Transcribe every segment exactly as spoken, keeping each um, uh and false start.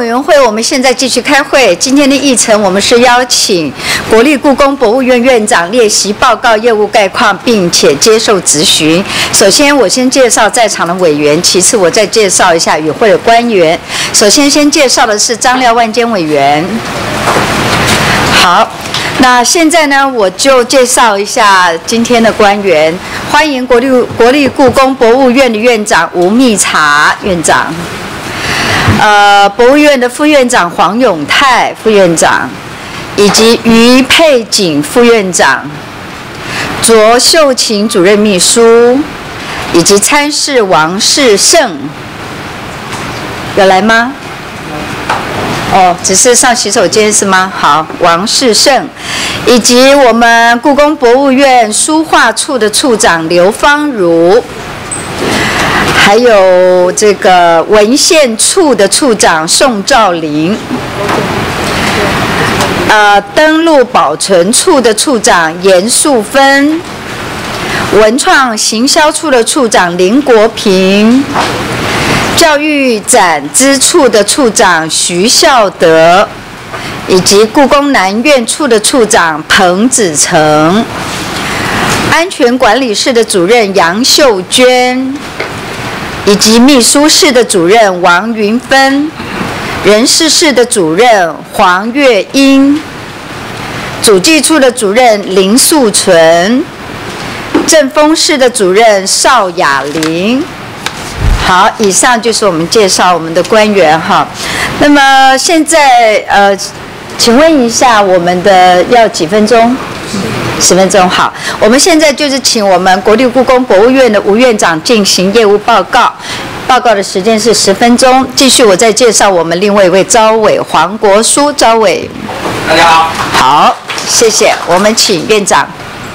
委员会，我们现在继续开会。今天的议程，我们是邀请国立故宫博物院院长列席报告业务概况，并且接受质询。首先，我先介绍在场的委员，其次我再介绍一下与会的官员。首先，先介绍的是张廖万坚委员。好。 那现在呢，我就介绍一下今天的官员。欢迎国立国立故宫博物院的院长吴密察院长，呃，博物院的副院长黄永泰副院长，以及于佩锦副院长、卓秀琴主任秘书，以及参事王世胜，有来吗？ 哦，只是上洗手间是吗？好，王世胜，以及我们故宫博物院书画处的处长刘芳如，还有这个文献处的处长宋兆林，呃，登录保存处的处长严素芬，文创行销处的处长林国平。 教育展资处的处长徐孝德，以及故宫南院处的处长彭子成，安全管理室的主任杨秀娟，以及秘书室的主任王云芬，人事室的主任黄月英，主计处的主任林素纯，政风室的主任邵雅玲。 好，以上就是我们介绍我们的官员哈。那么现在呃，请问一下，我们的要几分钟？十分钟。好，我们现在就是请我们国立故宫博物院的吴院长进行业务报告，报告的时间是十分钟。继续，我再介绍我们另外一位招委黄国书招委。 大家好。 好，谢谢。我们请院长。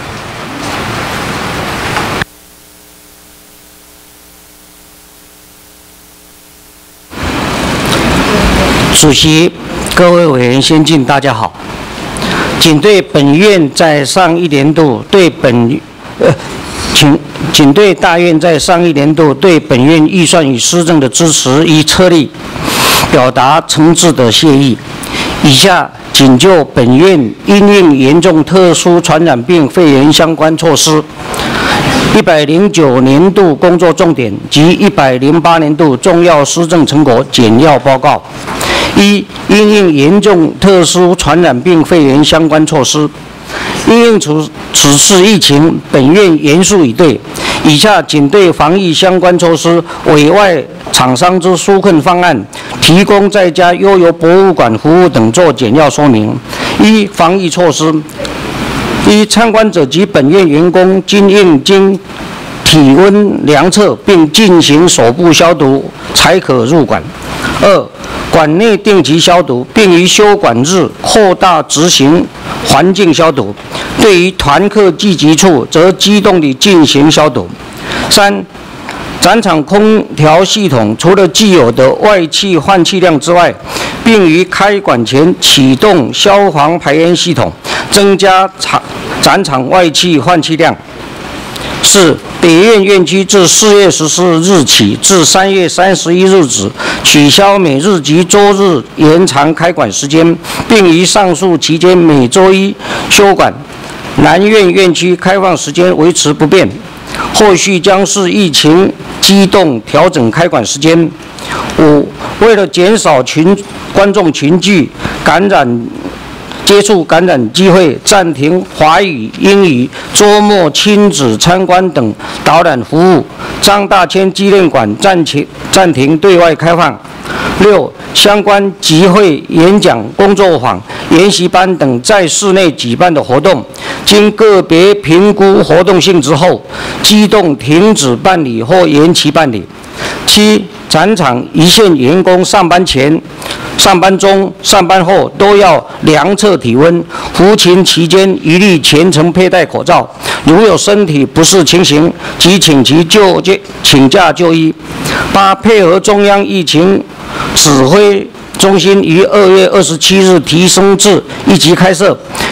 主席、各位委员先进，大家好。仅对本院在上一年度对本呃，请仅对大院在上一年度对本院预算与施政的支持与策略，表达诚挚的谢意。以下仅就本院因应严重特殊传染病肺炎相关措施。 一百零九年度工作重点及一百零八年度重要施政成果简要报告。一、因应严重特殊传染病肺炎相关措施，因应此此次疫情，本院严肃以对。以下仅对防疫相关措施委外厂商之纾困方案、提供在家悠游博物馆服务等做简要说明。一、防疫措施。 一、参观者及本院员工均应经体温量测并进行手部消毒，才可入馆。二、馆内定期消毒，并于休馆日扩大执行环境消毒。对于团客聚集处，则机动地进行消毒。三、展场空调系统除了既有的外气换气量之外，并于开馆前启动消防排烟系统，增加场展场外气换气量。四、北院院区自四月十四日起至三月三十一日止，取消每日及周日延长开馆时间，并于上述期间每周一休馆。南院院区开放时间维持不变。后续将视疫情机动调整开馆时间。五、为了减少群观众群聚感染接触感染机会，暂停华语、英语、周末亲子参观等导览服务。张大千纪念馆暂停暂停对外开放。六、相关集会、演讲、工作坊、研习班等在室内举办的活动，经个别评估活动性质后，机动停止办理或延期办理。七、展场一线员工上班前、上班中、上班后都要量测体温，服勤期间一律全程佩戴口罩。如有身体不适情形，即请其就接请假就医。八、配合中央疫情指挥中心于二月二十七日提升至一级开设，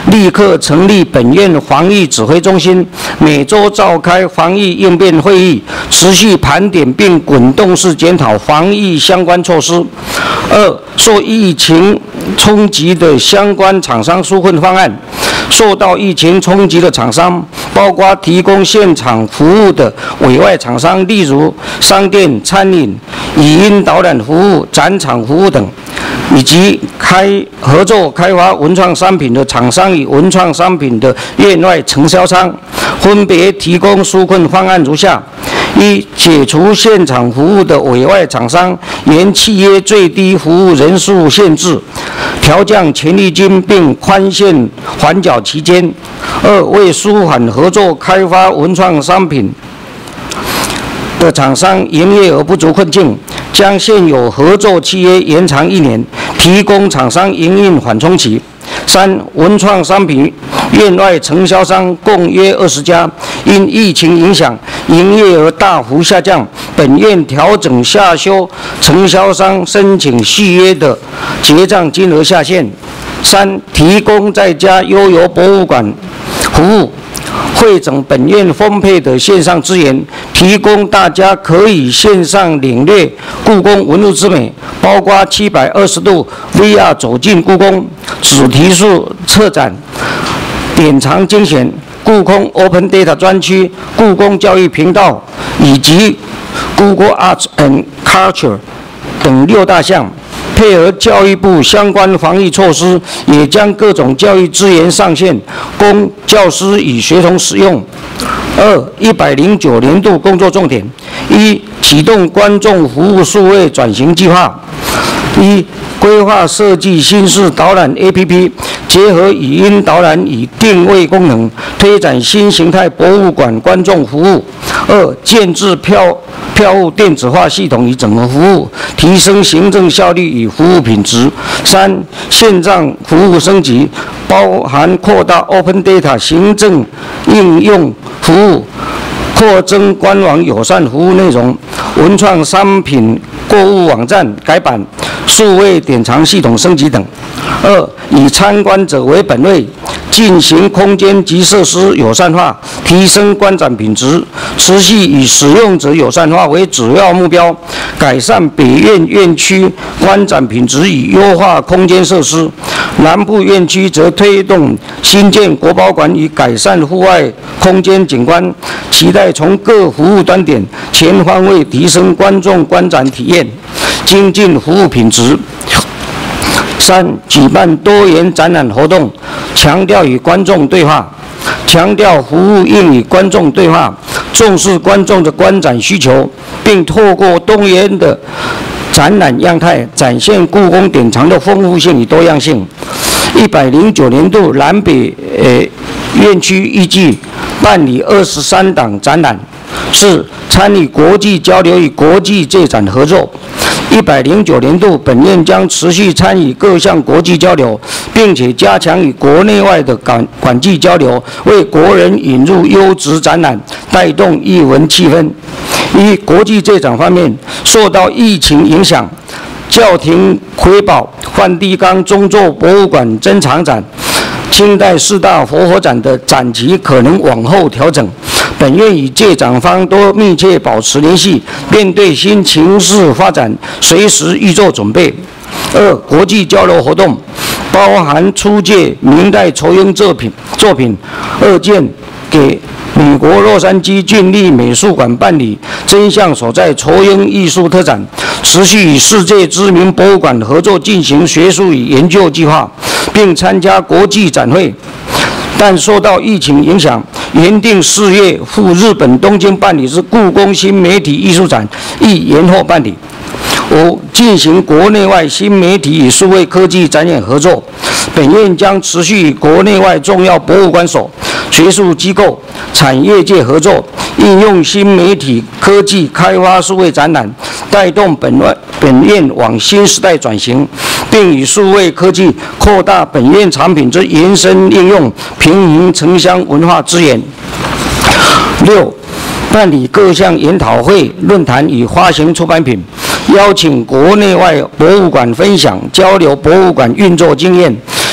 立刻成立本院防疫指挥中心，每周召开防疫应变会议，持续盘点并滚动式检讨防疫相关措施。二、受疫情冲击的相关厂商纾困方案。受到疫情冲击的厂商，包括提供现场服务的委外厂商，例如商店、餐饮、语音导览服务、展场服务等，以及开合作开发文创商品的厂商与文创商品的院外承销商，分别提供纾困方案如下：一、解除现场服务的委外厂商原契约最低服务人数限制，调降权利金并宽限缓缴期间。二、为舒缓合作开发文创商品的厂商营业额不足困境，将现有合作契约延长一年，提供厂商营运缓冲期。三、文创商品院外承销商共约二十家，因疫情影响，营业额大幅下降，本院调整下修承销商申请续约的结账金额下限。三、提供在家悠游博物馆服务，汇整本院分配的线上资源，提供大家可以线上领略故宫文物之美，包括七百二十度 V R 走进故宫、主题数策展、典藏精选、故宫 Open Data 专区、故宫教育频道以及 Google Arts and Culture 等六大项。配合教育部相关防疫措施，也将各种教育资源上线，供教师与学童使用。二、一百零九年度工作重点：一、启动观众服务数位转型计划。一、规划设计新式导览 A P P， 结合语音导览与定位功能，推展新形态博物馆观众服务。二、建制票票务电子化系统与整合服务，提升行政效率与服务品质。三、线上服务升级，包含扩大 Open Data 行政应用服务，扩增官网友善服务内容，文创商品购物网站改版，数位典藏系统升级等。二、以参观者为本位，进行空间及设施友善化，提升观展品质，持续以使用者友善化为主要目标，改善北院院区观展品质与优化空间设施。南部院区则推动新建国宝馆与改善户外空间景观，期待从各服务端点全方位提升观众观展体验，精进服务品质。三、举办多元展览活动，强调与观众对话，强调服务应与观众对话，重视观众的观展需求，并透过多元的展览样态，展现故宫典藏的丰富性与多样性。一百零九年度南北呃院区预计办理二十三档展览，是参与国际交流与国际借展合作。一百零九年度，本院将持续参与各项国际交流，并且加强与国内外的馆馆际交流，为国人引入优质展览，带动艺文气氛。一、国际借展方面，受到疫情影响，教廷瑰宝梵蒂冈宗座博物馆珍藏展、清代四大活火展的展期可能往后调整。本院与借展方都密切保持联系，面对新情势发展，随时预做准备。二、国际交流活动包含出借明代仇英作品作品二件给美国洛杉矶郡立美术馆办理真相所在仇英艺术特展，持续与世界知名博物馆合作进行学术与研究计划，并参加国际展会。但受到疫情影响，原定四月赴日本东京办理之故宫新媒体艺术展亦延后办理。五、进行国内外新媒体与数位科技展演合作，本院将持续与国内外重要博物馆所、学术机构、产业界合作，应用新媒体科技开发数位展览，带动本院本院往新时代转型，并以数位科技扩大本院产品之延伸应用，平衡城乡文化资源。六、办理各项研讨会、论坛与发行出版品，邀请国内外博物馆分享交流博物馆运作经验，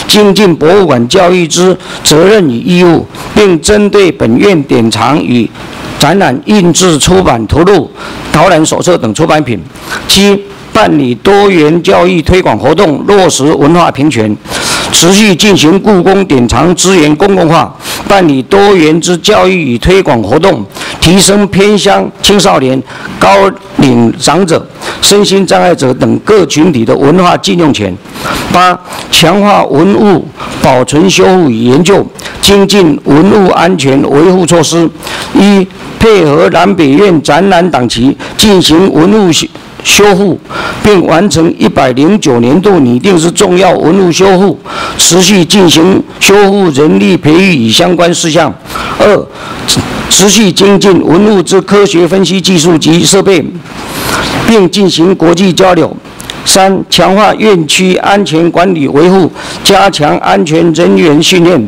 精进博物馆教育之责任与义务，并针对本院典藏与展览印制、出版、图录、导览手册等出版品。七、办理多元教育推广活动，落实文化平权，持续进行故宫典藏资源公共化，办理多元之教育与推广活动，提升偏乡青少年、高龄长者、身心障碍者等各群体的文化禁用权。八、强化文物保存修复与研究，精进文物安全维护措施。一、配合南北院展览档期进行文物修复，并完成一百零九年度拟定之重要文物修复，持续进行修复人力培育与相关事项。二、持续精进文物之科学分析技术及设备，并进行国际交流。三、强化院区安全管理维护，加强安全人员训练，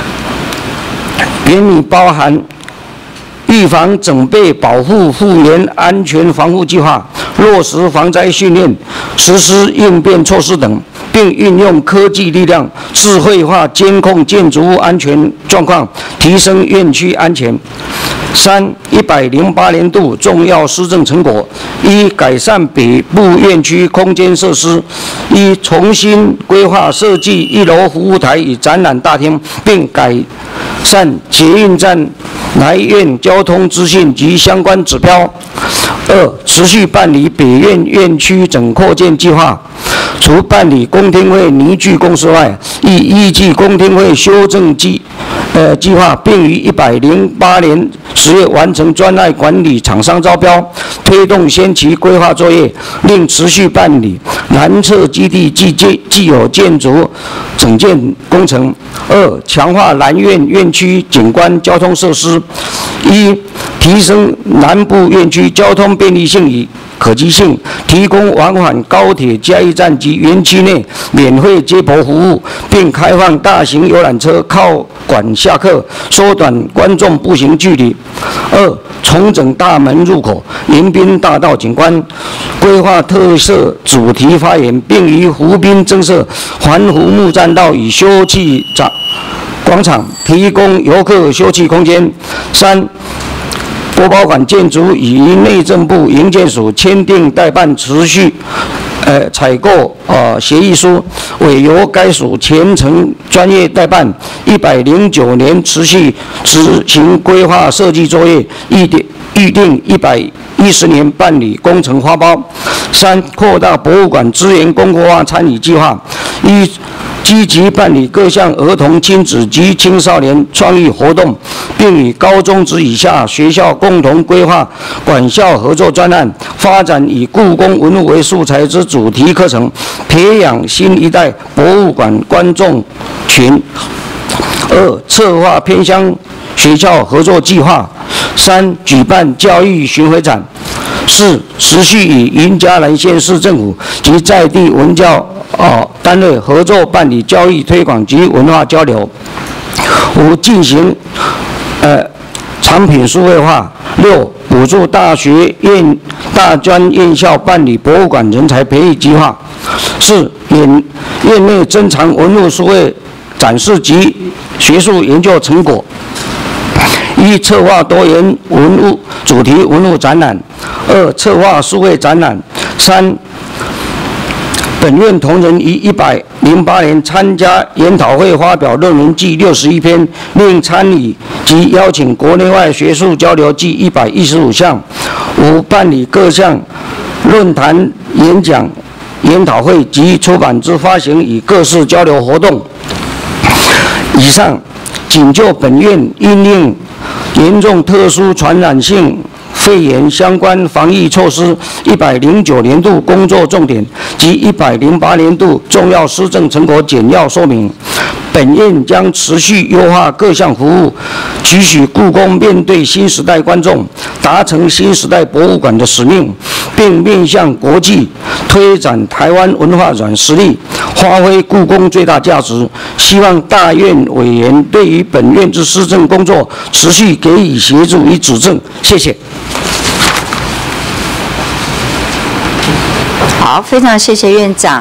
原理包含预防、整备、保护、复原安全防护计划，落实防灾训练，实施应变措施等，并运用科技力量，智慧化监控建筑物安全状况，提升院区安全。三、一百零八年度重要施政成果：一、改善北部院区空间设施；一、重新规划设计一楼服务台与展览大厅，并改善捷运站来院交通资讯及相关指标。二、持续办理北院院区整扩建计划，除办理公听会拟具公示外，亦依据公听会修正计呃计划，并于一百零八年十月完成专案管理厂商招标，推动先期规划作业，另持续办理南侧基地既既有建筑整建工程。二、强化南院院区景观交通设施。一、提升南部院区交通便利性与可及性，提供往返高铁嘉义站及园区内免费接驳服务，并开放大型游览车靠馆下客，缩短观众步行距离。二、重整大门入口、迎宾大道景观，规划特色主题花园，并于湖滨增设环湖木栈道与休憩场广场，提供游客休憩空间。三、国保馆建筑与内政部营建署签订代办持续呃采购呃协议书，委由该署全程专业代办。一百零九年持续执行规划设计作业，预定预定一百一十年办理工程发包。三、扩大博物馆资源公共化参与计划。一、积极办理各项儿童、亲子及青少年创意活动，并与高中职以下学校共同规划管校合作专案，发展以故宫文物为素材之主题课程，培养新一代博物馆观众群。二、策划偏乡学校合作计划。三、举办教育巡回展。四、持续与云嘉南县市政府及在地文教哦单位合作办理教育推广及文化交流。五、进行呃产品数位化。六、补助大学院大专院校办理博物馆人才培育计划。四、院院内珍藏文物数位展示及学术研究成果。一、策划多元文物主题文物展览。二、策划数位展览。三、本院同仁于一百零八年参加研讨会，发表论文计六十一篇，另参与及邀请国内外学术交流计一百一十五项。五、办理各项论坛、演讲、研讨会及出版之发行与各式交流活动。以上仅就本院因应严重特殊传染性肺炎相关防疫措施一百零九年度工作重点及一百零八年度重要施政成果简要说明。本院将持续优化各项服务，期许故宫面对新时代观众，达成新时代博物馆的使命，并面向国际推展台湾文化软实力，发挥故宫最大价值。希望大院委员对于本院之施政工作持续给予协助与指正。谢谢。 好，非常谢谢院长。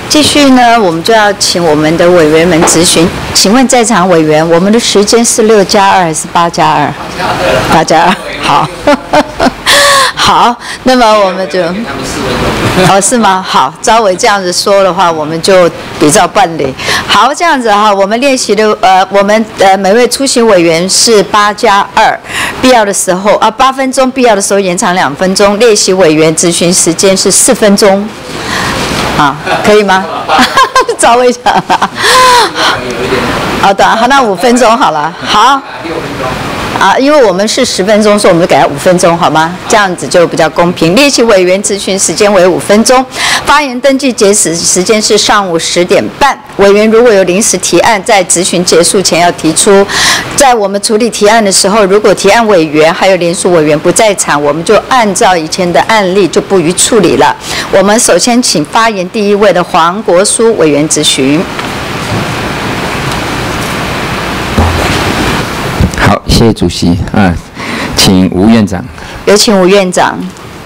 继续呢，我们就要请我们的委员们质询。请问在场委员，我们的时间是六加二还是八加二？八加二。好。好，那么我们就，哦，是吗？好，招委这样子说的话，我们就比照办理。好，这样子哈，我们练习的呃，我们呃每位出席委员是八加二，必要的时候啊八分钟，必要的时候延长两分钟。练习委员质询时间是四分钟，啊，可以吗？招委讲，好的，好，那五分钟好了，好。啊，因为我们是十分钟，所以我们就给他五分钟，好吗？这样子就比较公平。列席委员质询时间为五分钟，发言登记截止时间是上午十点半。委员如果有临时提案，在质询结束前要提出。在我们处理提案的时候，如果提案委员还有联署委员不在场，我们就按照以前的案例就不予处理了。我们首先请发言第一位的黄国书委员质询。 好，谢谢主席啊，请吴院长。 有请吴院长。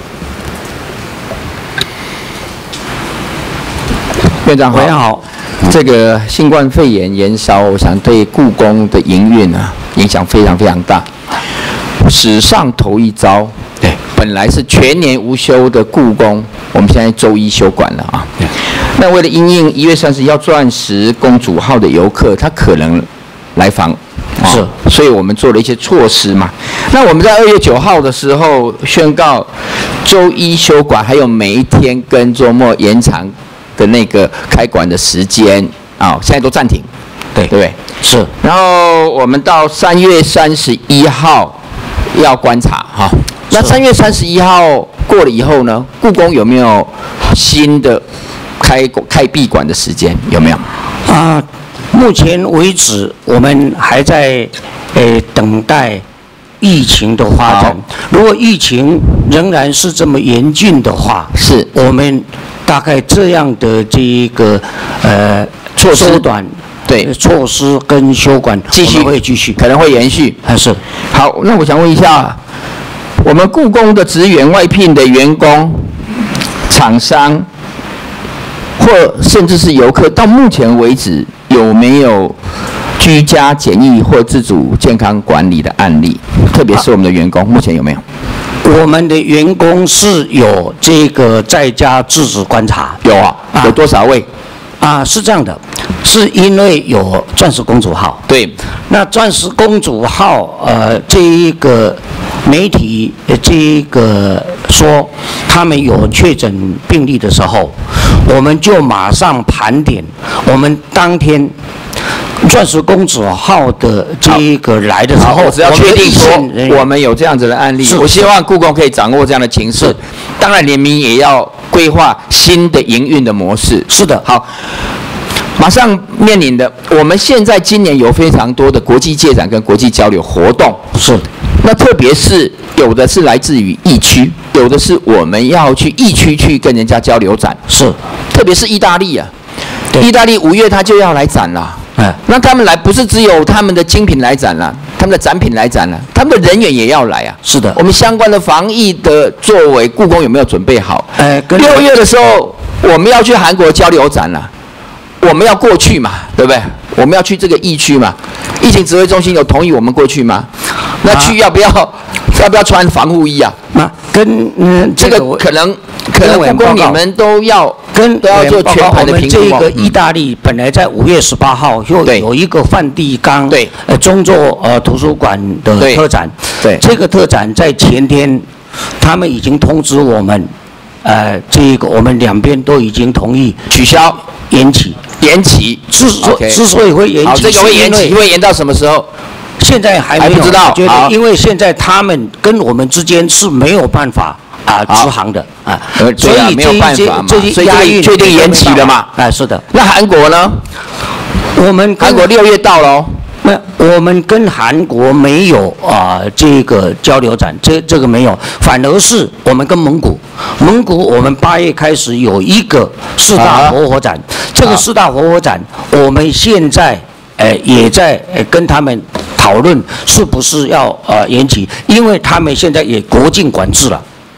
院长好。 委员好。 这个新冠肺炎延烧，我想对故宫的营运啊影响非常非常大。史上头一遭，对，本来是全年无休的故宫，我们现在周一休馆了啊。那为了因应一月三十一号钻石公主号的游客，他可能来访。是，所以我们做了一些措施嘛。那我们在二月九号的时候宣告周一休馆，还有每一天跟周末延长的那个开馆的时间啊、哦，现在都暂停，对对不对？是。然后我们到三月三十一号要观察哈。那三月三十一号过了以后呢，故宫有没有新的开开闭馆的时间？有没有？ 啊。目前为止，我们还在呃等待疫情的发展。如果疫情仍然是这么严峻的话，是我们大概这样的这一个呃措施缩短对措施跟休馆继续会继续，可能会延续。还是好，那我想问一下，我们故宫的职员、外聘的员工、厂商，或甚至是游客，到目前为止。有没有居家检疫或自主健康管理的案例？特别是我们的员工，目前有没有？ 我们的员工是有这个在家自主观察， 有啊，有多少位？ 啊，是这样的，是因为有钻石公主号。对，那钻石公主号，呃，这一个媒体这一个说他们有确诊病例的时候，我们就马上盘点，我们当天钻石公主号的这一个来的时候， 我只要确定说我们有这样子的案例，我希望故宫可以掌握这样的情势。当然，联名也要规划新的营运的模式。是的，好。马上面临的，我们现在今年有非常多的国际借展跟国际交流活动，是。那特别是有的是来自于疫区，有的是我们要去疫区去跟人家交流展，是。特别是意大利啊，意大利五月他就要来展了，哎，那他们来不是只有他们的精品来展了，他们的展品来展了，他们的人员也要来啊。是的，我们相关的防疫的作为，故宫有没有准备好？哎，六月的时候我们要去韩国交流展了。我们要过去嘛，对不对？我们要去这个疫区嘛，疫情指挥中心有同意我们过去吗？那去要不要、啊、要不要穿防护衣啊？那跟嗯，这个可能可能故宫你们都要跟都要做全盘的评估。我们这个意大利本来在五月十八号又有一个梵蒂冈对呃中座呃图书馆的特展，对这个特展在前天他们已经通知我们，呃，这个我们两边都已经同意取消延期。延期之所之所以会延期，好，这个会延期会延到什么时候？现在还没有，不知道。觉得因为现在他们跟我们之间是没有办法啊直航的啊，所以没有办法嘛，所以这个确定延期了嘛？哎，是的。那韩国呢？我们韩国六月到了哦。那我们跟韩国没有啊、呃、这个交流展，这这个没有，反而是我们跟蒙古，蒙古我们八月开始有一个四大活火展，啊、这个四大活火展，我们现在呃也在呃跟他们讨论是不是要呃延期，因为他们现在也国境管制了。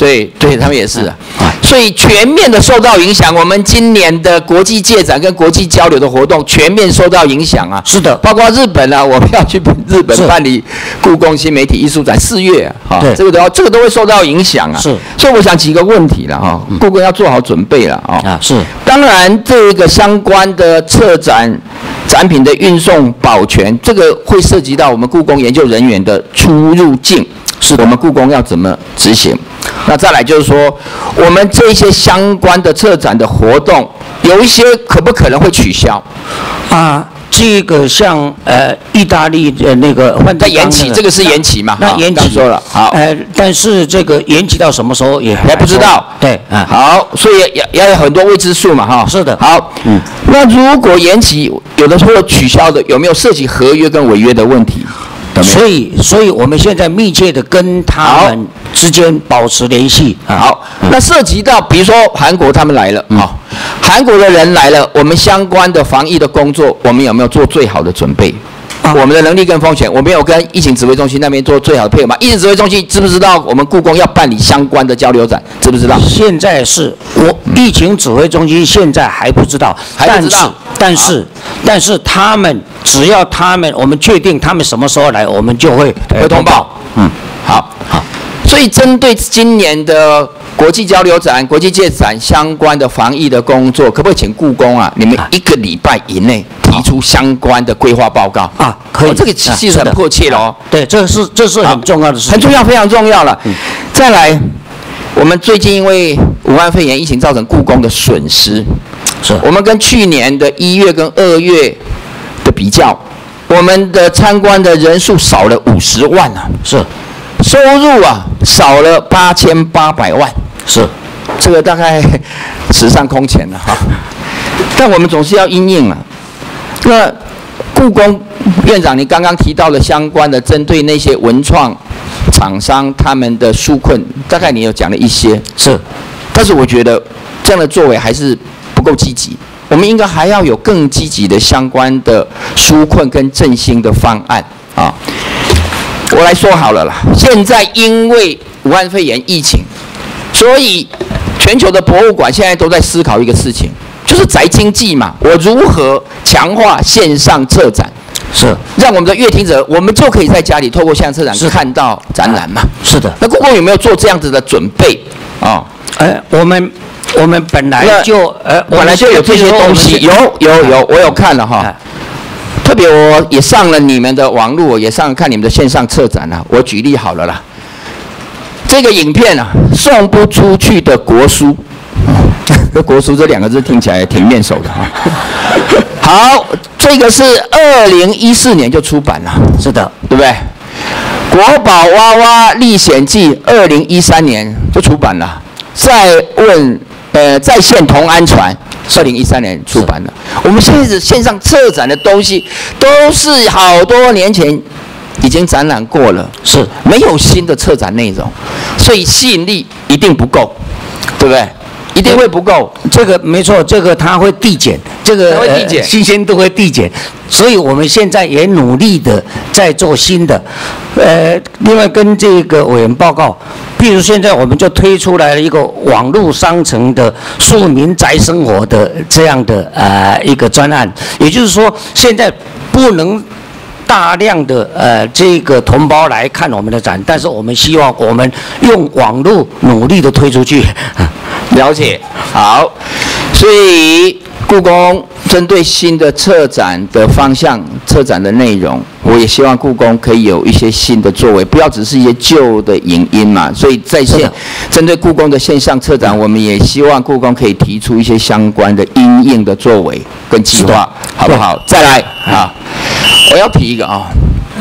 对对，他们也是啊。所以全面的受到影响，我们今年的国际介展跟国际交流的活动全面受到影响啊。 是的， 包括日本啊，我们要去日本办理故宫新媒体艺术展，四月啊， 对， 这个都要这个都会受到影响啊。 是， 所以我想几个问题了哈，故宫要做好准备了啊。 啊，是。 当然，这个相关的策展产品的运送保全，这个会涉及到我们故宫研究人员的出入境，是我们故宫要怎么执行？那再来就是说，我们这些相关的策展的活动，有一些可不可能会取消？ 啊，这个像呃意大利的那个梵蒂冈延期，这个是延期嘛？ 那延期说了，好。 呃，但是这个延期到什么时候也还不知道。 对，啊， 好，所以要要有很多未知数嘛，哈。 是的。 好，嗯，那如果延期，有的时候取消的，有没有涉及合约跟违约的问题？ 所以，所以我们现在密切的跟他们之间保持联系。 好，那涉及到比如说韩国他们来了啊，韩国的人来了，我们相关的防疫的工作，我们有没有做最好的准备？啊、我们的能力跟风险，我们有跟疫情指挥中心那边做最好的配合吗？疫情指挥中心知不知道我们故宫要办理相关的交流展？知不知道？ 现在是我疫情指挥中心现在还不知道， 还不知道。 但是，但是，但是他们只要他们我们确定他们什么时候来，我们就会会通报。嗯，好，好。所以针对今年的国际交流展、国际介展相关的防疫的工作，可不可以请故宫啊，你们一个礼拜以内提出相关的规划报告啊？可以， 哦、这个其实很迫切了哦。 对，这个是这是很重要的事情， 很重要，非常重要了。嗯、再来，我们最近因为武汉肺炎疫情造成故宫的损失，是我们跟去年的一月跟二月的比较，我们的参观的人数少了五十万啊， 是。 收入啊少了八千八百万， 是， 这个大概史上空前了哈。但我们总是要因应啊。那故宫院长，你刚刚提到了相关的针对那些文创厂商他们的纾困，大概你有讲了一些， 是。 但是我觉得这样的作为还是不够积极，我们应该还要有更积极的相关的纾困跟振兴的方案啊。我来说好了啦，现在因为武汉肺炎疫情，所以全球的博物馆现在都在思考一个事情，就是宅经济嘛，我如何强化线上策展， 是让我们的阅听者，我们就可以在家里透过线上策展看到展览嘛。 是的。 那故宫有没有做这样子的准备啊？ 呃，我们我们本来就呃本来就有这些东西，有有有，我有看了哈。特别我也上了你们的网络，也上看你们的线上策展啊。我举例好了啦，这个影片啊，送不出去的国书，这国书这两个字听起来挺面熟的啊。好，这个是二零一四年就出版了， 是的， 对不对？国宝娃娃历险记二零一三年就出版了，再问呃在线同安传。二零一三年出版的，我们现在线上策展的东西都是好多年前已经展览过了， 是没有新的策展内容，所以吸引力一定不够，对不对？一定会不够。 这个没错，这个它会递减，这个会递减、呃， 新鲜度会递减，所以我们现在也努力的在做新的。呃，另外跟这个委员报告，譬如现在我们就推出来了一个网络商城的庶民宅生活的这样的呃一个专案，也就是说现在不能大量的呃这个同胞来看我们的展，但是我们希望我们用网络努力的推出去。 了解，好，所以故宫针对新的策展的方向、策展的内容，我也希望故宫可以有一些新的作为，不要只是一些旧的影音嘛。所以在线针对故宫的线上策展，我们也希望故宫可以提出一些相关的因应的作为跟计划，好不好？再来啊，我要提一个啊。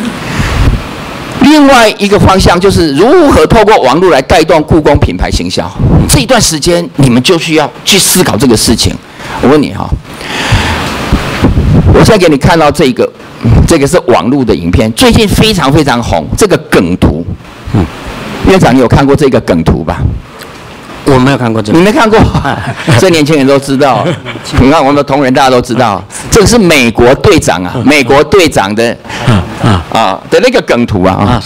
另外一个方向就是如何透过网络来带动故宫品牌行销。这一段时间你们就需要去思考这个事情。我问你哈，我现在给你看到这个，这个是网络的影片，最近非常非常红，这个梗图。嗯，院长，你有看过这个梗图吧？ 我没有看过这个。 你没看过？这年轻人都知道。你看我们的同仁，大家都知道，这个是美国队长啊，美国队长的啊啊的那个梗图啊啊是。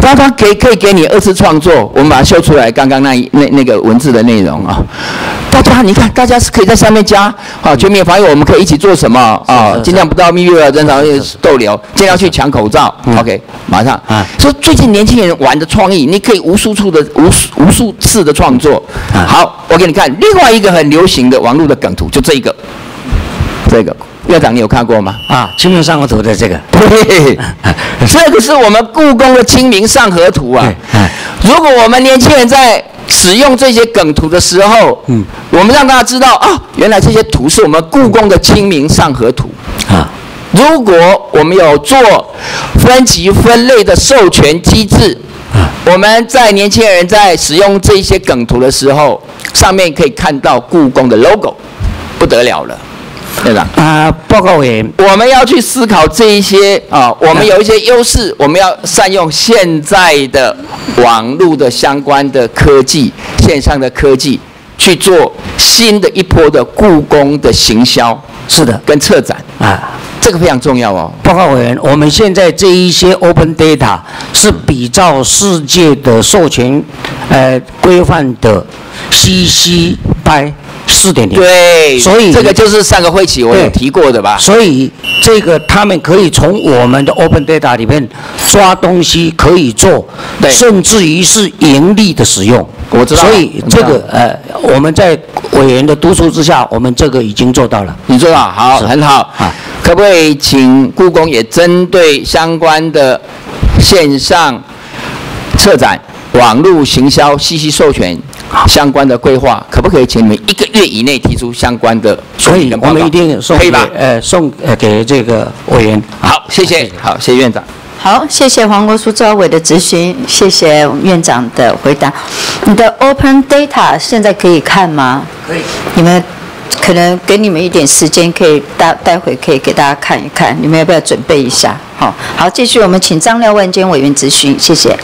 包括给可以给你二次创作，我们把它修出来，刚刚那那那个文字的内容啊。大家你看，大家是可以在上面加啊，全民防疫我们可以一起做什么啊？尽量不到蜜月人潮逗留，尽量去抢口罩。OK， 马上啊。所以最近年轻人玩的创意，你可以无数处的无数无数次的创作。好，我给你看另外一个很流行的网络的梗图，就这一个，这个。院长，你有看过吗？ 啊，清明上河图的这个， 对，这个是我们故宫的清明上河图啊。如果我们年轻人在使用这些梗图的时候，嗯，我们让大家知道啊，原来这些图是我们故宫的清明上河图啊。如果我们有做分级分类的授权机制，啊，我们在年轻人在使用这些梗图的时候，上面可以看到故宫的 logo， 不得了了。对吧？ 啊，报告委员， 我们要去思考这一些啊，我们有一些优势，我们要善用现在的网络的相关的科技、线上的科技，去做新的一波的故宫的行销， 是的， 跟策展啊，这个非常重要哦。 报告委员，我们现在这一些 open data 是比照世界的授权呃规范的 C C by四点零， 对，所以这个就是上个会期我有提过的吧？ 所以这个他们可以从我们的 open data 里面抓东西，可以做，甚至于是盈利的使用。 我知道。 所以这个呃，我们在委员的督促之下，我们这个已经做到了。 你做到好，很好啊。可不可以请故宫也针对相关的线上策展、网络行销、C C授权相关的规划，可不可以请你们一个月以内提出相关的说明跟报告？ 我们一定送， 可以吧？ 呃，送呃给这个委员。 好，谢谢，好，谢谢院长。 好，谢谢黄国书召委的质询，谢谢院长的回答。你的 Open Data 现在可以看吗？ 可以。 你们可能给你们一点时间，可以待待会可以给大家看一看，你们要不要准备一下？好，好，继续我们请张廖万坚委员质询，谢谢。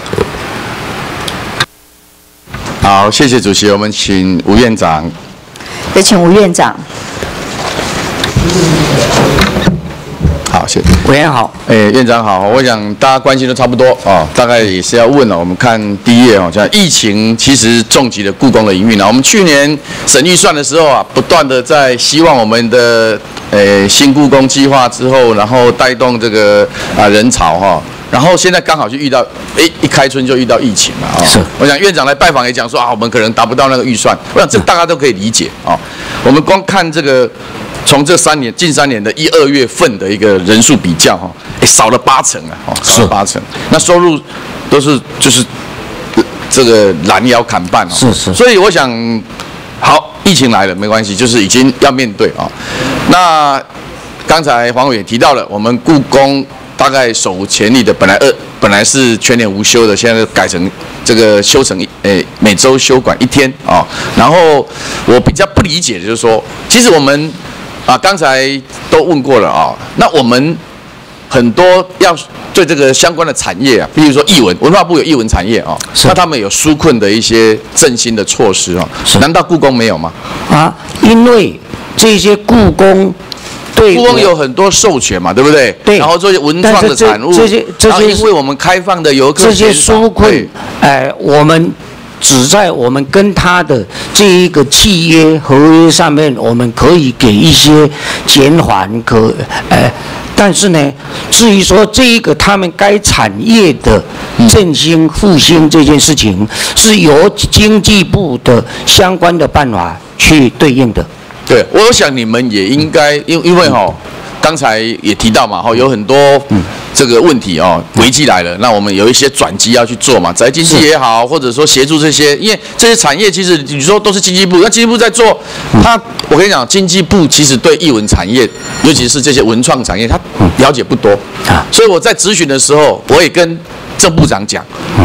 好，谢谢主席，我们请吴院长。 有请吴院长。 好，谢谢。 委员好。 哎，院长好，我想大家关心都差不多哦，大概也是要问了。我们看第一页哦，像疫情其实重击了故宫的营运啊。我们去年审预算的时候啊，不断的在希望我们的呃新故宫计划之后，然后带动这个啊人潮哈。然后现在刚好就遇到，哎，一开春就遇到疫情了啊。是。我想院长来拜访也讲说啊，我们可能达不到那个预算。我想这大家都可以理解啊。我们光看这个，从这三年近三年的一二月份的一个人数比较哈，哎，少了八成啊，哦，少了八成。那收入都是就是这个拦腰砍半哦。是是。所以我想，好，疫情来了没关系，就是已经要面对啊。那刚才黄委员提到了，我们故宫。大概手无前例的，本来二本来是全年无休的，现在改成这个休成诶每周休馆一天啊、哦。然后我比较不理解的就是说，其实我们啊刚才都问过了啊、哦，那我们很多要对这个相关的产业啊，比如说艺文，文化部有艺文产业啊、哦，那他们有纾困的一些振兴的措施啊、哦，难道故宫没有吗？ 啊，因为这些故宫。 故宫有很多授权嘛，对不对？对。然后这些文创的产物， 这些这些， 因为我们开放的游客这些纾困，哎、呃，我们只在我们跟他的这一个契约合约上面，我们可以给一些减缓，可，呃，但是呢，至于说这一个他们该产业的振兴复兴这件事情，是由经济部的相关的办法去对应的。 对，我想你们也应该，因因为哈，刚才也提到嘛，哈，有很多这个问题哦，危机来了，那我们有一些转机要去做嘛，宅经济也好，或者说协助这些，因为这些产业其实你说都是经济部，那经济部在做，他我跟你讲，经济部其实对艺文产业，尤其是这些文创产业，他了解不多啊，所以我在咨询的时候，我也跟郑部长讲，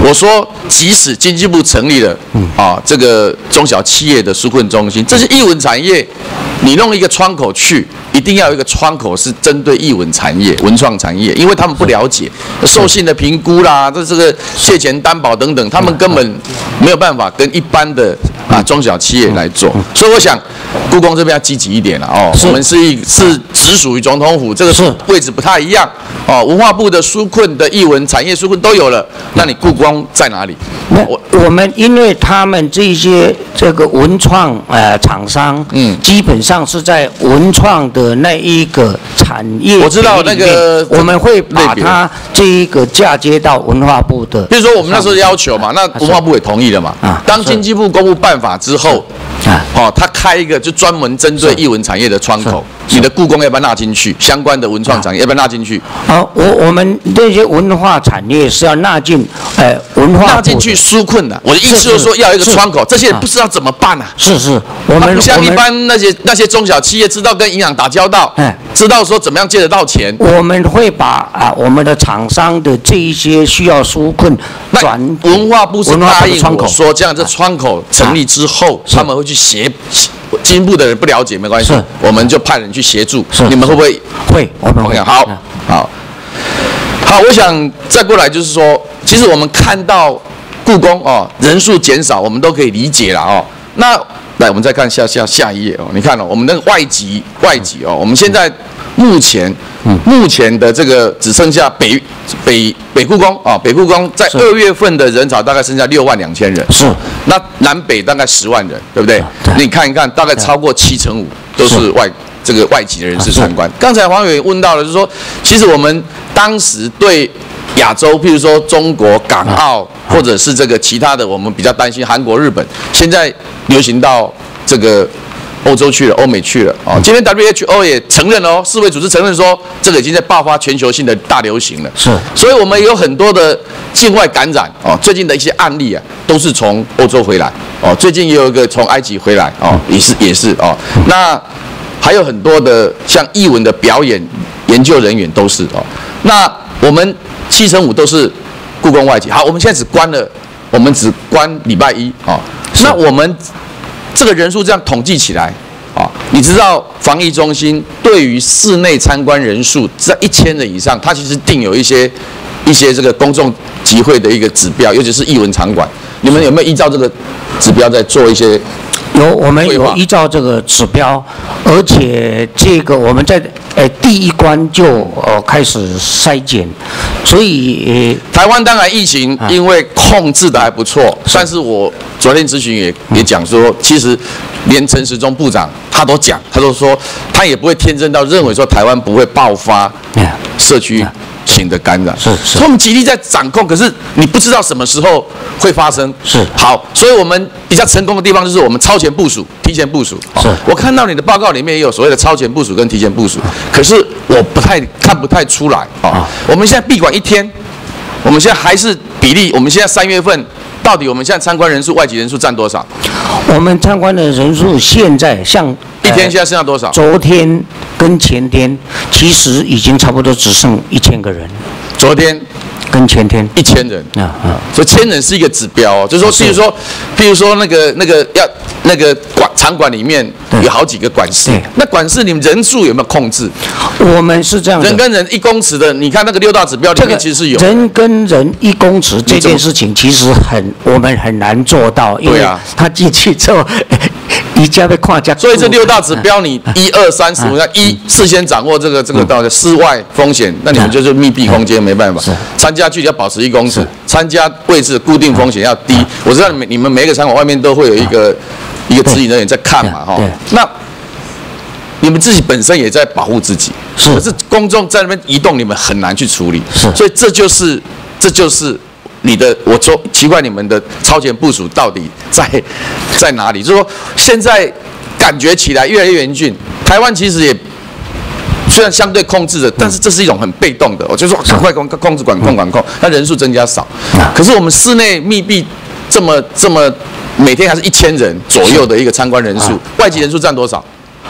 我说，即使经济部成立了啊这个中小企业的纾困中心，这些艺文产业，你弄一个窗口去，一定要有一个窗口是针对艺文产业、文创产业，因为他们不了解授信的评估啦，这这个借钱担保等等，他们根本没有办法跟一般的啊中小企业来做。所以我想，故宫这边要积极一点了哦。我们是一是直属于总统府，这个是位置不太一样哦。文化部的纾困的艺文产业纾困都有了，那你故宫在哪里？ 我我们因为他们这些这个文创呃厂商，嗯，基本上是在文创的那一个产业， 我知道那个我们会把它这一个嫁接到文化部的。 比如说我们那时候要求嘛，那文化部也同意了嘛。啊，当经济部公布办法之后，啊，哦，他开一个就专门针对艺文产业的窗口。你的故宫要不要纳进去？相关的文创产业要不要纳进去？ 好，我我们这些文化产业是要纳进，呃，文化纳进去纾困的。我的意思就是说，要有一个窗口，这些人不知道怎么办啊。 是是，我们不像一般那些那些中小企业知道跟银行打交道，哎，知道说怎么样借得到钱。 我们会把啊我们的厂商的这一些需要纾困转文化部是答应我说，这样这窗口成立之后，他们会去协。经部的人不了解没关系，我们就派人去协助。你们会不会？ 会，我们会。 好，好，好。我想再过来就是说，其实我们看到故宫哦人数减少，我们都可以理解了哦。那来，我们再看下下下一页哦。你看哦，我们那个外籍外籍哦，我们现在目前目前的这个只剩下北北北故宫啊，北故宫在二月份的人潮大概剩下六万两千人。是。那南北大概十万人，对不对？你看一看，大概超过七成五都是外这个外籍的人士参观。刚才黄委员问到了，就是说，其实我们当时对亚洲，譬如说中国、港澳，或者是这个其他的，我们比较担心韩国、日本，现在流行到这个欧洲去了，欧美去了哦。今天 W H O 也承认哦，世卫组织承认说，这个已经在爆发全球性的大流行了。是，所以我们有很多的境外感染哦，最近的一些案例啊，都是从欧洲回来哦。最近也有一个从埃及回来哦，也是也是哦。那还有很多的像艺文的表演研究人员都是哦。那我们七成五都是故宫外籍。好，我们现在只关了，我们只关礼拜一哦。那我们这个人数这样统计起来啊，你知道防疫中心对于室内参观人数在一千人以上，它其实定有一些一些这个公众集会的一个指标，尤其是艺文场馆，你们有没有依照这个指标在做一些？ 有，我们有依照这个指标，而且这个我们在呃第一关就呃开始筛检，所以、呃、 台湾当然疫情因为控制的还不错，啊、但是我昨天咨询也也讲说，其实连陈时中部长他都讲，他都说他也不会天真到认为说台湾不会爆发社区型的感染，是是，所以我们极力在掌控，可是你不知道什么时候会发生。是好，所以我们比较成功的地方就是我们超前部署、提前部署。是，我看到你的报告里面也有所谓的超前部署跟提前部署，可是我不太看不太出来啊。我们现在闭馆一天，我们现在还是比例，我们现在三月份到底我们现在参观人数、外籍人数占多少？ 我们参观的人数现在像一天现在剩下多少？ 昨天跟前天其实已经差不多只剩一千个人。 昨天跟前天一千人啊啊，所以千人是一个指标哦，就是说，譬如说，譬如说那个那个要那个馆场馆里面有好几个馆室，那馆室你们人数有没有控制？ 我们是这样的， 人跟人一公尺的，你看那个六大指标里面其实是有人跟人一公尺这件事情，其实很我们很难做到，因为他进去之后。你家被跨家， 所以这六大指标，你一二三四五，那一事先掌握这个这个到的室外风险，那你们就是密闭空间，没办法。参加距离要保持一公尺，参加位置固定风险要低。我知道你们你们每一个场馆外面都会有一个一个指引人员在看嘛，哈。那你们自己本身也在保护自己，可是公众在那边移动，你们很难去处理。所以这就是这就是。你的，我说奇怪，你们的超前部署到底在在哪里？就是说，现在感觉起来越来越严峻。台湾其实也虽然相对控制的，但是这是一种很被动的。我就说赶快控控制管控管控，那人数增加少。可是我们室内密闭这么这么每天还是一千人左右的一个参观人数，外籍人数占多少？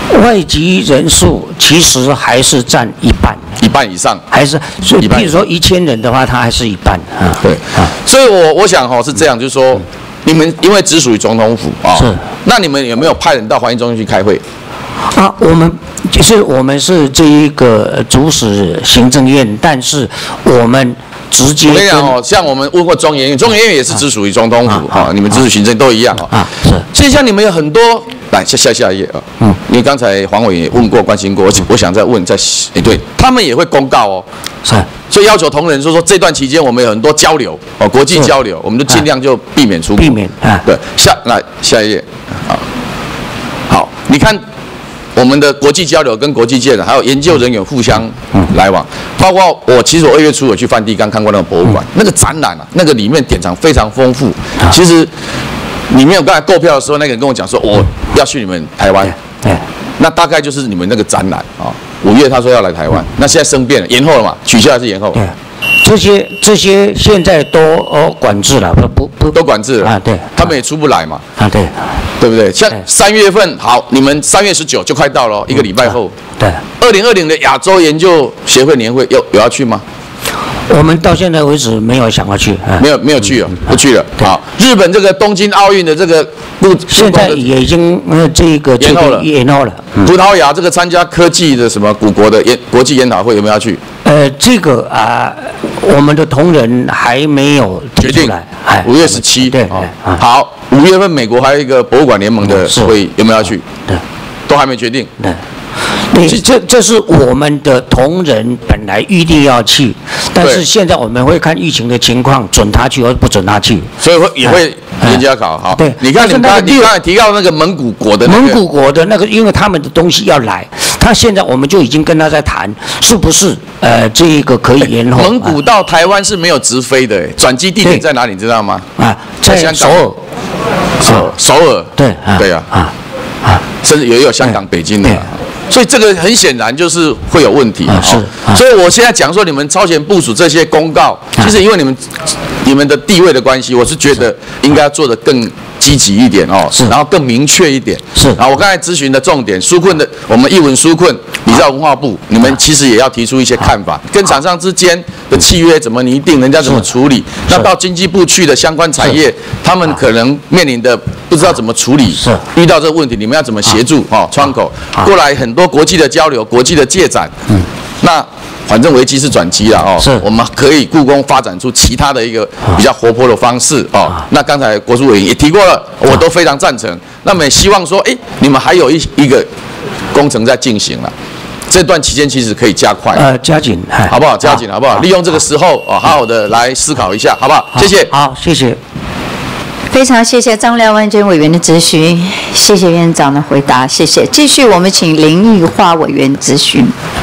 外籍人数其实还是占一半， 一半以上， 还是所以，比如说一千人的话，它还是一半啊。 对啊，所以我我想哈、哦、是这样，就是说、嗯、你们因为只属于总统府啊，是，那你们有没有派人到防疫中心去开会？ 啊，我们就是我们是这一个主使行政院，但是我们直接。我跟你讲哦，像我们问过中研院，中研院也是只属于总统府哈、啊啊，你们只属行政都一样哈。啊，是。所以像你们有很多。来下下下一页啊，嗯，因为刚才黄委员也问过、关心过，我我想再问再，哎，对他们也会公告哦，是，所以要求同仁说说这段期间我们有很多交流哦，国际交流，我们就尽量就避免出国， 避免啊， 对，下来下一页，好，好，你看我们的国际交流跟国际界的还有研究人员互相来往，包括我其实我二月初有去梵蒂冈看过那个博物馆，那个展览啊，那个里面典藏非常丰富，其实。你没有刚才购票的时候，那个人跟我讲说，我要去你们台湾，对，那大概就是你们那个展览啊。五月他说要来台湾，那现在生变了，延后了嘛？取消还是延后？ 对，这些这些现在都哦管制了，不不不都管制了啊？对， 他们也出不来嘛？ 啊，对， 对不对？像三月份好，你们三月十九就快到了，一个礼拜后。 对， 二零二零的亚洲研究协会年会有有要去吗？ 我们到现在为止没有想要去，啊、 没有没有去了，不去了。好，日本这个东京奥运的这个不， 现在也已经呃这个延后了， 延后了。 嗯、葡萄牙这个参加科技的什么古国的研国际研讨会有没有要去？ 呃，这个啊、呃，我们的同仁还没有提出来。 哎，五月十七， 对， 哦、好，五月份美国还有一个博物馆联盟的会议，有没有要去？ 对， 都还没决定。 对。对，这这是我们的同仁本来预定要去，但是现在我们会看疫情的情况，准他去或不准他去， 所以会也会严加考。好，对，你看你刚你刚才提到那个蒙古国的蒙古国的那个，因为他们的东西要来，他现在我们就已经跟他在谈，是不是呃这一个可以延后？ 蒙古到台湾是没有直飞的，转机地点在哪里？你知道吗？ 啊，在首尔， 首首尔， 对对啊啊啊，甚至也有香港、北京的。所以这个很显然就是会有问题啊！是，所以我现在讲说你们超前部署这些公告，其实因为你们你们的地位的关系，我是觉得应该做得更积极一点哦，然后更明确一点。是，然后我刚才咨询的重点，纾困的我们艺文纾困，你知道文化部，你们其实也要提出一些看法，跟厂商之间的契约怎么拟定，人家怎么处理？那到经济部去的相关产业，他们可能面临的不知道怎么处理，是遇到这个问题，你们要怎么协助？哦，窗口过来很多国际的交流、国际的借展，嗯，那反正危机是转机了哦，是，我们可以故宫发展出其他的一个比较活泼的方式哦。那刚才国术委员也提过了，我都非常赞成。那么也希望说，哎，你们还有一一个工程在进行了。这段期间其实可以加快， 呃，加紧， 好不好？加紧，好不好？利用这个时候哦，好好的来思考一下，好不好？谢谢。 好，谢谢。 非常谢谢张廖万珍委员的质询，谢谢院长的回答，谢谢。继续，我们请林玉花委员质询。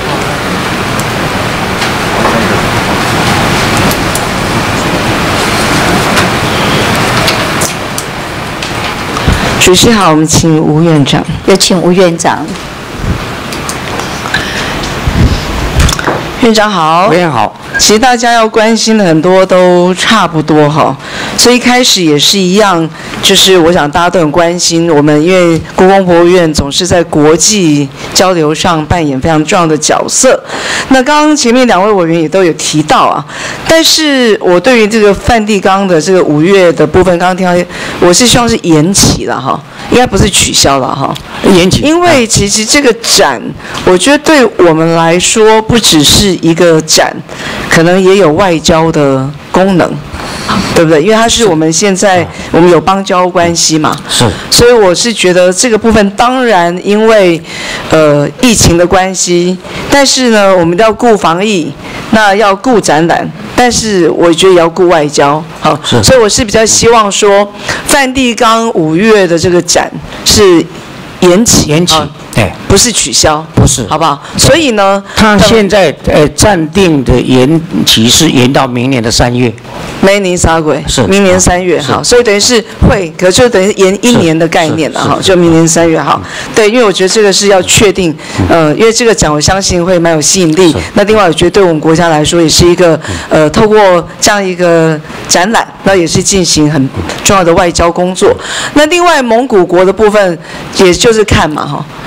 主持好，我们请吴院长。 有请吴院长。 院长好， 委员好。 其实大家要关心的很多都差不多哈，所以一开始也是一样，就是我想大家都很关心我们，因为故宫博物院总是在国际交流上扮演非常重要的角色。那刚刚前面两位委员也都有提到啊，但是我对于这个梵蒂冈的这个五月的部分，刚刚听到，我是希望是延期了哈，应该不是取消了哈， 延期。 因为其实这个展，我觉得对我们来说不只是一个展。可能也有外交的功能，对不对？因为它是我们现在我们有邦交关系嘛，是。所以我是觉得这个部分当然因为呃疫情的关系，但是呢我们要顾防疫，那要顾展览，但是我觉得也要顾外交，好。所以我是比较希望说，梵蒂冈五月的这个展是延期， 延期。对， 不是取消， 不是， 好不好？所以呢， 他现在呃暂定的延期是延到明年的三月。 明年啥鬼？ 是明年三月好，所以等于是会，可就等于延一年的概念了哈，就明年三月好。对，因为我觉得这个是要确定，呃，因为这个展我相信会蛮有吸引力。那另外，我觉得对我们国家来说也是一个呃，透过这样一个展览，那也是进行很重要的外交工作。那另外蒙古国的部分，也就是看嘛哈。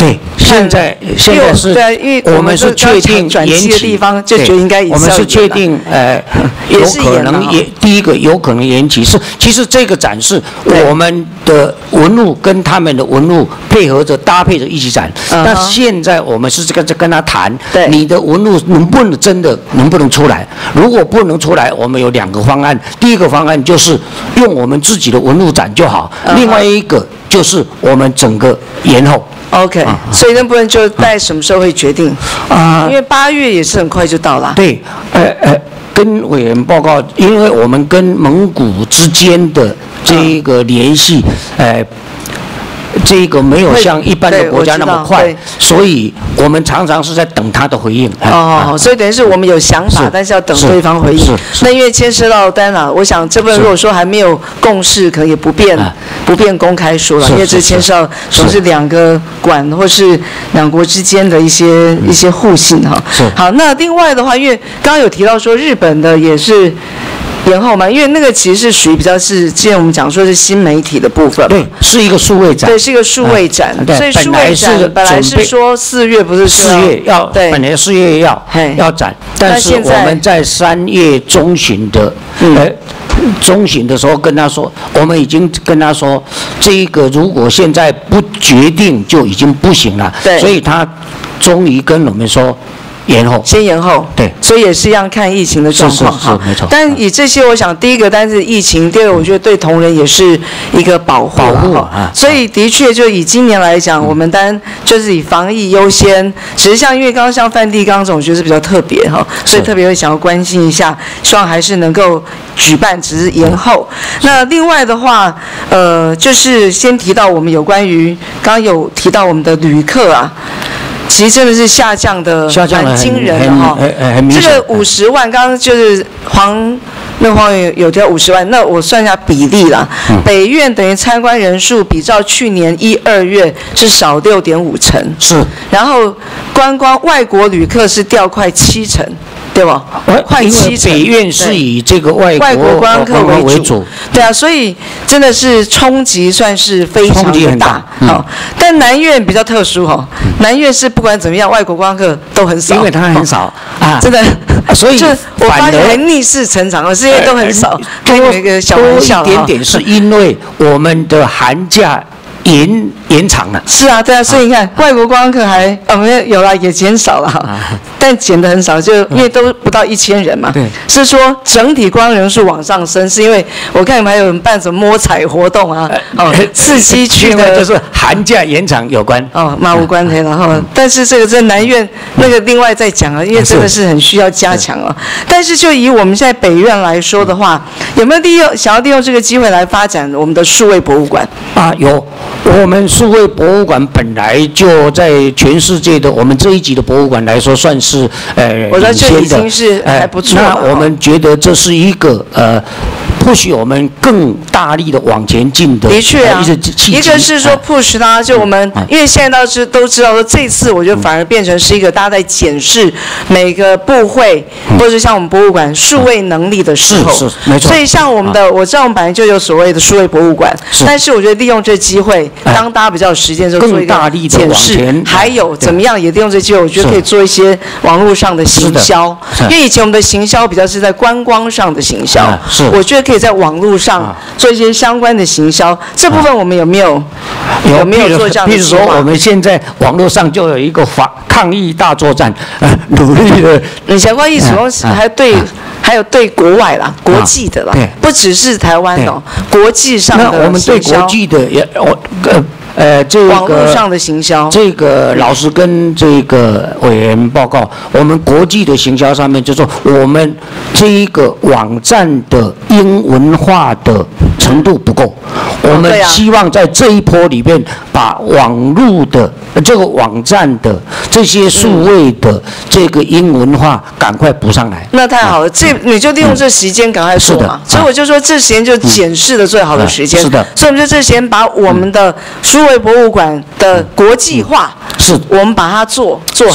对，现在现在是， 对啊，因为我们是确定转机的地方，就觉得应该我们是确定呃，有可能延第一个有可能延期是，其实这个展示我们的文物跟他们的文物配合着搭配着一起展，那现在我们是这个在跟他谈，你的文物能不能真的能不能出来？如果不能出来，我们有两个方案，第一个方案就是用我们自己的文物展就好，另外一个就是我们整个延后。 OK，、啊、所以那部分就在什么时候会决定？啊，因为八月也是很快就到了。 对，呃呃，跟委员报告，因为我们跟蒙古之间的这一个联系，呃。这个没有像一般的国家那么快，所以我们常常是在等他的回应。 哦，所以等于是我们有想法，但是要等对方回应。那因为牵涉到当然了，我想这部分如果说还没有共识，可能也不便不便公开说了，因为这牵涉到总是两个馆或是两国之间的一些一些互信哈。好，那另外的话，因为刚刚有提到说日本的也是。延后嘛，因为那个其实是属于比较是，之前我们讲说是新媒体的部分， 对，是一个数位展， 对，是一个数位展， 对， 所以数位展本来是说四月不是四月要，对，本来四月要要展，但是我们在三月中旬的，呃，中旬的时候跟他说，我们已经跟他说，这一个如果现在不决定就已经不行了，对，所以他终于跟我们说。延后， 先延后， 对， 所以也是一样看疫情的状况哈，没错。 但以这些，我想第一个，但是疫情；第二个，我觉得对同仁也是一个保护， 保护啊。 所以的确，就以今年来讲，我们当然就是以防疫优先。只是像因为刚刚像范地刚总，我觉得是比较特别哈，所以特别会想要关心一下，希望还是能够举办，只是延后。那另外的话，呃，就是先提到我们有关于刚刚有提到我们的旅客啊。其实真的是下降的蛮惊人的哈，这个五十万，刚刚就是黄那黄有有条五十万，那我算一下比例啦。嗯、北院等于参观人数比照去年一二月是少六点五成， 是。 然后观光外国旅客是掉快七成。对吧？快七成。 北院是以这个外外国观光客为主， 为主对啊，所以真的是冲击算是非常的大。好、嗯哦，但南院比较特殊哈、哦，南院是不管怎么样，外国观光客都很少， 因为它很少、哦、啊， 真的。 所以我发现还逆势成长了，是因为都很少。多有一个小玩笑多一点点，是因为我们的寒假。延延长了， 是啊，对啊，所以你看，外国观光客还啊没有有啦，也减少了哈，但减得很少，就因为都不到一千人嘛。对，是说整体观光人数往上升，是因为我看你们还有人办什么摸彩活动啊，哦，刺激区的， 就是寒假延长有关。 哦，马无关黑了哈，但是这个在南院那个另外再讲啊，因为真的是很需要加强啊。但是就以我们现在北院来说的话，有没有利用想要利用这个机会来发展我们的数位博物馆啊？有。我们数位博物馆本来就在全世界的，我们这一级的博物馆来说，算是呃我说这已经是还不错、 呃。那我们觉得这是一个呃。push 我们更大力的往前进的， 的确啊，一个是说 push 它，就我们因为现在都知都知道说这次我觉得反而变成是一个大家在检视每个部会或者像我们博物馆数位能力的时候， 是是没错。 所以像我们的，我知道我们本来就有所谓的数位博物馆，但是我觉得利用这机会，当大家比较有时间的时候做一个检视，还有怎么样也利用这机会，我觉得可以做一些网络上的行销，因为以前我们的行销比较是在观光上的行销，是我觉得可以。可以在网络上做一些相关的行销，这部分我们有没有有没有做这样的？ 比如说，我们现在网络上就有一个反抗疫大作战，呃，努力的。 你相关艺术公司还对，还有对国外啦、国际的啦，不只是台湾哦，国际上的。 那我们对国际的也我呃。呃，这个网络上的行销， 这个老师跟这个委员报告，我们国际的行销上面就说，我们这一个网站的英文化的程度不够，我们希望在这一波里面把网络的这个网站的这些数位的这个英文化赶快补上来。 那太好了，这你就利用这时间赶快做嘛。所以我就说，这时间就检视的最好的时间。 是的。 所以我们就这时间把我们的数位博物馆的国际化， 是， 我们把它做做好。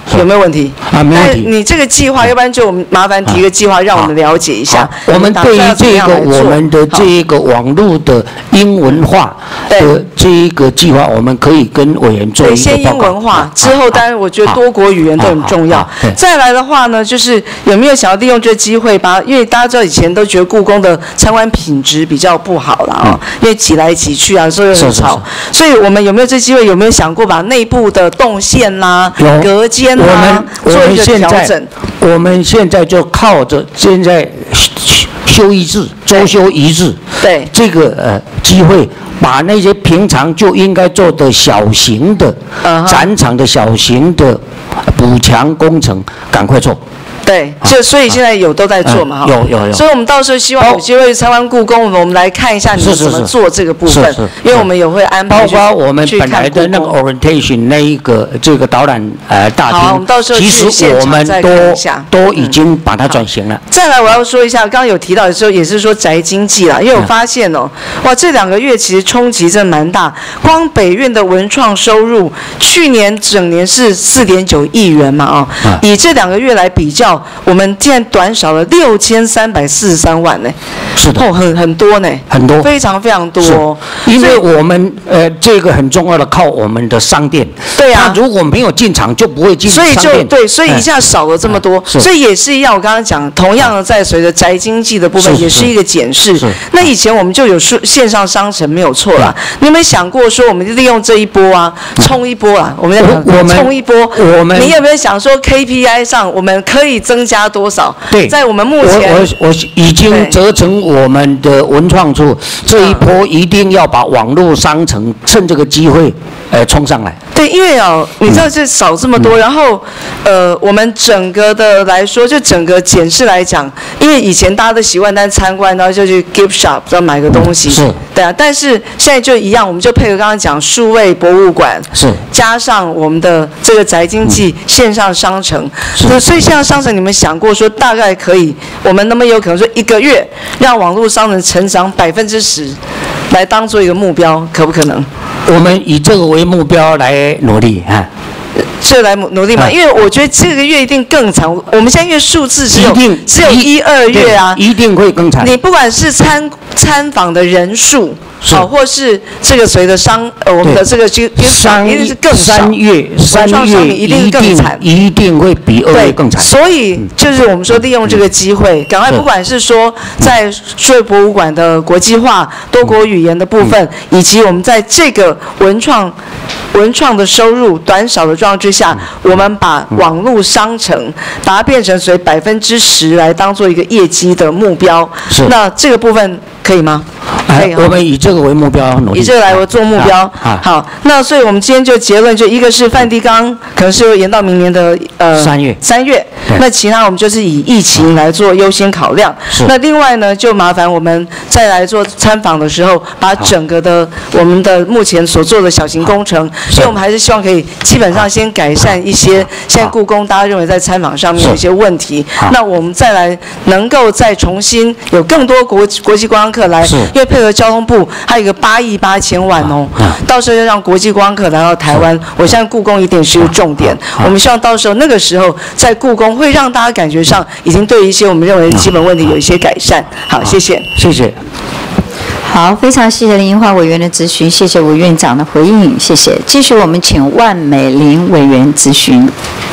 有没有问题？ 啊，没问题。 你这个计划，要不然就麻烦提个计划，让我们了解一下。 我们对于这个我们的这一个网络的英文化的这一个计划，我们可以跟委员做一个报告。 先英文化，之后当然我觉得多国语言都很重要。再来的话呢，就是有没有想要利用这个机会把，因为大家知道以前都觉得故宫的参观品质比较不好了啊，因为挤来挤去啊，所以很吵。所以我们有没有这机会？有没有想过把内部的动线啦、隔间啦做一个调整？ 我们现在就靠着现在休一日，周休一日， 对这个呃机会，把那些平常就应该做的小型的展场的小型的补强工程，赶快做。 对，就所以现在有都在做嘛，哈、 嗯，有有有。 所以我们到时候希望有机会参观故宫，我们来看一下你们怎么做这个部分，是是是因为我们也会安排。 包括我们本来的那个 orientation 那一个这个导览呃大厅， 好，我们到时候其实我们都都已经把它转型了。 再来，我要说一下，刚刚有提到的时候，也是说宅经济啦，因为我发现哦，哇，这两个月其实冲击真的蛮大，光北院的文创收入，去年整年是四点九亿元嘛，哦，嗯、以这两个月来比较。我们竟然短少了六千三百四十三万呢， 是的， 哦，很很多呢， 很多， 非常非常多。 因为我们呃这个很重要的靠我们的商店， 对啊， 如果没有进场就不会进商店， 所以就对，所以一下少了这么多，所以也是一样。我刚刚讲，同样的在随着宅经济的部分也是一个检视。那以前我们就有线上商城没有错啦，你有没有想过说我们利用这一波啊，冲一波啊？我们要冲一波， 我们你有没有想说 K P I 上我们可以增加多少？ 对， 在我们目前， 我我我已经责成我们的文创处这一波一定要把网络商城趁这个机会，呃，冲上来。 对，因为哦，你知道这少这么多，嗯、然后呃，我们整个的来说，就整个检视来讲，因为以前大家都习惯单参观，然后就去 gift shop 要买个东西， 是， 对啊。但是现在就一样，我们就配合刚刚讲数位博物馆， 是， 加上我们的这个宅经济线上商城，是。所以线上商城，你们想过说大概可以，我们那么有可能说一个月让网络商城成长百分之十，来当做一个目标，可不可能？ 我们以这个为目标来努力啊。 这来努力嘛，因为我觉得这个月一定更长。我们现在月数字只有只有一二月啊， 一定会更长。 你不管是参参访的人数，好，或是这个随着商呃我们的这个就商一定是更少。 三月三月一定更惨， 一定会比二月更惨。 所以就是我们说利用这个机会，赶快不管是说在数位博物馆的国际化、多国语言的部分，以及我们在这个文创。文创的收入短少的状况之下，我们把网络商城把它变成随百分之十来当做一个业绩的目标。 是。 那这个部分可以吗？ 可以。我们以这个为目标努力。 以这个来为做目标。好。那所以我们今天就结论，就一个是梵蒂冈可能是会延到明年的呃三月。 三月。那其他我们就是以疫情来做优先考量。 是。 那另外呢，就麻烦我们再来做参访的时候，把整个的我们的目前所做的小型工程。所以我们还是希望可以基本上先改善一些现在故宫大家认为在参访上面有一些问题，那我们再来能够再重新有更多国国际观光客来，因为配合交通部还有一个八亿八千万哦，到时候要让国际观光客来到台湾，我相信故宫一定是一个重点。我们希望到时候那个时候在故宫会让大家感觉上已经对一些我们认为的基本问题有一些改善。好，谢谢， 谢谢。 好，非常谢谢林英华委员的咨询，谢谢吴院长的回应，谢谢。继续，我们请万美玲委员咨询。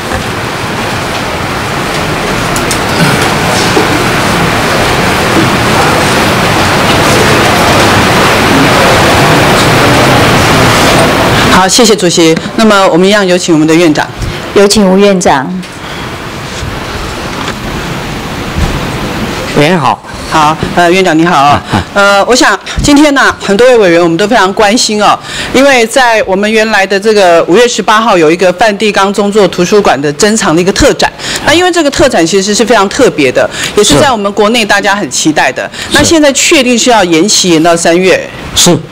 好，谢谢主席。那么我们一样有请我们的院长。 有请吴院长。 委员好。 好，呃，院长你好。呃，我想今天呢，很多位委员我们都非常关心哦，因为在我们原来的这个五月十八号有一个梵蒂冈宗座图书馆的珍藏的一个特展，那因为这个特展其实是非常特别的，也是在我们国内大家很期待的。那现在确定是要延期延到三月。 是。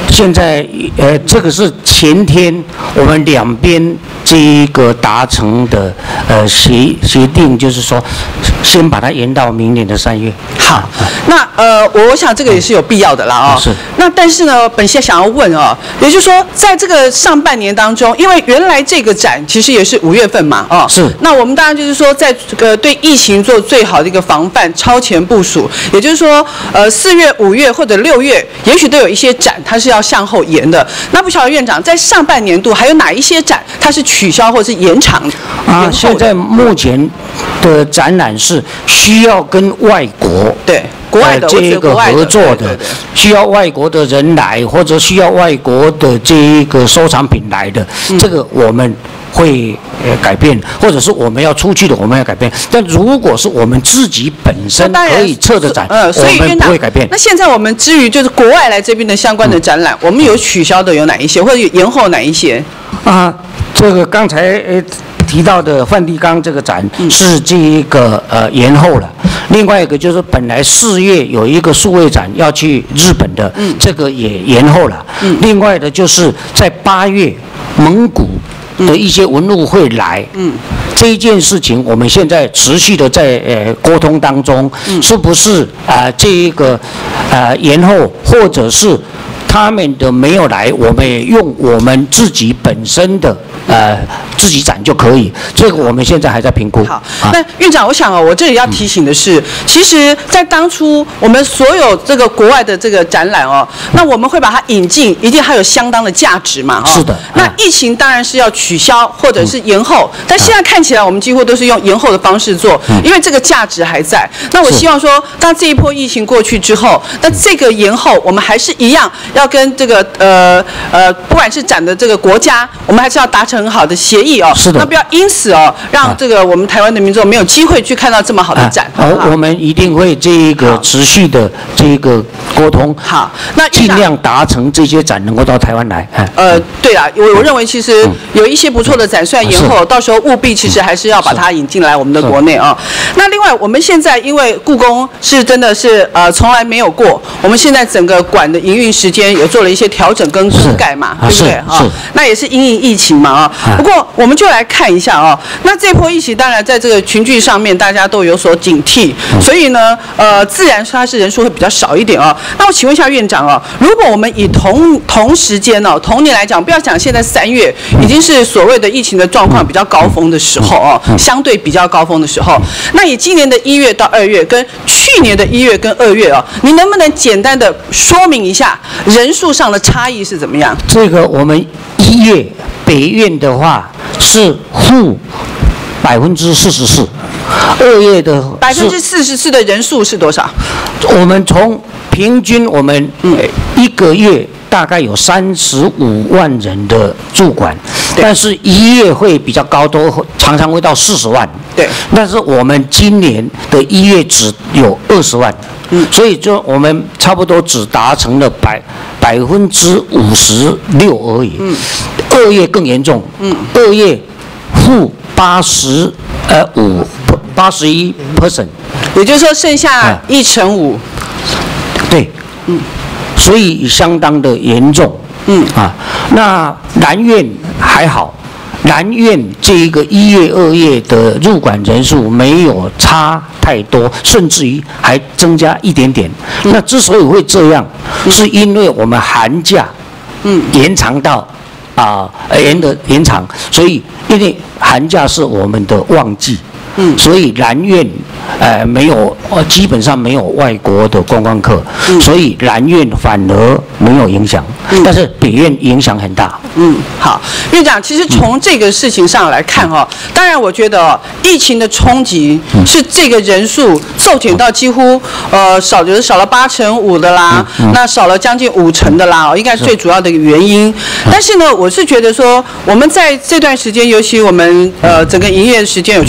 现在呃，这个是前天我们两边这一个达成的呃协协定，就是说先把它延到明年的三月。 好，那呃，我想这个也是有必要的啦啊、哦。是。那但是呢，本席想要问哦，也就是说，在这个上半年当中，因为原来这个展其实也是五月份嘛，哦， 是。 那我们当然就是说，在呃对疫情做最好的一个防范、超前部署，也就是说，呃四月、五月或者六月，也许都有一些展它是要向后延的。那不晓得院长在上半年度还有哪一些展它是取消或者是延长的？ 啊，现在目前的展览是需要跟外国对国外的、 呃、这一个合作的， 对对对， 需要外国的人来，或者需要外国的这一个收藏品来的，嗯、这个我们会呃改变，或者是我们要出去的，我们要改变。但如果是我们自己本身可以策的展，呃，所以我们不会改变。 那现在我们至于就是国外来这边的相关的展览，嗯、我们有取消的有哪一些，或者有延后哪一些？ 啊，这个刚才呃。提到的梵蒂冈这个展是这一个呃延后了，另外一个就是本来四月有一个数位展要去日本的，这个也延后了。另外的就是在八月蒙古的一些文物会来，这一件事情我们现在持续的在呃沟通当中，是不是啊这一个呃延后，或者是他们的没有来，我们也用我们自己本身的呃自己展就可以。这个我们现在还在评估。 好，那院长，我想哦，我这里要提醒的是，嗯、其实，在当初我们所有这个国外的这个展览哦，那我们会把它引进，一定还有相当的价值嘛，哦。 是的。 那疫情当然是要取消或者是延后，嗯、但现在看起来我们几乎都是用延后的方式做，嗯、因为这个价值还在。那我希望说，当这一波疫情过去之后，那这个延后我们还是一样。要跟这个呃呃，不管是展的这个国家，我们还是要达成很好的协议哦。 是的。 那不要因此哦，让这个我们台湾的民众没有机会去看到这么好的展。 好，我们一定会这一个持续的这一个沟通。 好，那尽量达成这些展能够到台湾来。 呃，对啦，我我认为其实有一些不错的展，虽然延后，到时候务必其实还是要把它引进来我们的国内啊。那另外，我们现在因为故宫是真的是呃从来没有过，我们现在整个馆的营运时间有做了一些调整跟更改嘛，对不对啊？那也是因应疫情嘛啊。不过我们就来看一下啊，那这波疫情当然在这个群聚上面大家都有所警惕，所以呢，呃，自然它是人数会比较少一点啊。那我请问一下院长啊，如果我们以同同时间哦，同年来讲，不要讲现在三月已经是所谓的疫情的状况比较高峰的时候哦，相对比较高峰的时候，那以今年的一月到二月跟去年的一月跟二月哦，你能不能简单的说明一下人数上的差异是怎么样？ 这个我们一月北院的话是负百分之四十四，二月的百分之四十四的人数是多少？ 我们从平均我们一个月大概有三十五万人的驻馆，但是一月会比较高，都常常会到四十万。 对， 但是我们今年的一月只有二十万。嗯，所以就我们差不多只达成了百百分之五十六而已。嗯，二月更严重。嗯，二月负八十呃五八十一 percent， 也就是说剩下一成五。 对，嗯，所以相当的严重。嗯啊，那南院还好。南院这一个一月、二月的入馆人数没有差太多，甚至于还增加一点点。嗯、那之所以会这样，嗯、是因为我们寒假嗯延长到啊、呃、延的延长，所以因为寒假是我们的旺季。嗯，所以南院呃没有呃基本上没有外国的观光客，嗯、所以南院反而没有影响，嗯、但是北院影响很大。 嗯，好，院长，其实从这个事情上来看哈、哦，嗯、当然我觉得、哦、疫情的冲击是这个人数骤减到几乎呃少，就是少了八成五的啦，嗯嗯、那少了将近五成的啦，应该是最主要的一个原因。但是呢，我是觉得说我们在这段时间，尤其我们呃整个营业时间有去调整。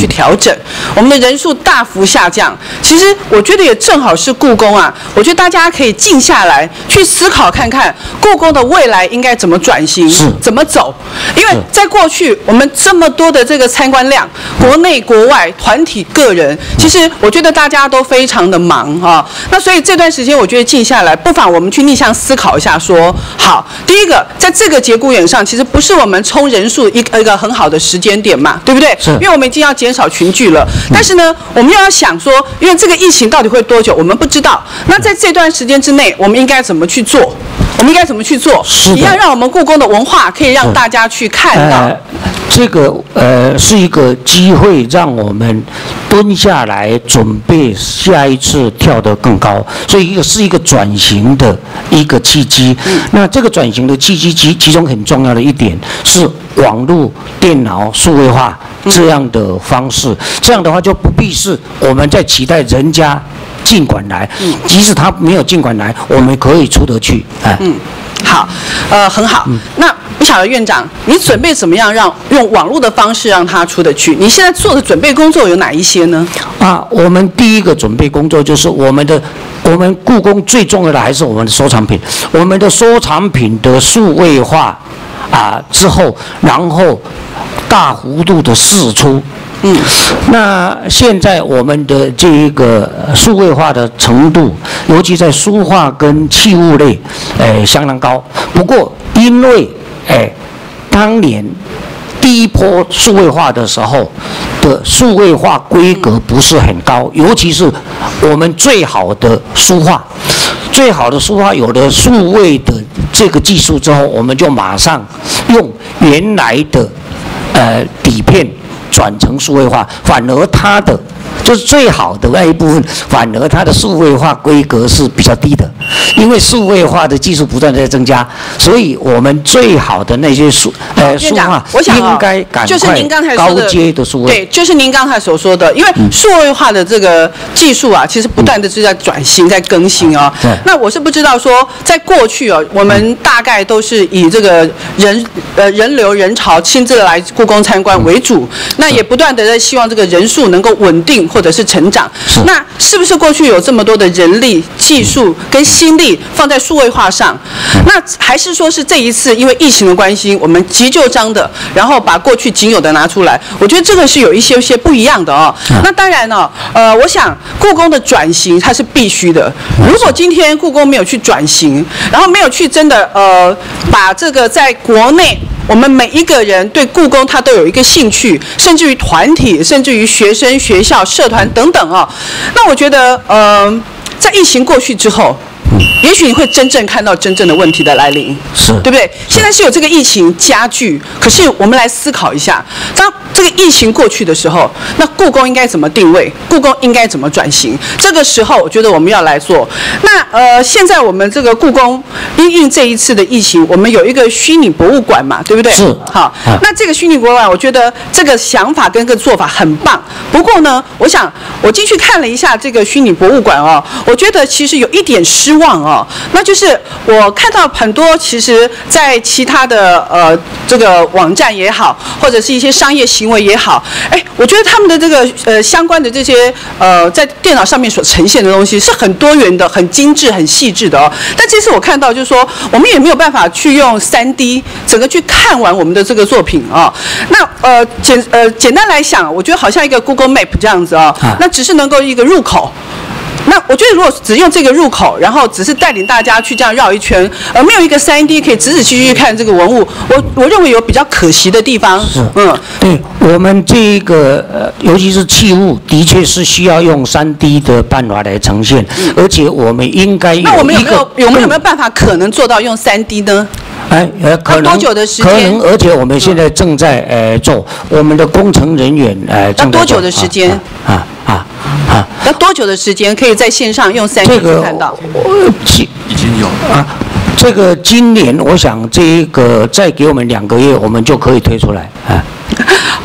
整，我们的人数大幅下降。其实我觉得也正好是故宫啊，我觉得大家可以静下来去思考看看，故宫的未来应该怎么转型，怎么走。因为在过去我们这么多的这个参观量，国内国外团体个人，其实我觉得大家都非常的忙啊。那所以这段时间我觉得静下来，不妨我们去逆向思考一下说，好，第一个在这个节骨眼上，其实不是我们冲人数一一个很好的时间点嘛，对不对？因为我们已经要减少群聚了，但是呢，我们又要想说，因为这个疫情到底会多久，我们不知道。那在这段时间之内，我们应该怎么去做？我们应该怎么去做？一样让我们故宫的文化可以让大家去看到。 呃、这个呃是一个机会，让我们蹲下来准备下一次跳得更高，所以一个是一个转型的一个契机。嗯、那这个转型的契机，其其中很重要的一点是网络、电脑、数位化这样的方式。嗯、这样的话就不必是我们在期待人家尽管来，嗯、即使他没有尽管来，我们可以出得去。哎， 嗯，好，呃，很好。嗯、那不晓得院长，你准备怎么样让用网络的方式让他出得去？你现在做的准备工作有哪一些呢？ 啊，我们第一个准备工作就是我们的，我们故宫最重要的还是我们的收藏品，我们的收藏品的数位化啊之后，然后大幅度的释出。嗯，那现在我们的这一个数位化的程度，尤其在书画跟器物类，呃，相当高。不过，因为哎，当年第一波数位化的时候的数位化规格不是很高，尤其是我们最好的书画。最好的书画有了数位的这个技术之后，我们就马上用原来的呃底片转成数位化，反而它的就是最好的那一部分，反而它的数位化规格是比较低的，因为数位化的技术不断在增加，所以我们最好的那些数呃数画应该赶快高阶的数位。 对，就是您刚才所说的，因为数位化的这个技术啊，其实不断的是在转型、在更新哦。 嗯、 那我是不知道说，在过去哦，我们大概都是以这个人呃人流人潮亲自来故宫参观为主，那也不断的在希望这个人数能够稳定或者是成长。 是那是不是过去有这么多的人力、技术跟心力放在数位化上？那还是说是这一次因为疫情的关系，我们急就章的，然后把过去仅有的拿出来？我觉得这个是有一些些不一样的哦。那当然呢、哦，呃，我想故宫的转型它是必须的。如果今天故宫没有去转型，然后没有去真的呃把这个在国内。我们每一个人对故宫他都有一个兴趣，甚至于团体，甚至于学生、学校、社团等等哦。那我觉得，呃，在疫情过去之后，也许你会真正看到真正的问题的来临， 是对不对？现在是有这个疫情加剧，可是我们来思考一下，当这个疫情过去的时候，那故宫应该怎么定位？故宫应该怎么转型？这个时候，我觉得我们要来做。那呃，现在我们这个故宫因应这一次的疫情，我们有一个虚拟博物馆嘛，对不对？ 是。 好，啊、那这个虚拟博物馆，我觉得这个想法跟这个做法很棒。不过呢，我想我进去看了一下这个虚拟博物馆哦，我觉得其实有一点失望哦，那就是我看到很多其实在其他的呃这个网站也好，或者是一些商业行为也好，哎，我觉得他们的这个呃相关的这些呃在电脑上面所呈现的东西是很多元的、很精致、很细致的哦。但这次我看到就是说，我们也没有办法去用 三 D 整个去看完我们的这个作品啊、哦。那呃简呃简单来想，我觉得好像一个 Google Map 这样子啊、哦，那只是能够一个入口。那我觉得，如果只用这个入口，然后只是带领大家去这样绕一圈，而没有一个 三 D 可以仔仔细细去看这个文物，我我认为有比较可惜的地方。 是，嗯，对我们这个呃，尤其是器物，的确是需要用 三 D 的办法来呈现，嗯、而且我们应该有一个。 那我们有没有有没有没有办法可能做到用 三 D 呢？ 哎，呃，可能多久的时间？ 可能，而且我们现在正在呃做，我们的工程人员呃正在做。 要多久的时间？ 啊啊啊！ 要多久的时间可以在线上用 三 D 去看到？ 这个已经有啊。这个今年我想这一个再给我们两个月，我们就可以推出来啊。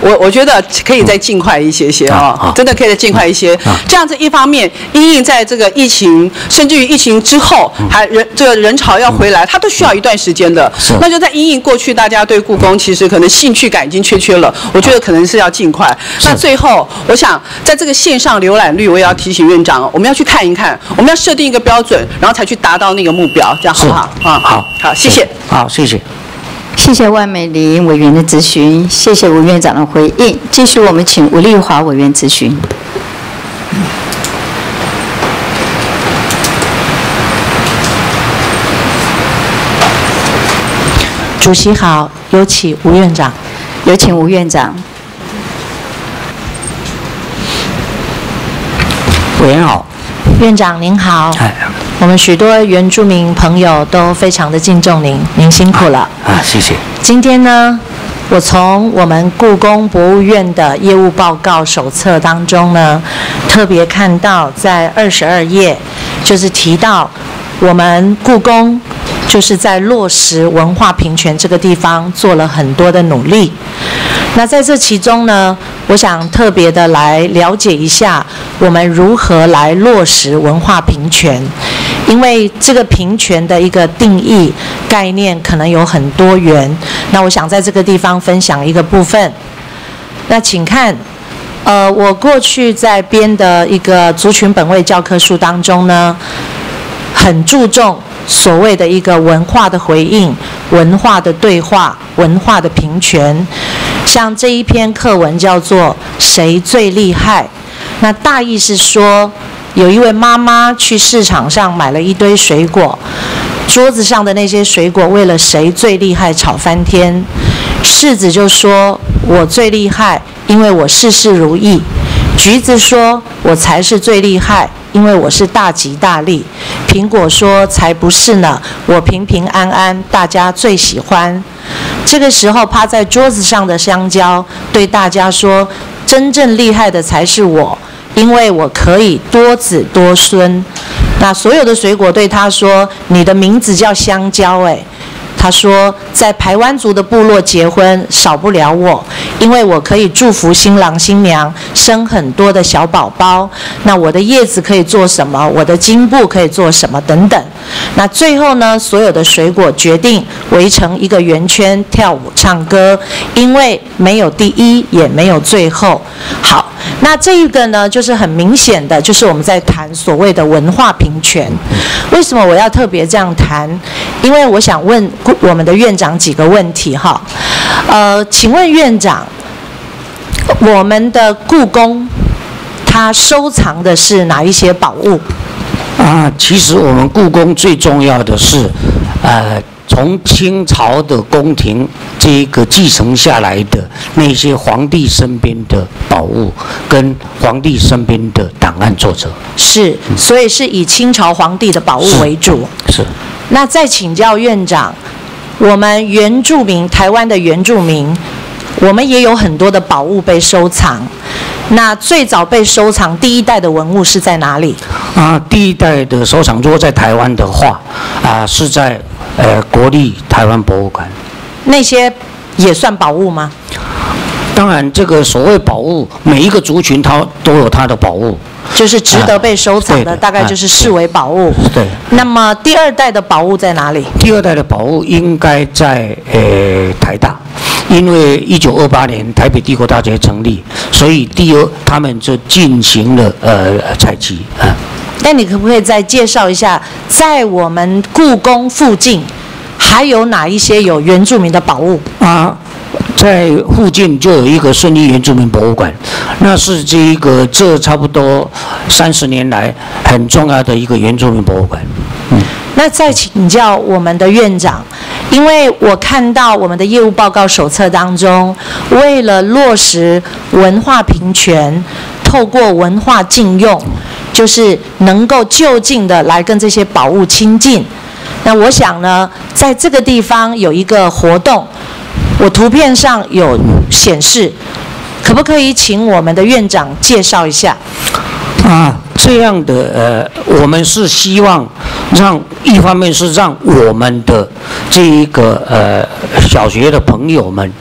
我我觉得可以再尽快一些些哦，真的可以再尽快一些。这样子一方面，因应在这个疫情，甚至于疫情之后，还人这个人潮要回来，它都需要一段时间的。那就在因应过去大家对故宫其实可能兴趣感已经缺缺了，我觉得可能是要尽快。那最后，我想在这个线上浏览率，我也要提醒院长，我们要去看一看，我们要设定一个标准，然后才去达到那个目标，这样好不好？啊，好，好，谢谢。 好，谢谢。 谢谢万美玲委员的咨询，谢谢吴院长的回应。继续，我们请吴丽华委员咨询。 主席好，有请吴院长。 有请吴院长。 委员好。 院长您好。我们许多原住民朋友都非常的敬重您，您辛苦了。 啊，谢谢。 今天呢，我从我们故宫博物院的业务报告手册当中呢，特别看到在二十二页，就是提到我们故宫就是在落实文化平权这个地方做了很多的努力。那在这其中呢，我想特别的来了解一下我们如何来落实文化平权，因为这个平权的一个定义概念可能有很多元。那我想在这个地方分享一个部分。那请看，呃，我过去在编的一个族群本位教科书当中呢，很注重所谓的一个文化的回应、文化的对话、文化的平权。像这一篇课文叫做《谁最厉害》，那大意是说，有一位妈妈去市场上买了一堆水果，桌子上的那些水果为了谁最厉害吵翻天。柿子就说：“我最厉害，因为我事事如意。”橘子说：“我才是最厉害，因为我是大吉大利。”苹果说：“才不是呢，我平平安安，大家最喜欢。”这个时候，趴在桌子上的香蕉对大家说：“真正厉害的才是我，因为我可以多子多孙。”那所有的水果对他说：“你的名字叫香蕉，哎。”他说，在排湾族的部落结婚少不了我，因为我可以祝福新郎新娘生很多的小宝宝。那我的叶子可以做什么？我的茎部可以做什么？等等。那最后呢，所有的水果决定围成一个圆圈跳舞唱歌，因为没有第一，也没有最后。好，那这一个呢，就是很明显的，就是我们在谈所谓的文化平权。为什么我要特别这样谈？因为我想问我们的院长几个问题哈。呃，请问院长，我们的故宫它收藏的是哪一些宝物？ 啊，其实我们故宫最重要的是，呃，从清朝的宫廷这个继承下来的那些皇帝身边的宝物，跟皇帝身边的档案作者。 是，所以是以清朝皇帝的宝物为主。 是。是那再请教院长，我们原住民，台湾的原住民，我们也有很多的宝物被收藏。那最早被收藏第一代的文物是在哪里？ 啊，第一代的收藏，如果在台湾的话，啊，是在呃国立台湾博物馆。 那些也算宝物吗？ 当然，这个所谓宝物，每一个族群它都有它的宝物。 就是值得被收藏的，大概就是视为宝物。 对。 那么第二代的宝物在哪里？ 第二代的宝物应该在呃台大，因为一九二八年台北帝国大学成立，所以第二他们就进行了呃采集啊。 那你可不可以再介绍一下，在我们故宫附近还有哪一些有原住民的宝物啊？在附近就有一个顺利原住民博物馆，那是这一个这差不多三十年来很重要的一个原住民博物馆。嗯， 那再请教我们的院长，因为我看到我们的业务报告手册当中，为了落实文化平权，透过文化禁用，就是能够就近的来跟这些宝物亲近。那我想呢，在这个地方有一个活动。我图片上有显示，可不可以请我们的院长介绍一下？ 啊，这样的呃，我们是希望让一方面是让我们的这一个呃小学的朋友们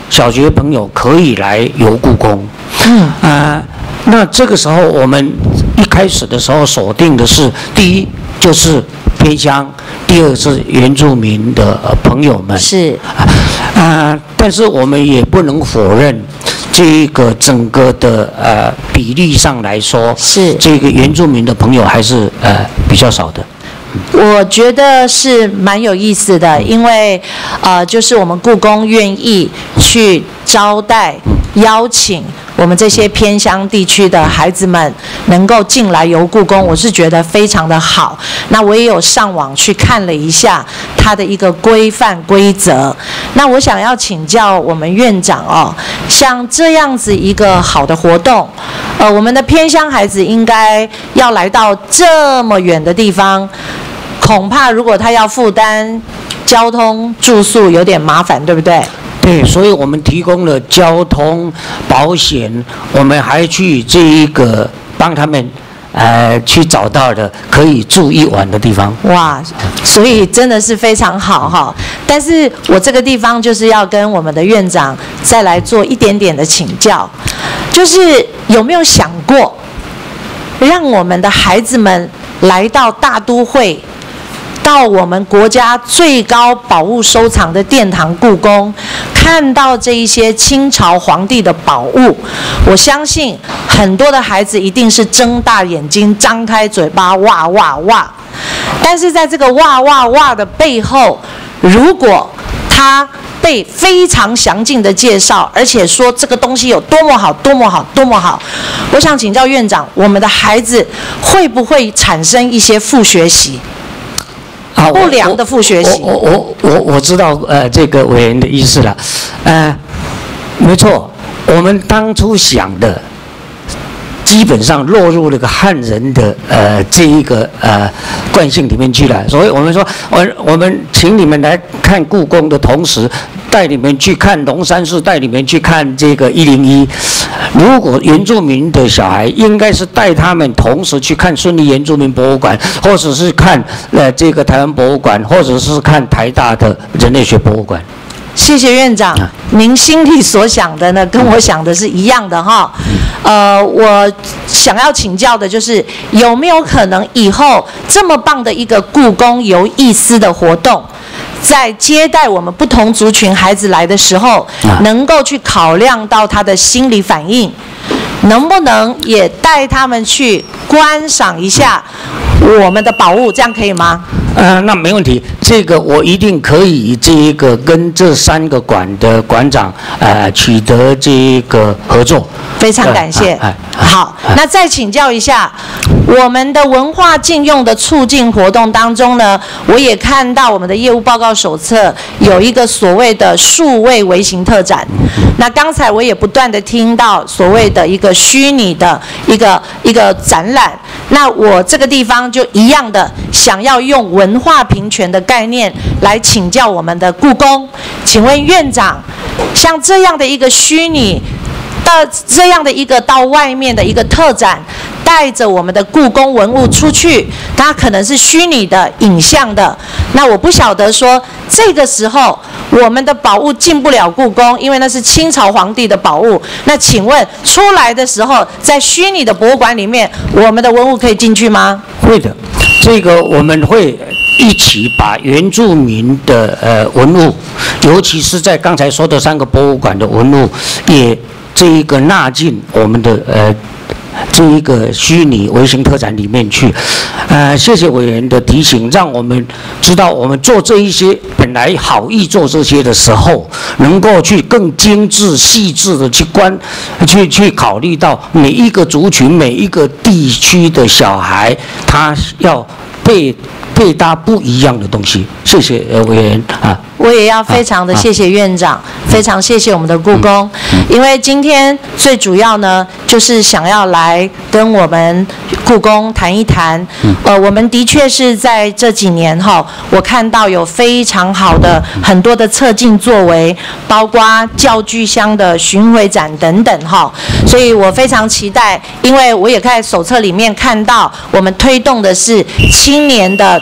小学朋友可以来游故宫。嗯啊、呃，那这个时候我们一开始的时候锁定的是，第一就是偏乡，第二是原住民的朋友们。 是啊、呃，但是我们也不能否认。这个整个的呃比例上来说， 是这个原住民的朋友还是呃比较少的。 我觉得是蛮有意思的，因为呃，就是我们故宫愿意去招待、邀请我们这些偏乡地区的孩子们能够进来游故宫，我是觉得非常的好。那我也有上网去看了一下它的一个规范规则。那我想要请教我们院长哦，像这样子一个好的活动，呃，我们的偏乡孩子应该要来到这么远的地方，恐怕如果他要负担交通住宿有点麻烦，对不对？ 对，所以我们提供了交通保险，我们还去这一个帮他们呃去找到的可以住一晚的地方。 哇，所以真的是非常好哈。但是我这个地方就是要跟我们的院长再来做一点点的请教，就是有没有想过，让我们的孩子们来到大都会，到我们国家最高宝物收藏的殿堂故宫，看到这一些清朝皇帝的宝物，我相信很多的孩子一定是睁大眼睛、张开嘴巴，哇哇哇！但是在这个哇哇哇的背后，如果他被非常详尽的介绍，而且说这个东西有多么好、多么好、多么好，我想请教院长，我们的孩子会不会产生一些负学习？ 啊， 不良的负学习。 我我我我我知道呃这个委员的意思了，呃，没错，我们当初想的，基本上落入那个汉人的呃这一个呃惯性里面去了。所以我们说，我我们请你们来看故宫的同时，带你们去看龙山寺，带你们去看这个一零一。如果原住民的小孩，应该是带他们同时去看顺利原住民博物馆，或者是看呃这个台湾博物馆，或者是看台大的人类学博物馆。 谢谢院长，您心里所想的呢，跟我想的是一样的哈。呃，我想要请教的就是，有没有可能以后这么棒的一个故宫游艺思的活动，在接待我们不同族群孩子来的时候，能够去考量到他的心理反应，能不能也带他们去观赏一下我们的宝物，这样可以吗？ 呃，那没问题，这个我一定可以这一个跟这三个馆的馆长呃取得这个合作。 非常感谢。呃、好，那再请教一下，我们的文化禁用的促进活动当中呢，我也看到我们的业务报告手册有一个所谓的数位微型特展。那刚才我也不断的听到所谓的一个虚拟的一个一个展览，那我这个地方就一样的想要用文化平权的概念来请教我们的故宫，请问院长，像这样的一个虚拟到这样的一个到外面的一个特展，带着我们的故宫文物出去，它可能是虚拟的、影像的。那我不晓得说这个时候我们的宝物进不了故宫，因为那是清朝皇帝的宝物。那请问出来的时候，在虚拟的博物馆里面，我们的文物可以进去吗？ 会的，这个我们会一起把原住民的呃文物，尤其是在刚才说的三个博物馆的文物，也这一个纳进我们的呃这一个虚拟微型特展里面去。呃，谢谢委员的提醒，让我们知道我们做这一些本来好意做这些的时候，能够去更精致细致的去观去去考虑到每一个族群每一个地区的小孩，他要被配搭不一样的东西。谢谢呃委员啊。 我也要非常的谢谢院长，啊、非常谢谢我们的故宫，嗯嗯、因为今天最主要呢，就是想要来跟我们故宫谈一谈。嗯、呃，我们的确是在这几年哈，我看到有非常好的很多的策进作为，包括教具箱的巡回展等等哈，所以我非常期待，因为我也在手册里面看到，我们推动的是青年的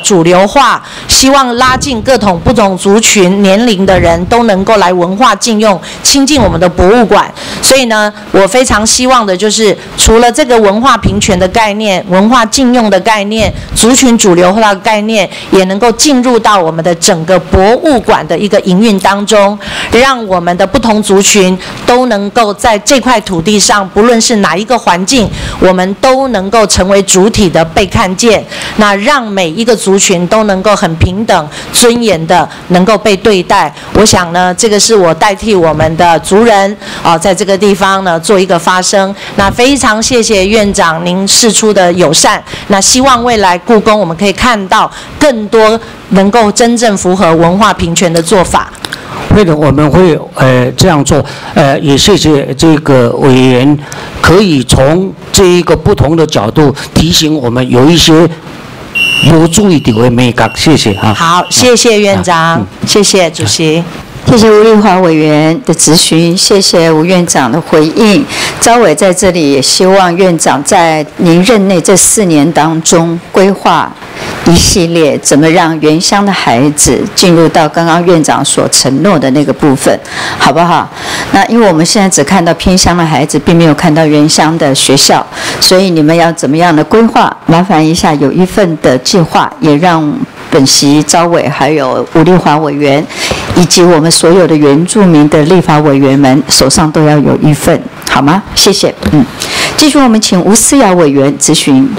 主流化，希望拉近各种不同族群、年龄的人都能够来文化禁用、亲近我们的博物馆。所以呢，我非常希望的就是，除了这个文化平权的概念、文化禁用的概念、族群主流化的概念，也能够进入到我们的整个博物馆的一个营运当中，让我们的不同族群都能够在这块土地上，不论是哪一个环境，我们都能够成为主体的被看见。那让每一个族群都能够很平等、尊严的能够被对待。我想呢，这个是我代替我们的族人啊、呃，在这个地方呢做一个发声。那非常谢谢院长您释出的友善。那希望未来故宫我们可以看到更多能够真正符合文化平权的做法。 会的，我们会呃这样做，呃也谢谢这个委员，可以从这一个不同的角度提醒我们有一些有注意的美感，谢谢哈。 好，谢谢院长，啊嗯、谢谢主席。 谢谢吴丽华委员的质询，谢谢吴院长的回应。招委在这里也希望院长在您任内这四年当中规划一系列怎么让原乡的孩子进入到刚刚院长所承诺的那个部分，好不好？那因为我们现在只看到偏乡的孩子，并没有看到原乡的学校，所以你们要怎么样的规划？麻烦一下有一份的计划，也让本席招委还有吴丽华委员以及我们所有的原住民的立法委员们手上都要有一份，好吗？谢谢。嗯，继续我们请吴思瑶委员质询。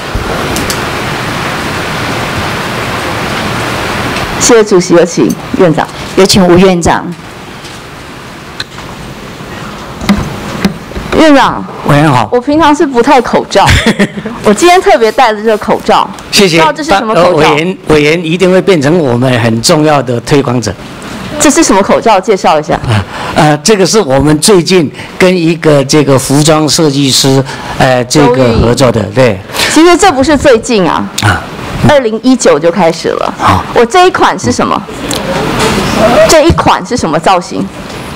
谢谢主席，有请院长。 有请吴院长。 院长， 委员好。 我平常是不戴口罩，我今天特别戴着这个口罩。 谢谢。 不知道这是什么口罩？ 委员，委员一定会变成我们很重要的推广者。 这是什么口罩？介绍一下。 啊，呃，这个是我们最近跟一个这个服装设计师，呃，这个合作的，对。 其实这不是最近啊。啊。二零一九就开始了。好。我这一款是什么？这一款是什么造型？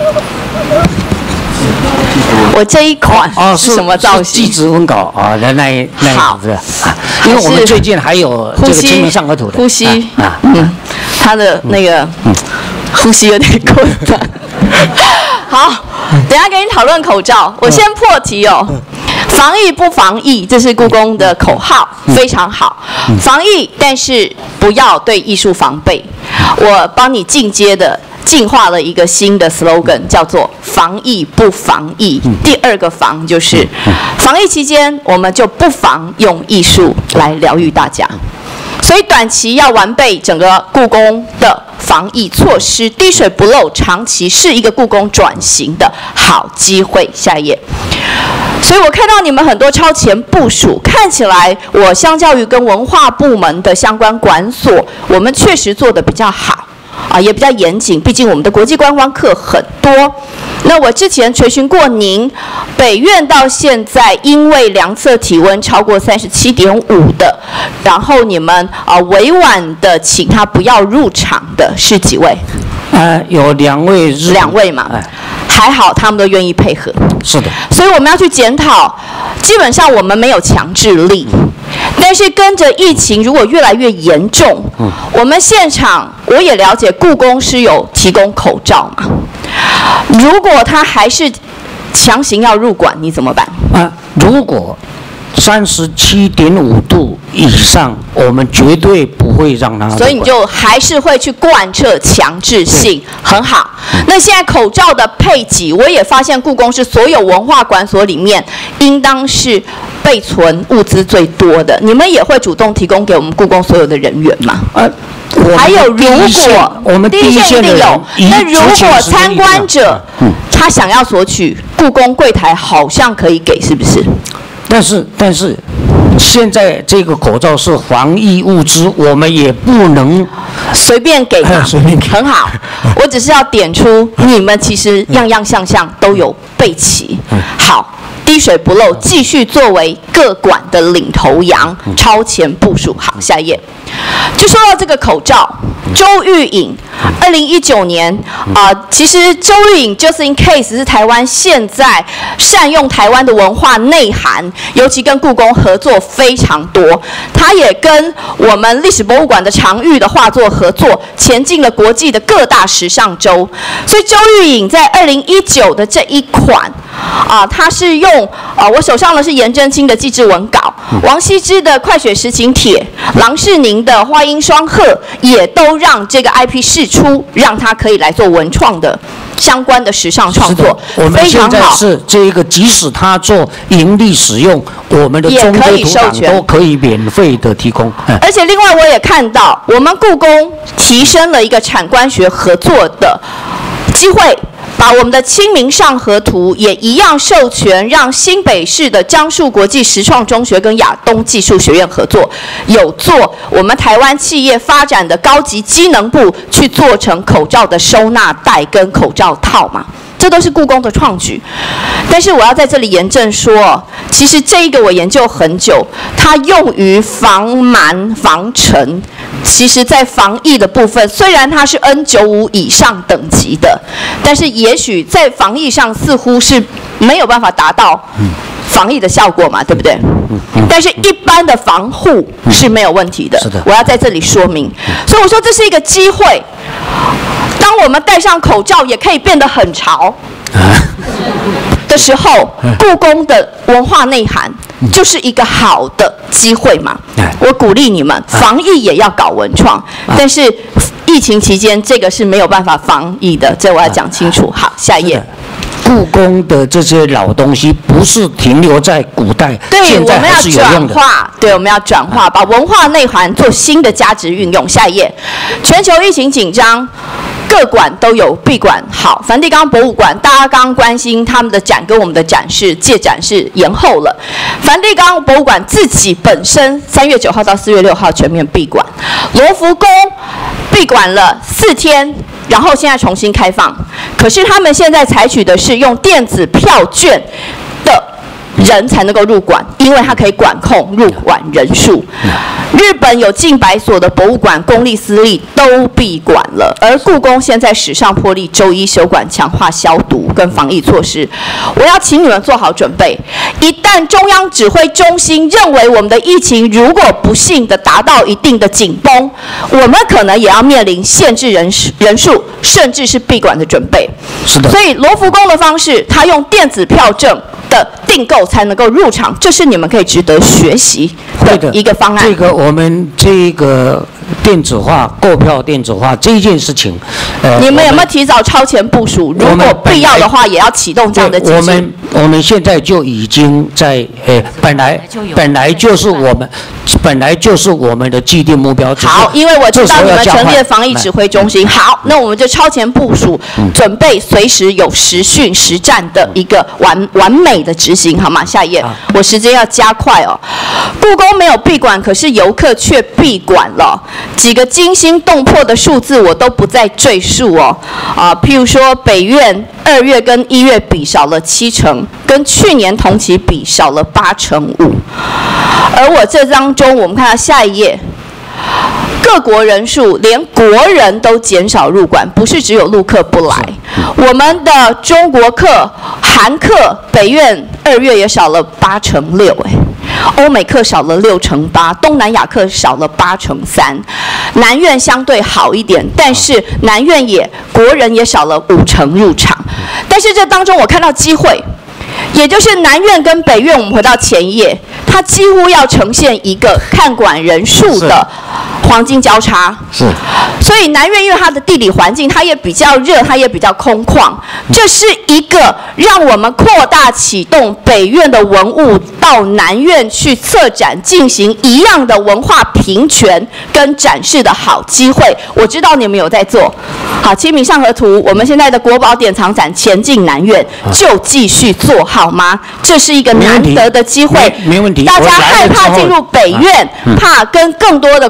我这一款是什么造型？ 祭侄文稿啊，那那那样子啊，因为我们最近还有这个清明上河图的呼吸啊，嗯，他的那个呼吸有点困难。好，等一下跟你讨论口罩，我先破题哦。防疫不防疫，这是故宫的口号，非常好。防疫，但是不要对艺术防备。我帮你进阶的。进化了一个新的 slogan， 叫做“防疫不防疫”。第二个防就是防疫期间，我们就不妨用艺术来疗愈大家。所以短期要完备整个故宫的防疫措施，滴水不漏；长期是一个故宫转型的好机会。下一页。所以我看到你们很多超前部署，看起来我相较于跟文化部门的相关管所，我们确实做得比较好。啊，也比较严谨，毕竟我们的国际观光客很多。那我之前垂询过您，北院到现在因为量测体温超过三十七点五的，然后你们啊委婉的请他不要入场的是几位？ 呃，有两位。 两位嘛。哎，还好他们都愿意配合。 是的。 所以我们要去检讨，基本上我们没有强制力。但是跟着疫情如果越来越严重，嗯、我们现场我也了解故宫是有提供口罩嘛。如果他还是强行要入馆，你怎么办？ 啊，如果三十七点五度以上，我们绝对不会让他。 所以你就还是会去贯彻强制性，很好。嗯、那现在口罩的配给，我也发现故宫是所有文化馆所里面，应当是备存物资最多的。你们也会主动提供给我们故宫所有的人员吗？ 呃， 还有，如果我们第一线一定有， 那如果参观者、嗯、他想要索取，故宫柜台好像可以给，是不是？ 但是，但是，现在这个口罩是防疫物资，我们也不能随便给嘛。 随便给， 很好。我只是要点出，你们其实样样项项都有备齐。好， 滴水不漏，继续作为各馆的领头羊，超前部署。好，下一页。就说到这个口罩，周玉颖，二零一九年啊、呃，其实周玉颖 just in case 是台湾现在善用台湾的文化内涵，尤其跟故宫合作非常多。他也跟我们历史博物馆的常玉的画作合作，前进了国际的各大时尚周。所以周玉颖在二零一九的这一款啊、呃，他是用啊、呃，我手上的是颜真卿的祭制文稿，王羲之的快雪时晴帖，郎世宁的花音双鹤，也都让这个 I P 释出，让他可以来做文创的相关的时尚创作， 我们现在是这一个，即使他做盈利使用，我们的中规图档都可以免费的提供。 而且另外我也看到，我们故宫提升了一个产官学合作的机会。把我们的《清明上河图》也一样授权，让新北市的樟树国际实创中学跟亚东技术学院合作，有做我们台湾企业发展的高级机能部去做成口罩的收纳袋跟口罩套嘛。这都是故宫的创举，但是我要在这里严正说，其实这一个我研究很久，它用于防螨、防尘。其实，在防疫的部分，虽然它是 N 九十五 以上等级的，但是也许在防疫上似乎是没有办法达到防疫的效果嘛，对不对？但是一般的防护是没有问题的。是的，我要在这里说明。所以我说这是一个机会。当我们戴上口罩也可以变得很潮的时候，故宫的文化内涵就是一个好的机会嘛。我鼓励你们，防疫也要搞文创，但是疫情期间这个是没有办法防疫的，这我要讲清楚。好，下一页。 故宫的这些老东西不是停留在古代，现在还是有用的。对，我们要转化，对，我们要转化，把文化内涵做新的价值运用。下一页，全球疫情紧张。各馆都有闭馆，好，梵蒂冈博物馆，大家刚刚关心他们的展跟我们的展示借展是延后了。梵蒂冈博物馆自己本身三月九号到四月六号全面闭馆，罗浮宫闭馆了四天，然后现在重新开放，可是他们现在采取的是用电子票券的人才能够入馆，因为它可以管控入馆人数。日本有近百所的博物馆，公立私立都闭馆了，而故宫现在史上破例周一休馆，强化消毒跟防疫措施。我要请你们做好准备，一旦中央指挥中心认为我们的疫情如果不幸的达到一定的紧绷，我们可能也要面临限制人数、人数，甚至是闭馆的准备。是的。所以罗浮宫的方式，它用电子票证的订购才能够入场，这是你们可以值得学习的一个方案。 这个我们这个电子化购票电子化这一件事情， 呃，你们有没有提早超前部署？如果必要的话，也要启动这样的机制。 我们我们现在就已经在呃，本来本来就是我们本来就是我们的既定目标。 好，因为我知道你们成立了防疫指挥中心。好，那我们就超前部署，准备随时有实训实战的一个完完美的执行，好吗？下一页，我时间要加快哦。故宫没有闭馆，可是游客却闭馆了。几个惊心动魄的数字我都不再赘述哦，啊，譬如说北院二月跟一月比少了七成，跟去年同期比少了八成五。而我这当中，我们看到下一页，各国人数连国人都减少入馆，不是只有陆客不来，我们的中国客、韩客北院二月也少了八成六，哎。欧美客少了六成八，东南亚客少了八成三，南院相对好一点，但是南院也国人也少了五成入场。但是这当中我看到机会，也就是南院跟北院，我们回到前一页，它几乎要呈现一个看馆人数的黄金交叉。是。所以南院因为它的地理环境，它也比较热，它也比较空旷，这是一个让我们扩大启动北院的文物到南院去策展，进行一样的文化平权跟展示的好机会。我知道你们有在做。好，清明上河图，我们现在的国宝典藏展前进南院，就继续做好吗？这是一个难得的机会。 没问题。 大家害怕进入北院，怕跟更多的国际观光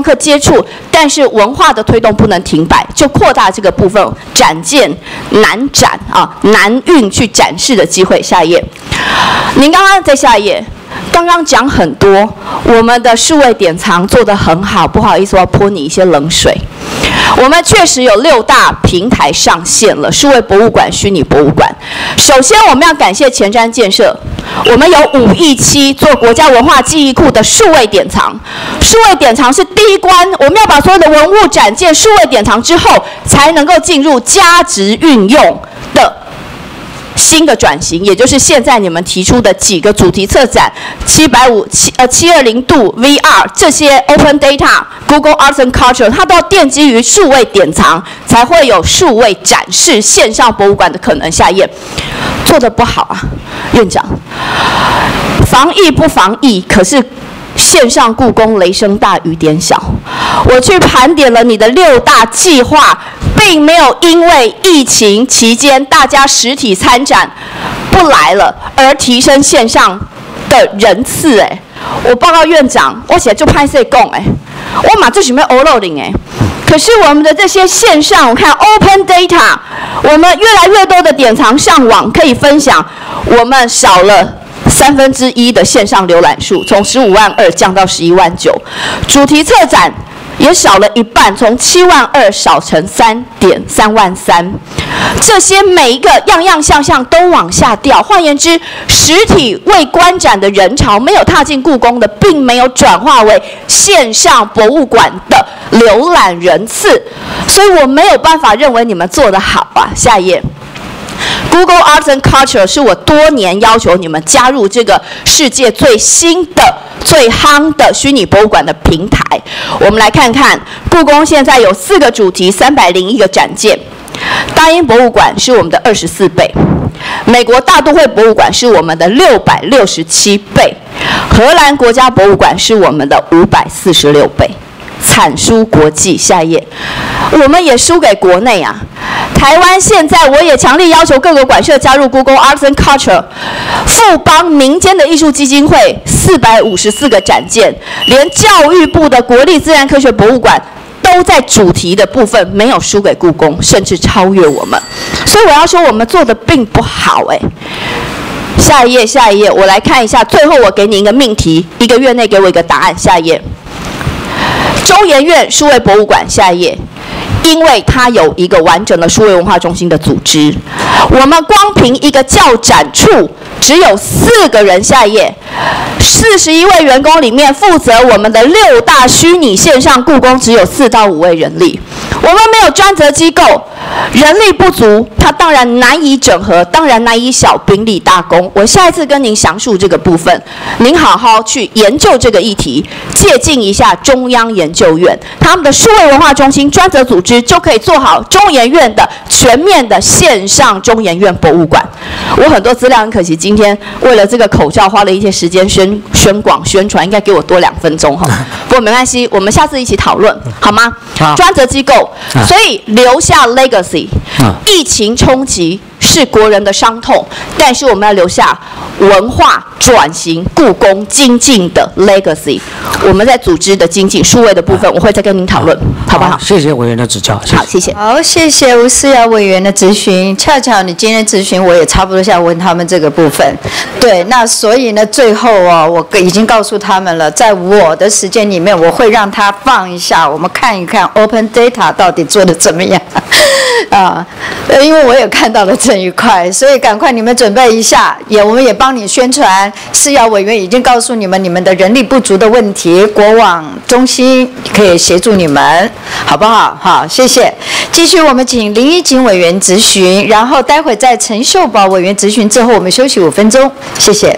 光客接触，但是文化的推动不能停摆，就扩大这个部分展件南展啊南运去展示的机会。下一页，您刚刚在下一页。刚刚讲很多，我们的数位典藏做得很好，不好意思，我要泼你一些冷水。我们确实有六大平台上线了，数位博物馆、虚拟博物馆。首先，我们要感谢前瞻建设，我们有五亿七做国家文化记忆库的数位典藏。数位典藏是第一关，我们要把所有的文物展件数位典藏之后，才能够进入价值运用的新的转型，也就是现在你们提出的几个主题策展，七百五七呃七二零度 V R 这些 Open Data、Google Arts and Culture， 它都要奠基于数位典藏，才会有数位展示线上博物馆的可能。下一页，做得不好啊，院长，防疫不防疫，可是线上故宫雷声大雨点小。我去盘点了你的六大计划，并没有因为疫情期间大家实体参展不来了而提升线上的人次。哎，我报告院长，我写就拍摄讲哎，我马上准备 uploading 哎。可是我们的这些线上，我看 Open Data， 我们越来越多的典藏上网可以分享，我们少了三分之一的线上浏览数，从十五万二降到十一万九，主题策展也少了一半，从七万二少成三点三万三。这些每一个样样项项都往下掉。换言之，实体未观展的人潮没有踏进故宫的，并没有转化为线上博物馆的浏览人次，所以我没有办法认为你们做得好啊。下一页。Google Arts and Culture 是我多年要求你们加入这个世界最新的、最夯的虚拟博物馆的平台。我们来看看，故宫现在有四个主题，三百零一个展件。大英博物馆是我们的二十四倍，美国大都会博物馆是我们的六百六十七倍，荷兰国家博物馆是我们的五百四十六倍。惨输国际。下一页，我们也输给国内啊。台湾现在我也强烈要求各个馆舍加入 Google Arts and Culture， 富邦民间的艺术基金会四百五十四个展件，连教育部的国立自然科学博物馆都在主题的部分没有输给故宫，甚至超越我们。所以我要说，我们做的并不好哎。下一页，下一页，我来看一下。最后我给你一个命题，一个月内给我一个答案。下一页。中研院数位博物馆，下一页，因为它有一个完整的数位文化中心的组织，我们光凭一个教展处只有四个人。下一页，四十一位员工里面负责我们的六大虚拟线上故宫只有四到五位人力，我们没有专责机构，人力不足，它当然难以整合，当然难以小兵立大功。我下一次跟您详述这个部分，您好好去研究这个议题，借鉴一下中央研究院他们的数位文化中心专责组织，就可以做好中研院的全面的线上中研院博物馆。我很多资料很可惜，今天为了这个口罩花了一些时间宣宣广宣传，应该给我多两分钟哈。不过没关系，我们下次一起讨论好吗？好，专责机构，所以留下 legacy。疫情冲击是国人的伤痛，但是我们要留下文化转型、故宫精进的 legacy。我们在组织的精进、数位的部分，我会再跟您讨论，好不好？ 谢谢委员的指教。 好，谢谢。 好，谢谢吴思瑶委员的质询。恰巧你今天质询，我也差不多想问他们这个部分。对，那所以呢，最后哦，我已经告诉他们了，在我的时间里面，我会让他放一下，我们看一看 Open Data 到底做得怎么样。啊，因为我也看到了这一块，所以赶快你们准备一下，也我们也帮你宣传。思瑶委员已经告诉你们你们的人力不足的问题，国网中心可以协助你们，好不好？好，谢谢。继续，我们请林怡瑾委员质询，然后待会在陈秀宝委员质询之后，我们休息五分钟，谢谢。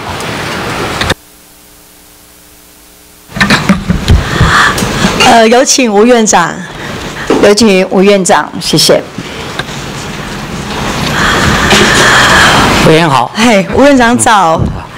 呃，有请吴院长。 有请吴院长，谢谢。 委员好。 嘿，吴院长早。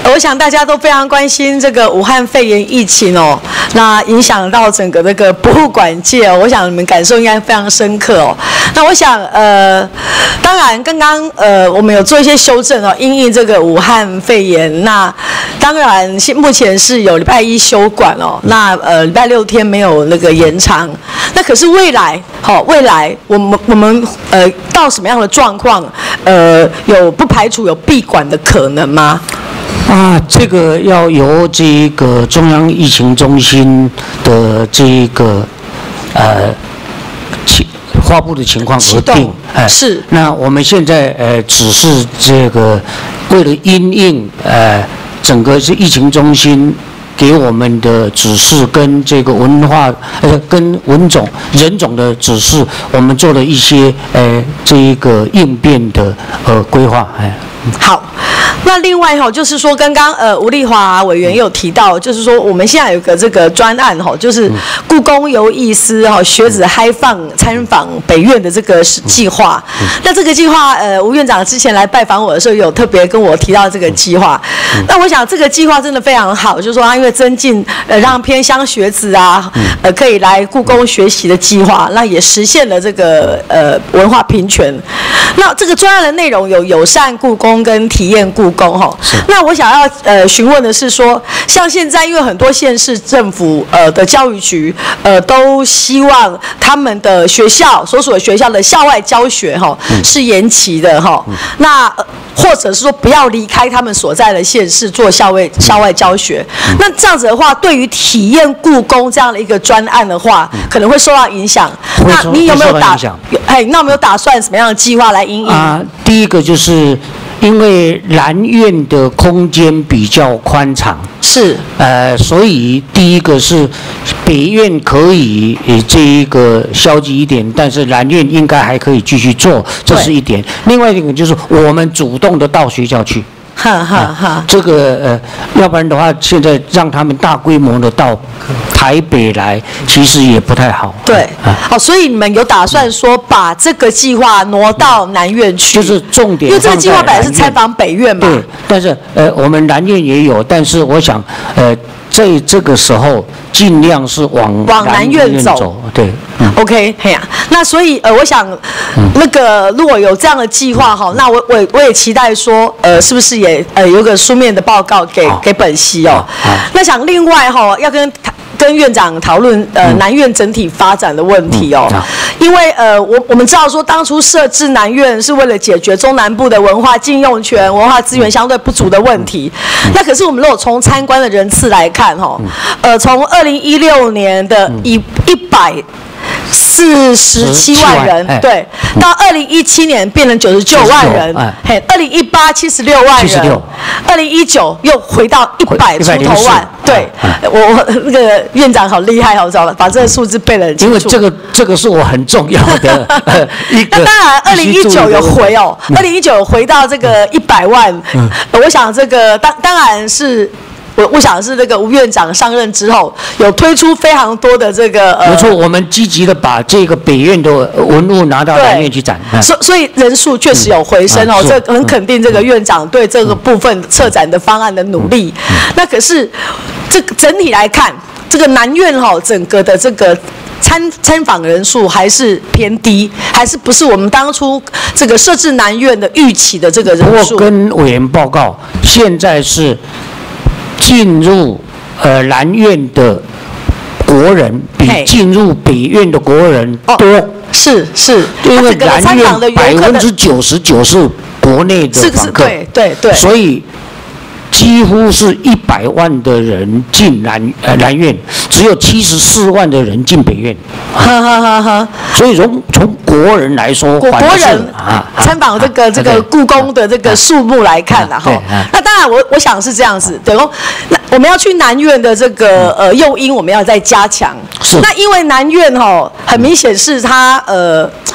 我想大家都非常关心这个武汉肺炎疫情哦，那影响到整个这个博物馆界哦，我想你们感受应该非常深刻哦。那我想呃，当然刚刚呃我们有做一些修正哦，因应这个武汉肺炎，那当然现目前是有礼拜一休馆哦，那呃礼拜六天没有那个延长，那可是未来好、哦、未来我们我们呃到什么样的状况呃有不排除有闭馆的可能吗？ 啊，这个要由这个中央疫情中心的这个呃情发布的情况而定。 哎，是。 那我们现在呃只是这个为了因应呃整个是疫情中心给我们的指示跟这个文化呃跟文种人种的指示，我们做了一些呃这一个应变的呃规划。哎， 好。那另外哈，就是说刚刚呃吴丽华委员也有提到，就是说我们现在有个这个专案哈，就是故宫游艺司哈学子嗨放参访北院的这个计划。那这个计划呃吴院长之前来拜访我的时候，有特别跟我提到这个计划。那我想这个计划真的非常好，就是说它因为增进呃让偏乡学子啊呃可以来故宫学习的计划，那也实现了这个呃文化平权。那这个专案的内容有友善故宫跟体验故宫哈。那我想要呃询问的是说，像现在因为很多县市政府呃的教育局呃都希望他们的学校所属的学校的校外教学哈是延期的哈。那、呃、或者是说不要离开他们所在的县市做校外校外教学。那这样子的话，对于体验故宫这样的一个专案的话，可能会受到影响。那你有没有打？哎，那有没有打算什么样的计划来因应？ 啊，第一个就是因为南院的空间比较宽敞， 是， 呃，所以第一个是北院可以呃这一个消极一点，但是南院应该还可以继续做，这是一点。另外一个就是我们主动的到学校去。 哈哈哈， 这个呃，要不然的话，现在让他们大规模的到台北来，其实也不太好。 对，好、哦，所以你们有打算说把这个计划挪到南院去？ 就是重点， 因为这个计划本来是参访北院嘛。 对，但是呃，我们南院也有，但是我想呃，在这个时候尽量是往往南院走。 走对。嗯、 OK， 嘿呀、啊，那所以呃，我想、嗯、那个如果有这样的计划哈，那我我我也期待说，呃，是不是也呃有个书面的报告给给本溪哦？那想另外哈，要跟跟院长讨论呃、嗯、南院整体发展的问题哦，嗯、因为呃我我们知道说当初设置南院是为了解决中南部的文化禁用权、文化资源相对不足的问题。嗯、那可是我们如果从参观的人次来看哈，呃，从二零一六年的一一百。四十七万人，哎、对，嗯、到二零一七年变成九十九万人，哎、嘿，二零一八七十六万人，二零一九又回到一百出头万，对，哎、我我那个院长好厉害，好知道了，把这个数字背得很清楚。 因为这个这个是我很重要的呃一个。 那当然，二零一九有回哦，二零一九回到这个一百万，嗯、我想这个当当然是。我我想是那个吴院长上任之后，有推出非常多的这个呃， 没错，我们积极的把这个北院的文物拿到南院去展， 所所以人数确实有回升哦，嗯啊、这很肯定这个院长对这个部分策展的方案的努力。嗯、那可是这个整体来看，这个南院哈、哦，整个的这个。参参访人数还是偏低，还是不是我们当初这个设置南院的预期的这个人数？ 不过跟委员报告，现在是进入呃南院的国人比进入北院的国人多。哦、 是是， 因为南院百分之九十九是国内的访客， 对对对， 所以。几乎是一百万的人进南呃南院，只有七十四万的人进北院。 哈哈哈哈！ 所以从从国人来说， 国国人啊参访这个这个故宫的这个数目来看啦，哈。那当然我我想是这样子，等于那我们要去南院的这个呃诱因，我们要再加强。是。那因为南院哈，很明显是它呃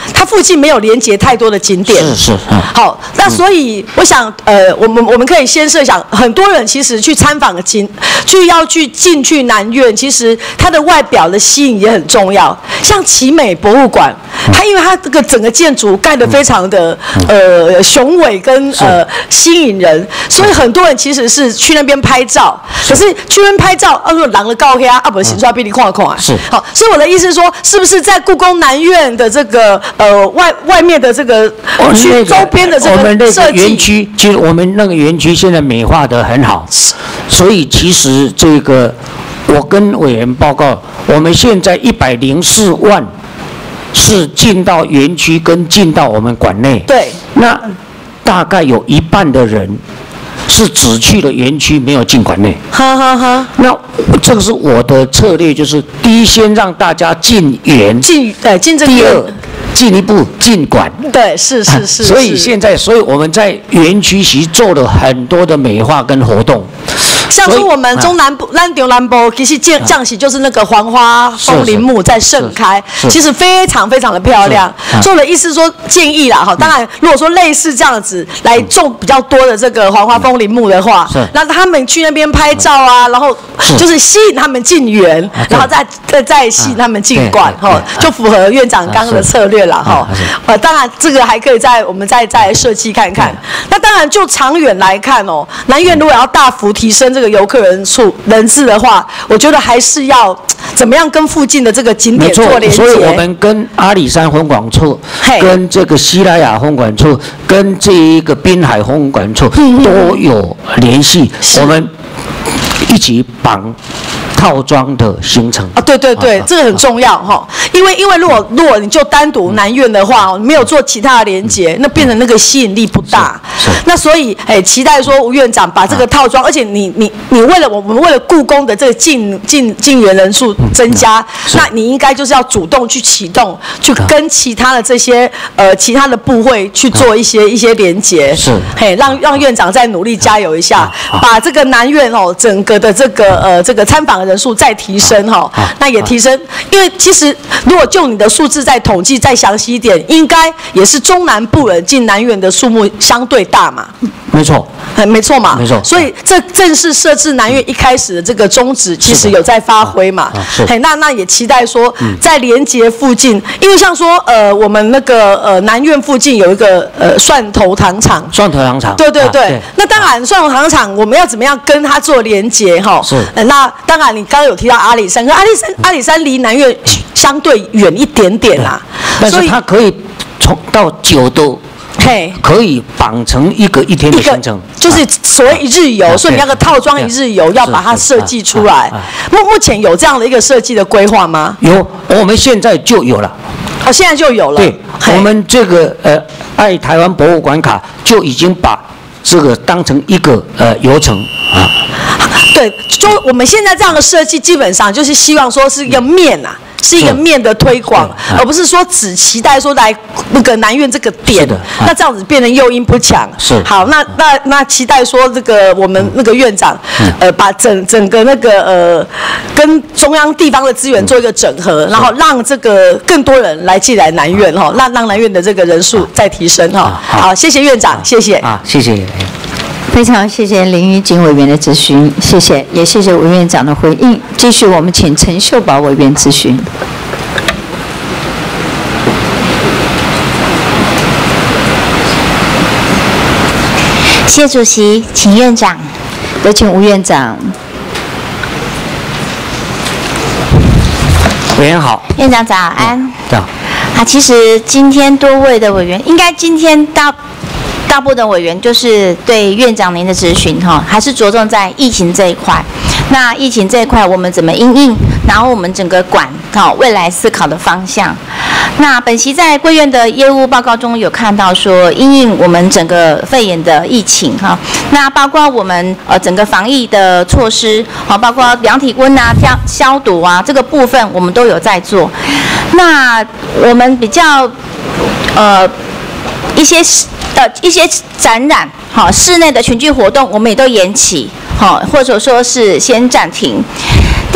它附近没有连接太多的景点。 是是。嗯、 好，那所以我想，呃，我们我们可以先设想，很多人其实去参访景，去要去进去南院，其实它的外表的吸引也很重要。像奇美博物馆，它因为它这个整个建筑盖得非常的呃雄伟跟呃吸引人，所以很多人其实是去那边拍照。可是去那边拍照，啊，说狼的高黑啊，啊不行，出来比你看看啊。 是。 好，所以我的意思是说，是不是在故宫南院的这个呃外外面的这个区周边的这个我们那设计个园区，其实我们那个园区现在美化得很好，所以其实这个我跟委员报告，我们现在一百零四万是进到园区跟进到我们馆内， 对， 那大概有一半的人是只去了园区，没有进馆内。 哈哈哈。 那这个是我的策略，就是第一，先让大家进园， 进呃进这个。 第二，进一步进馆。 对，是是是。 所以现在，所以我们在园区其实做了很多的美化跟活动。 像说我们中南部、南中南部，其实降降息就是那个黄花枫林木在盛开，其实非常非常的漂亮。所以我的意思说建议啦哈，当然如果说类似这样子来种比较多的这个黄花枫林木的话，那他们去那边拍照啊，然后就是吸引他们进园，然后再再再吸引他们进馆哈，就符合院长刚刚的策略了哈。呃，当然这个还可以再我们再再设计看看。那当然就长远来看哦，南院如果要大幅提升这个游客人数人次的话，我觉得还是要怎么样跟附近的这个景点做连接。 所以我们跟阿里山风管处、跟这个西拉雅风管处、跟这一个滨海风管处都有联系，我们一起绑套装的行程啊，对对对，这个很重要哈，因为因为如果如果你就单独南院的话，没有做其他的连接，那变成那个吸引力不大。那所以哎，期待说吴院长把这个套装，而且你你你为了我们为了故宫的这个进进进园人数增加，那你应该就是要主动去启动，去跟其他的这些呃其他的部会去做一些一些连接， 是， 嘿，让让院长再努力加油一下，把这个南院哦整个的这个呃这个参访的人数再提升哈，那也提升，因为其实如果就你的数字再统计再详细一点，应该也是中南部人进南院的数目相对大嘛。 没错， 没错嘛， 没错。 所以这正是设置南院一开始的这个宗旨，其实有在发挥嘛。嘿，那那也期待说，在连结附近，因为像说呃我们那个呃南院附近有一个呃蒜头糖厂， 蒜头糖厂， 对对对。那当然蒜头糖厂我们要怎么样跟它做连结哈？ 是。 那当然你刚刚有提到阿里山，可阿里山阿里山离南院相对远一点点啦， 但是它可以从到九都。 嘿， 可以绑成一个一天的行程， 就是所谓一日游，所以你那个套装一日游要把它设计出来。目目前有这样的一个设计的规划吗？ 有，我们现在就有了。 哦，现在就有了。 对，我们这个呃爱台湾博物馆卡就已经把这个当成一个呃游程啊。 对，就我们现在这样的设计，基本上就是希望说是一个面啊。是一个面的推广，而不是说只期待说来那个南院这个点，那这样子变成诱因不强。 是好，那那那期待说这个我们那个院长，呃，把整整个那个呃跟中央地方的资源做一个整合，然后让这个更多人来进来南院哈，让让南院的这个人数再提升哈。好，谢谢院长，谢谢。 啊，谢谢。 非常谢谢林玉锦委员的咨询，谢谢，也谢谢吴院长的回应。继续，我们请陈秀宝委员咨询。 谢主席，请院长。 有请吴院长。 委员好。 院长早安。 早。 啊，其实今天多位的委员，应该今天大。大部分的委员就是对院长您的质询哈，还是着重在疫情这一块。那疫情这一块我们怎么因应？然后我们整个馆哈未来思考的方向。那本席在贵院的业务报告中有看到说，因应我们整个肺炎的疫情哈，那包括我们呃整个防疫的措施，好，包括量体温啊、消消毒啊这个部分我们都有在做。那我们比较呃一些。呃，一些展览，好，室内的群聚活动，我们也都延期，好，或者说是先暂停。但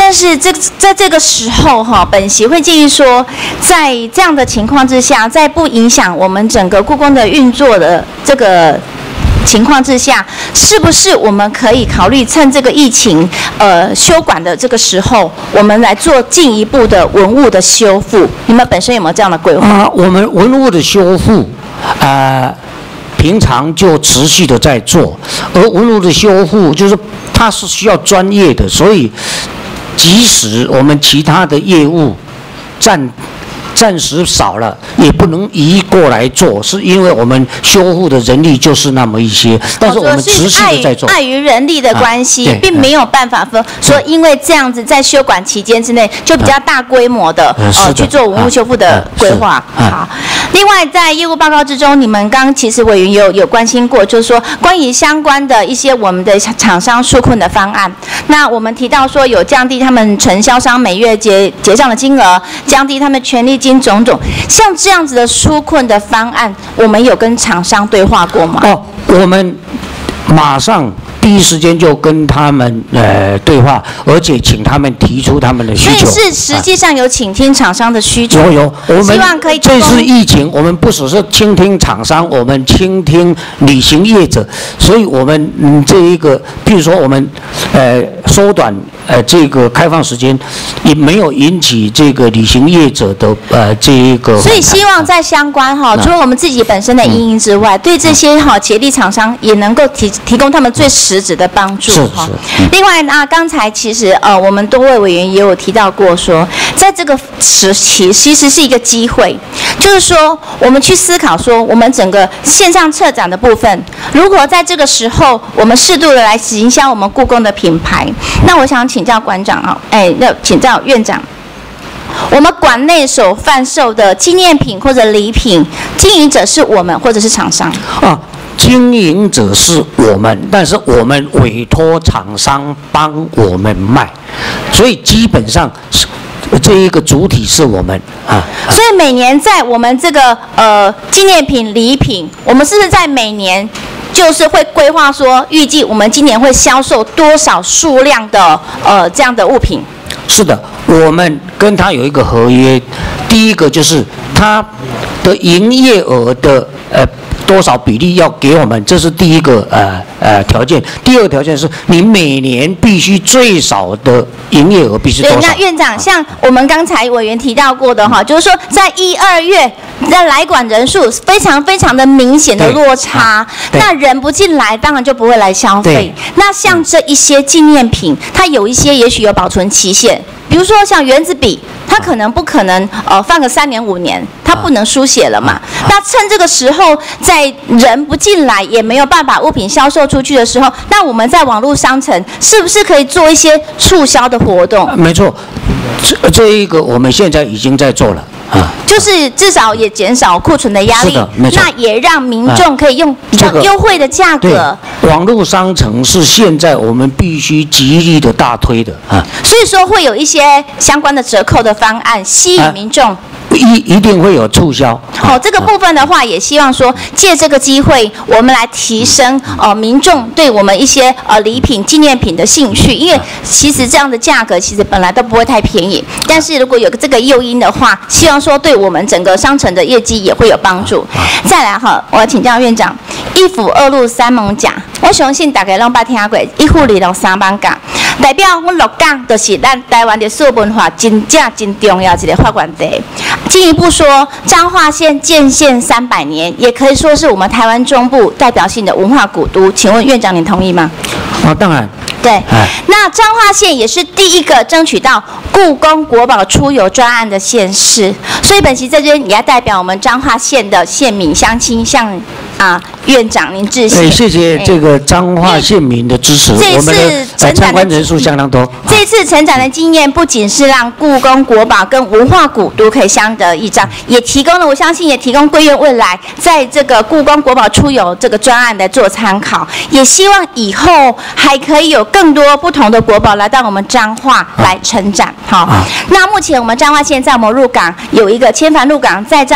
但是这在这个时候哈，本席会建议说，在这样的情况之下，在不影响我们整个故宫的运作的这个情况之下，是不是我们可以考虑趁这个疫情呃休馆的这个时候，我们来做进一步的文物的修复？你们本身有没有这样的规划？ 啊，我们文物的修复，啊、呃。平常就持续的在做，而文物的修复就是它是需要专业的，所以即使我们其他的业务占暂时少了，也不能移过来做，是因为我们修复的人力就是那么一些，但是我们持续的在做。 碍于人力的关系， 啊、 并没有办法说说因为这样子在休馆期间之内就比较大规模的、 啊、 呃去做文物修复的规划。 啊、 好，另外在业务报告之中，你们刚其实委员有有关心过，就是说关于相关的一些我们的厂商纾困的方案。那我们提到说有降低他们承销商每月结结账的金额，降低他们权利金。种种像这样子的纾困的方案，我们有跟厂商对话过吗？ 哦，我们马上第一时间就跟他们呃对话，而且请他们提出他们的需求。 所以是实际上有倾听厂商的需求。 有有，我们希望可以。 这次疫情，我们不只是倾听厂商，我们倾听旅行业者，所以我们嗯这一个，譬如说我们呃缩短呃这个开放时间，也没有引起这个旅行业者的呃这一个。 所以希望在相关哈，除了我们自己本身的因应之外，嗯、对这些哈协力厂商也能够提提供他们最实质的帮助哈。嗯、另外呢，刚才其实呃我们多位委员也有提到过说，在这个时期其实是一个机会，就是说我们去思考说，我们整个线上策展的部分，如果在这个时候我们适度的来行销我们故宫的品牌，那我想请教馆长啊，哎，那请教院长。我们馆内所贩售的纪念品或者礼品，经营者是我们或者是厂商啊？经营者是我们，但是我们委托厂商帮我们卖，所以基本上是这一个主体是我们啊。 所以每年在我们这个呃纪念品礼品，我们是不是在每年就是会规划说，预计我们今年会销售多少数量的呃这样的物品？ 是的，我们跟他有一个合约，第一个就是他的营业额的呃多少比例要给我们，这是第一个呃呃条件。第二个条件是你每年必须最少的营业额必须多少？ 对，那院长，像我们刚才委员提到过的哈，就是说在一二月的来馆人数非常非常的明显的落差，那人不进来，当然就不会来消费。那像这一些纪念品，它有一些也许有保存期限，比如说像原子笔，它可能不可能呃放个三年五年，它不能书写了嘛。那趁这个时候，在人不进来，也没有办法物品销售出去的时候，那我们在网络商城是不是可以做一些促销的活动？ 没错，这这一个我们现在已经在做了。啊， 就是至少也减少库存的压力，那也让民众可以用比较优惠的价格。 啊这个、网络商城是现在我们必须极力的大推的啊， 所以说会有一些相关的折扣的方案吸引民众。啊一一定会有促销。 好、哦，这个部分的话，也希望说借这个机会，我们来提升呃民众对我们一些呃礼品、纪念品的兴趣。因为其实这样的价格其实本来都不会太便宜，但是如果有个这个诱因的话，希望说对我们整个商城的业绩也会有帮助。再来哈，我要请教院长，一府二路三艋甲，我相信大家拢捌听过，一府二路三艋甲，代表我们鹿港就是咱台湾的素文化真正真重要一个发源地。进一步说，彰化县建县三百年，也可以说是我们台湾中部代表性的文化古都。请问院长，您同意吗？ 啊，当然。 对。那彰化县也是第一个争取到故宫国宝出游专案的县市，所以本席这边也要代表我们彰化县的县民乡亲向啊院长您致谢。 对，谢谢这个彰化县民的支持，我们的参观人数相当多。 这次成长的经验，不仅是让故宫国宝跟文化古都可以相得益彰，也提供了，我相信也提供贵院未来在这个故宫国宝出游这个专案来做参考，也希望以后还可以有更多不同的国宝来到我们彰化来成长。好，那目前我们彰化县在我们鹿港有一个千帆鹿港再造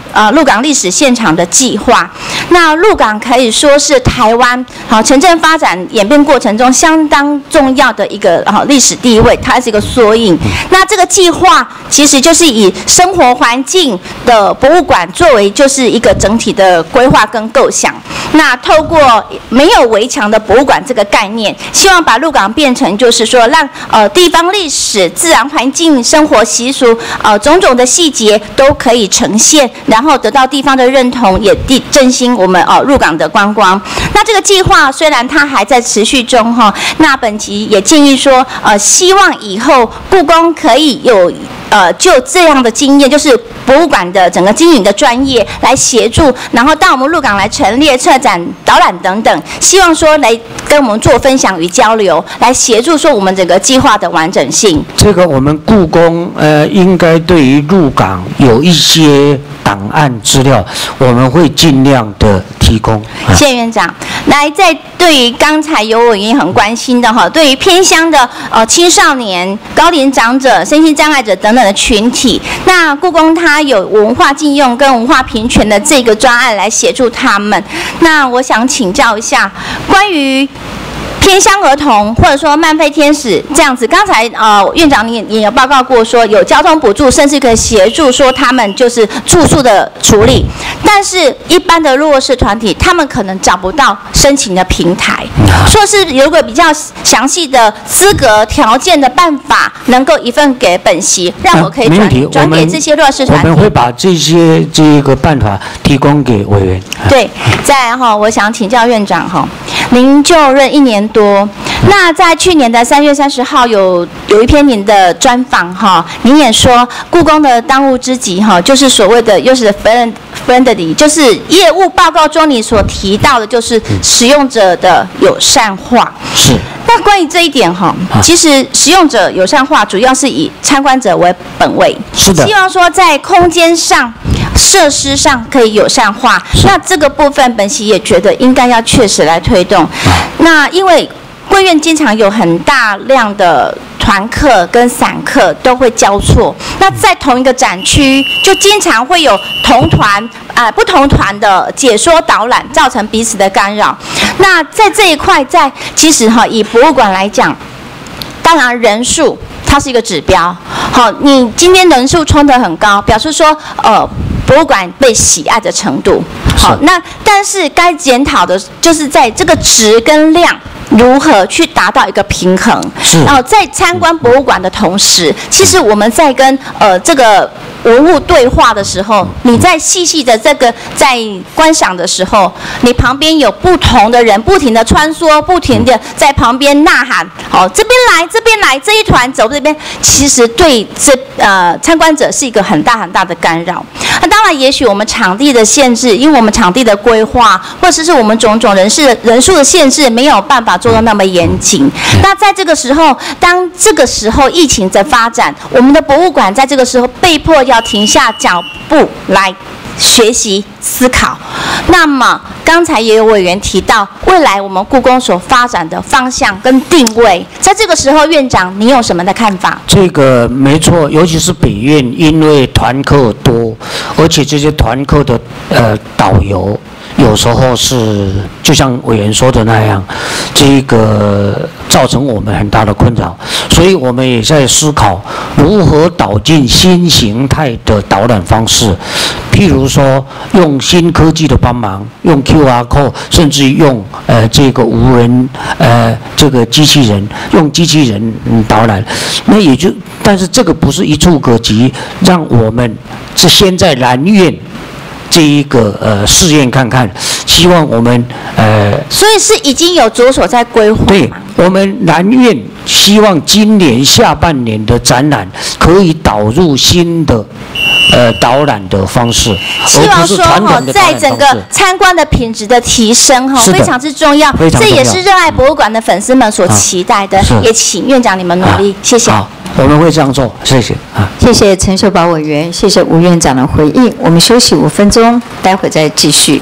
呃鹿港历史现场的计划。那鹿港可以说是台湾好城镇发展演变过程中相当重要的一个好历史地位，它是一个缩影。那这个计划其实就是以生活环境的博物馆作为就是一个整体的规划跟构想。那透过没有围墙的博物馆这个概念，希望把鹿港变成就是说让呃地方历史、自然环境、生活习俗呃种种的细节都可以呈现，然后得到地方的认同，也地振兴我们呃鹿港的观光。那这个计划虽然它还在持续中哈，那本期也建议说呃希望以后故宫可以有呃就这样的经验，就是博物馆的整个经营的专业来协助，然后到我们鹿港来陈列、策展、导览等等，希望说来跟我们做分享与交流，来协助说我们整个计划的完整性。 这个我们故宫呃应该对于鹿港有一些档案资料，我们会尽量的提供。 谢谢院长。来，在对于刚才有委员很关心的哈，对于偏乡的呃青少年、高龄长者、身心障碍者等等的群体，那故宫它有文化禁用跟文化平权的这个专案来协助他们。那我想请教一下，关于偏乡儿童或者说慢飞天使这样子，刚才呃院长你也有报告过说有交通补助，甚至可以协助说他们就是住宿的处理，但是一般的弱势团体他们可能找不到申请的平台，说是有个比较详细的资格条件的办法，能够一份给本席，让我可以转转给这些弱势团体。 我们会把这些这个办法提供给委员。 对，再来哈，我想请教院长哈，您就任一年多，那在去年的三月三十号有有一篇您的专访哈，您也说故宫的当务之急哈，就是所谓的又是 friend friendly， 就是业务报告中你所提到的，就是使用者的友善化。 是。 那关于这一点哈，其实使用者友善化主要是以参观者为本位， 是的， 希望说在空间上、设施上可以友善化。那这个部分，本席也觉得应该要确实来推动。那因为贵院经常有很大量的团客跟散客都会交错，那在同一个展区就经常会有同团啊、呃、不同团的解说导览，造成彼此的干扰。那在这一块，在其实哈以博物馆来讲，当然人数它是一个指标，好，你今天人数冲得很高，表示说呃博物馆被喜爱的程度。好，那但是该检讨的就是在这个值跟量如何去达到一个平衡。是。然后在参观博物馆的同时，其实我们在跟呃这个文物对话的时候，你在细细的这个在观赏的时候，你旁边有不同的人不停的穿梭，不停的在旁边呐喊，好、哦，这边来，这边来，这一团走这边，其实对这呃参观者是一个很大很大的干扰。那当然，也许我们场地的限制，因为我们场地的规划，或者是我们种种人事人数的限制，没有办法做到那么严谨。那在这个时候，当这个时候疫情的发展，我们的博物馆在这个时候被迫要停下脚步来学习思考。那么刚才也有委员提到，未来我们故宫所发展的方向跟定位，在这个时候，院长你有什么的看法？ 这个没错，尤其是北院，因为团客多，而且这些团客的呃导游有时候是就像委员说的那样，这个造成我们很大的困扰，所以我们也在思考如何导进新形态的导览方式，譬如说用新科技的帮忙，用 Q R code， 甚至用呃这个无人呃这个机器人，用机器人、嗯、导览，那也就但是这个不是一触可及，让我们是先在南院这一个呃试验看看，希望我们呃， 所以是已经有着手在规划。 对，我们南院希望今年下半年的展览可以导入新的呃导览的方式， 希望说哈，在整个参观的品质的提升哈，非常之重要，这也是热爱博物馆的粉丝们所期待的，也请院长你们努力，谢谢。 好，我们会这样做，谢谢啊。 谢谢陈秀宝委员，谢谢吴院长的回应。我们休息五分钟，待会再继续。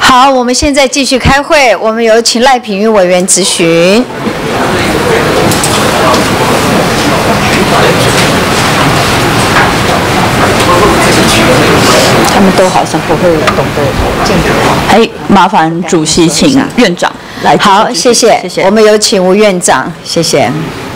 好，我们现在继续开会，我们有请赖品妤委员质询。 他们都好像不会懂得见解。哎，麻烦主席请院长来。 好，谢谢，谢谢。我们有请吴院长，谢谢。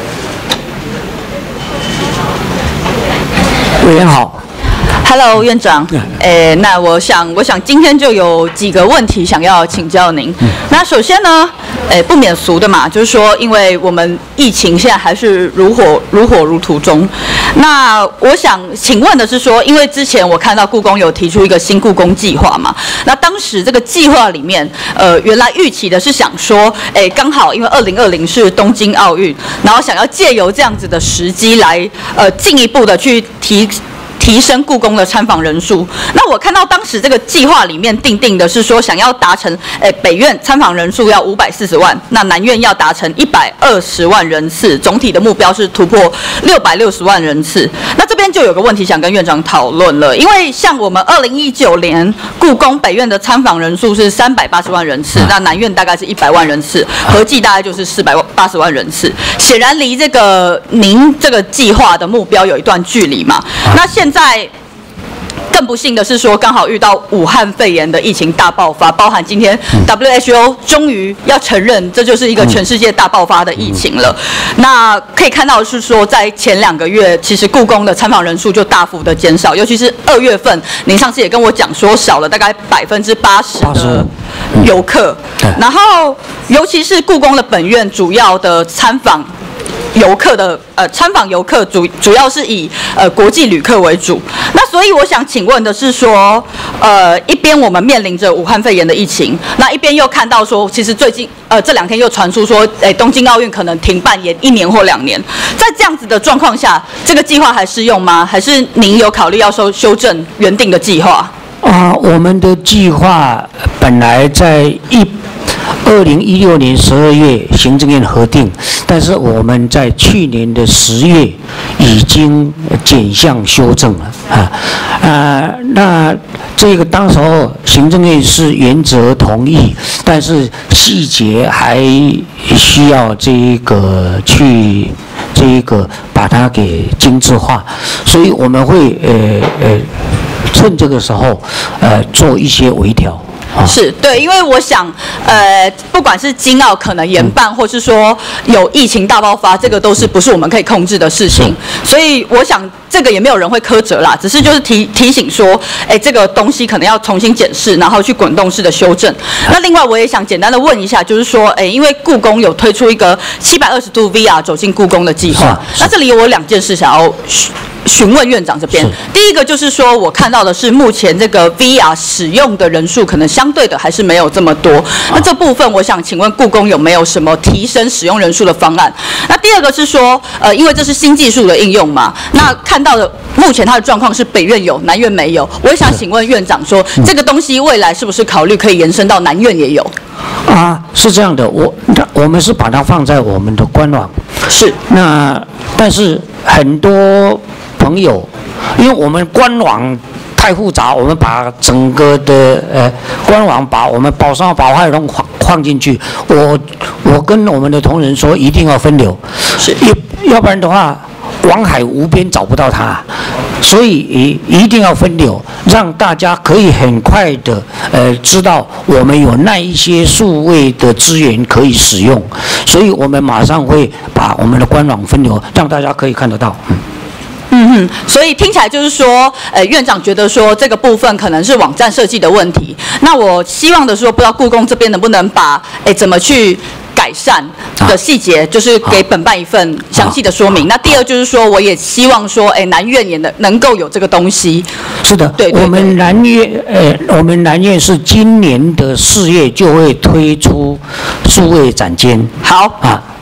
委员好。 Hello， 院长。诶，那我想，我想今天就有几个问题想要请教您。那首先呢，诶，不免俗的嘛，就是说，因为我们疫情现在还是如火如火如荼中。那我想请问的是说，因为之前我看到故宫有提出一个新故宫计划嘛，那当时这个计划里面，呃，原来预期的是想说，诶，刚好因为二零二零是东京奥运，然后想要借由这样子的时机来，呃，进一步的去提。提升故宫的参访人数。那我看到当时这个计划里面定定的是说，想要达成，诶，北院参访人数要五百四十万，那南院要达成一百二十万人次，总体的目标是突破六百六十万人次。那这边就有个问题想跟院长讨论了，因为像我们二零一九年故宫北院的参访人数是三百八十万人次，那南院大概是一百万人次，合计大概就是四百八十万人次，显然离这个您这个计划的目标有一段距离嘛。那现在更不幸的是说，刚好遇到武汉肺炎的疫情大爆发，包含今天 W H O 终于要承认这就是一个全世界大爆发的疫情了。那可以看到是说，在前两个月，其实故宫的参访人数就大幅的减少，尤其是二月份，您上次也跟我讲说少了大概百分之八十的游客，然后尤其是故宫的本院主要的参访。游客的呃参访游客主主要是以呃国际旅客为主，那所以我想请问的是说，呃一边我们面临着武汉肺炎的疫情，那一边又看到说，其实最近呃这两天又传出说，哎东京奥运可能停办也一年或两年，在这样子的状况下，这个计划还适用吗？还是您有考虑要修修正原定的计划？ 啊，我们的计划本来在一。二零一六年十二月行政院核定，但是我们在去年的十月已经减项修正了啊啊，那这个当时候行政院是原则同意，但是细节还需要这一个去这一个把它给精致化，所以我们会呃呃趁这个时候呃做一些微调。 是对，因为我想，呃，不管是京奥可能延办，或是说有疫情大爆发，这个都是不是我们可以控制的事情，所以我想这个也没有人会苛责啦，只是就是提提醒说，哎，这个东西可能要重新检视，然后去滚动式的修正。那另外我也想简单的问一下，就是说，哎，因为故宫有推出一个七百二十度 V R 走进故宫的计划，那这里有我两件事想要询问院长这边。第一个就是说，我看到的是目前这个 V R 使用的人数可能相对的还是没有这么多。那这部分我想请问故宫有没有什么提升使用人数的方案？那第二个是说，呃，因为这是新技术的应用嘛，那看到的目前它的状况是北院有，南院没有。我也想请问院长说，这个东西未来是不是考虑可以延伸到南院也有？ 啊，是这样的，我我们是把它放在我们的官网。 是。 那但是很多朋友，因为我们官网太复杂，我们把整个的呃官网把我们宝山宝海龙放放进去，我我跟我们的同仁说一定要分流， 是， 要不然的话往海无边找不到它，所以一定要分流，让大家可以很快的呃知道我们有那一些数位的资源可以使用，所以我们马上会把我们的官网分流，让大家可以看得到。嗯嗯哼，所以听起来就是说，呃，院长觉得说这个部分可能是网站设计的问题。那我希望的说，不知道故宫这边能不能把，哎，怎么去改善的细节，就是给本办一份详细的说明。那第二就是说，我也希望说，哎，南院也能能够有这个东西。 是的，对，我们南院，呃，我们南院是今年的四月就会推出数位展间。 好啊。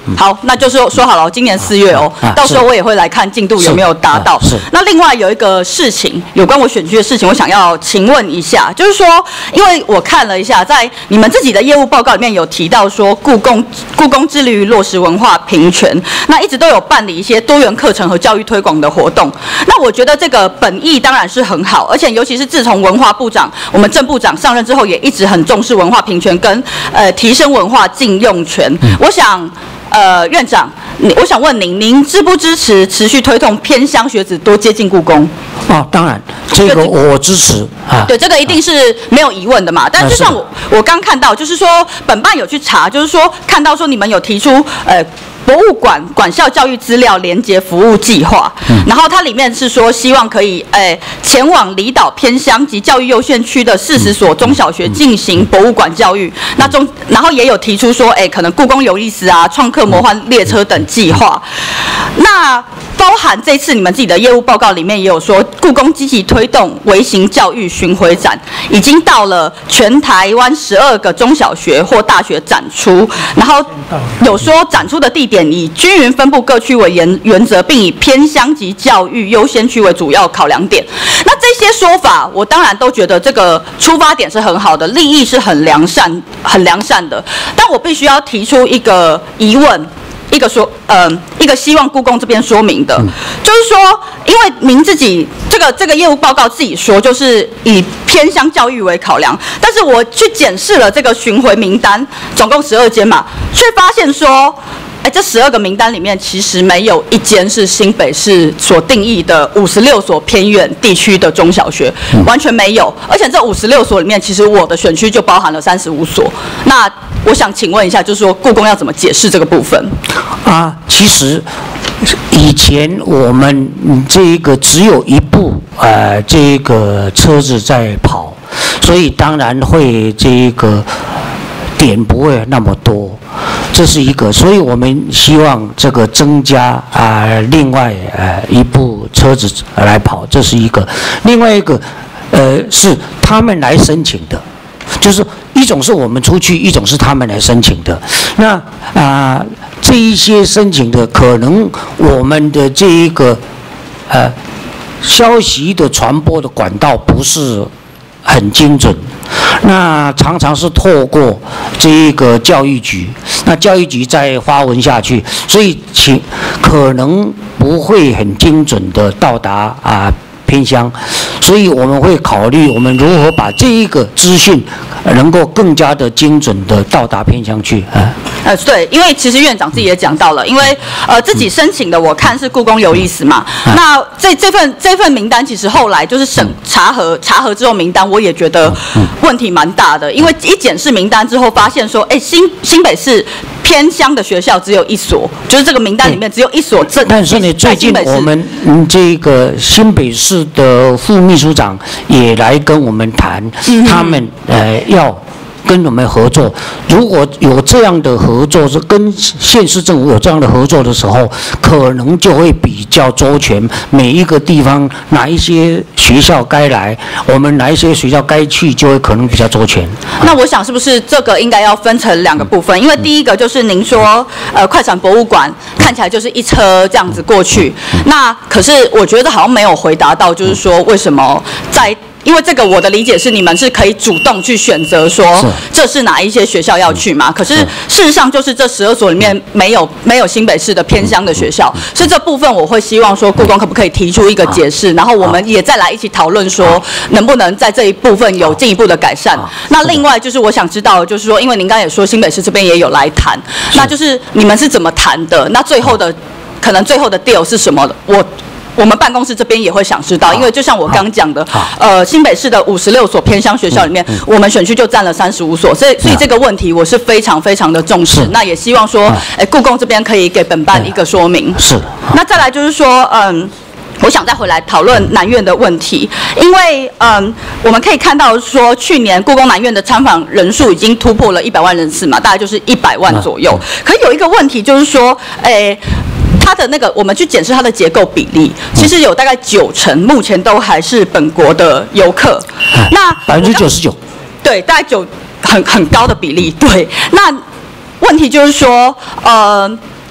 好，那就是说好了，今年四月哦，到时候我也会来看进度有没有达到。是。那另外有一个事情，有关我选区的事情，我想要请问一下，就是说，因为我看了一下，在你们自己的业务报告里面有提到说，故宫故宫致力于落实文化平权，那一直都有办理一些多元课程和教育推广的活动。那我觉得这个本意当然是很好，而且尤其是自从文化部长我们郑部长上任之后，也一直很重视文化平权跟呃提升文化禁用权。我想。呃，院长，我想问您，您支不支持持续推动偏乡学子多接近故宫？ 哦，当然，这个我支持啊。 对，这个一定是没有疑问的嘛。但就像我我刚看到，就是说本办有去查，就是说看到说你们有提出呃。博物馆管校教育资料连结服务计划，嗯、然后它里面是说希望可以，诶、呃，前往离岛偏乡及教育优先区的四十所中小学进行博物馆教育。嗯、那中，然后也有提出说，诶、欸，可能故宫有意思啊，创客魔幻列车等计划。那包含这次你们自己的业务报告里面也有说，故宫积极推动微型教育巡回展，已经到了全台湾十二个中小学或大学展出，然后有说展出的地点以均匀分布各区为原原则，并以偏乡及教育优先区为主要考量点。那这些说法，我当然都觉得这个出发点是很好的，立意是很良善、很良善的。但我必须要提出一个疑问。一个说，呃，一个希望故宫这边说明的，嗯、就是说，因为您自己这个这个业务报告自己说，就是以偏乡教育为考量，但是我去检视了这个巡回名单，总共十二间嘛，却发现说。哎，这十二个名单里面，其实没有一间是新北市所定义的五十六所偏远地区的中小学，嗯、完全没有。而且这五十六所里面，其实我的选区就包含了三十五所。那我想请问一下，就是说故宫要怎么解释这个部分？ 啊，其实以前我们这一个只有一部呃这一个车子在跑，所以当然会这一个点不会那么多。这是一个，所以我们希望这个增加啊、呃，另外呃一部车子来跑，这是一个。另外一个，呃，是他们来申请的，就是一种是我们出去，一种是他们来申请的。那啊、呃，这一些申请的，可能我们的这一个呃消息的传播的管道不是很精准。那常常是透过这一个教育局，那教育局再发文下去，所以请可能不会很精准的到达啊偏乡，所以我们会考虑我们如何把这一个资讯能够更加的精准的到达偏乡去啊。 呃，对，因为其实院长自己也讲到了，因为呃自己申请的，我看是故宫有意思嘛。嗯、那这这份这份名单，其实后来就是审查核查核之后名单，我也觉得问题蛮大的，因为一检视名单之后，发现说，哎，新新北市偏乡的学校只有一所，就是这个名单里面只有一所正。 但是呢，最近我们嗯这个新北市的副秘书长也来跟我们谈，嗯、他们呃要。跟我们合作，如果有这样的合作，是跟县市政府有这样的合作的时候，可能就会比较周全。每一个地方哪一些学校该来，我们哪一些学校该去，就会可能比较周全。 那我想是不是这个应该要分成两个部分？因为第一个就是您说，呃，快闪博物馆看起来就是一车这样子过去，那可是我觉得好像没有回答到，就是说为什么在。因为这个我的理解是你们是可以主动去选择说这是哪一些学校要去嘛，可是事实上就是这十二所里面没有没有新北市的偏乡的学校，所以这部分我会希望说故宫可不可以提出一个解释，然后我们也再来一起讨论说能不能在这一部分有进一步的改善。那另外就是我想知道就是说，因为您刚才也说新北市这边也有来谈，那就是你们是怎么谈的？那最后的可能最后的 deal 是什么？我。我们办公室这边也会想知道，因为就像我刚讲的，呃，新北市的五十六所偏乡学校里面，嗯、我们选区就占了三十五所，所以所以这个问题我是非常非常的重视。那也希望说，哎，故宫这边可以给本办一个说明。 是。 那再来就是说，嗯。我想再回来讨论南院的问题，因为嗯，我们可以看到说，去年故宫南院的参访人数已经突破了一百万人次嘛，大概就是一百万左右。可有一个问题就是说，诶。它的那个，我们去检视它的结构比例，其实有大概九成，目前都还是本国的游客。那百分之九十九， 对，大概九很很高的比例。对，那问题就是说，呃，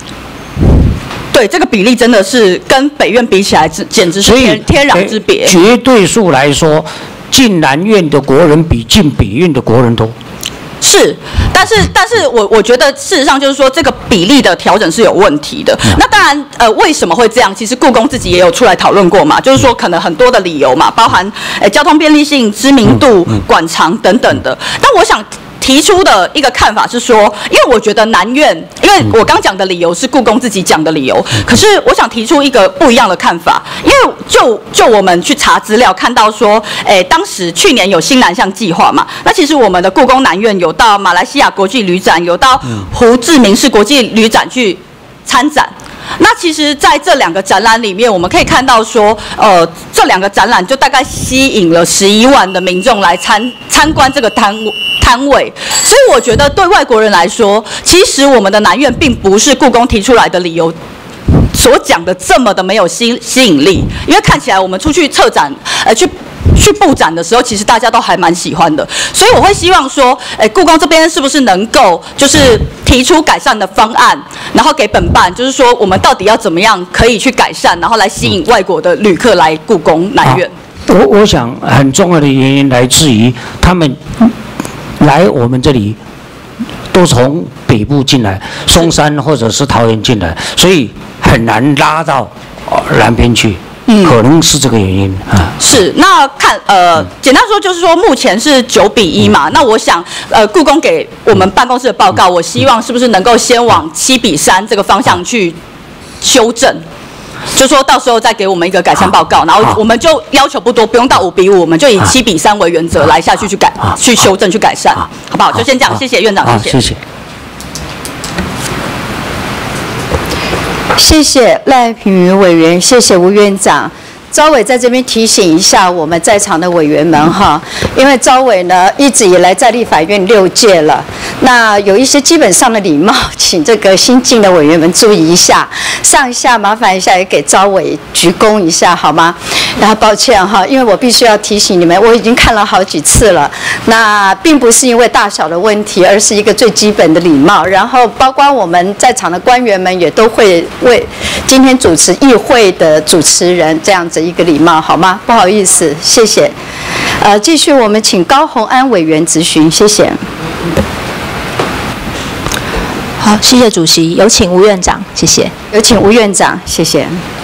对，这个比例真的是跟北院比起来，简直是天天壤之别。 绝对数来说，进南院的国人比进北院的国人多。 是，但是但是我我觉得事实上就是说这个比例的调整是有问题的。那当然，呃，为什么会这样？其实故宫自己也有出来讨论过嘛，就是说可能很多的理由嘛，包含呃交通便利性、知名度、馆藏等等的。但我想提出的一个看法是说，因为我觉得南院，因为我刚讲的理由是故宫自己讲的理由，可是我想提出一个不一样的看法，因为就就我们去查资料看到说，诶，当时去年有新南向计划嘛，那其实我们的故宫南院有到马来西亚国际旅展，有到胡志明市国际旅展去参展。那其实在这两个展览里面，我们可以看到说，呃，这两个展览就大概吸引了十一万的民众来参参观这个摊摊位，所以我觉得对外国人来说，其实我们的南院并不是故宫提出来的理由所讲的这么的没有吸吸引力，因为看起来我们出去策展，呃，去。去布展的时候，其实大家都还蛮喜欢的，所以我会希望说，哎，故宫这边是不是能够就是提出改善的方案，然后给本办，就是说我们到底要怎么样可以去改善，然后来吸引外国的旅客来故宫南院。 我我想很重要的原因来自于他们来我们这里都从北部进来，松山或者是桃园进来，所以很难拉到南边去。嗯，可能是这个原因啊。 是，那看呃，简单说就是说，目前是九比一嘛。嗯、那我想，呃，故宫给我们办公室的报告，嗯、我希望是不是能够先往七比三这个方向去修正，就说到时候再给我们一个改善报告，然后我们就要求不多，不用到五比五，我们就以七比三为原则来下去去改、去修正、去改善，好不好？就先这样，谢谢院长，谢谢。 谢谢。 谢谢赖品妤委员，谢谢吴院长。招委在这边提醒一下我们在场的委员们哈，因为招委呢一直以来在立法院六届了，那有一些基本上的礼貌，请这个新进的委员们注意一下。上一下麻烦一下也给招委鞠躬一下好吗？然后抱歉哈，因为我必须要提醒你们，我已经看了好几次了，那并不是因为大小的问题，而是一个最基本的礼貌。然后包括我们在场的官员们也都会为今天主持议会的主持人这样子一个礼貌好吗？不好意思，谢谢。呃，继续我们请高虹安委员质询，谢谢。 好，谢谢主席，有请吴院长，谢谢。 有请吴院长，谢谢。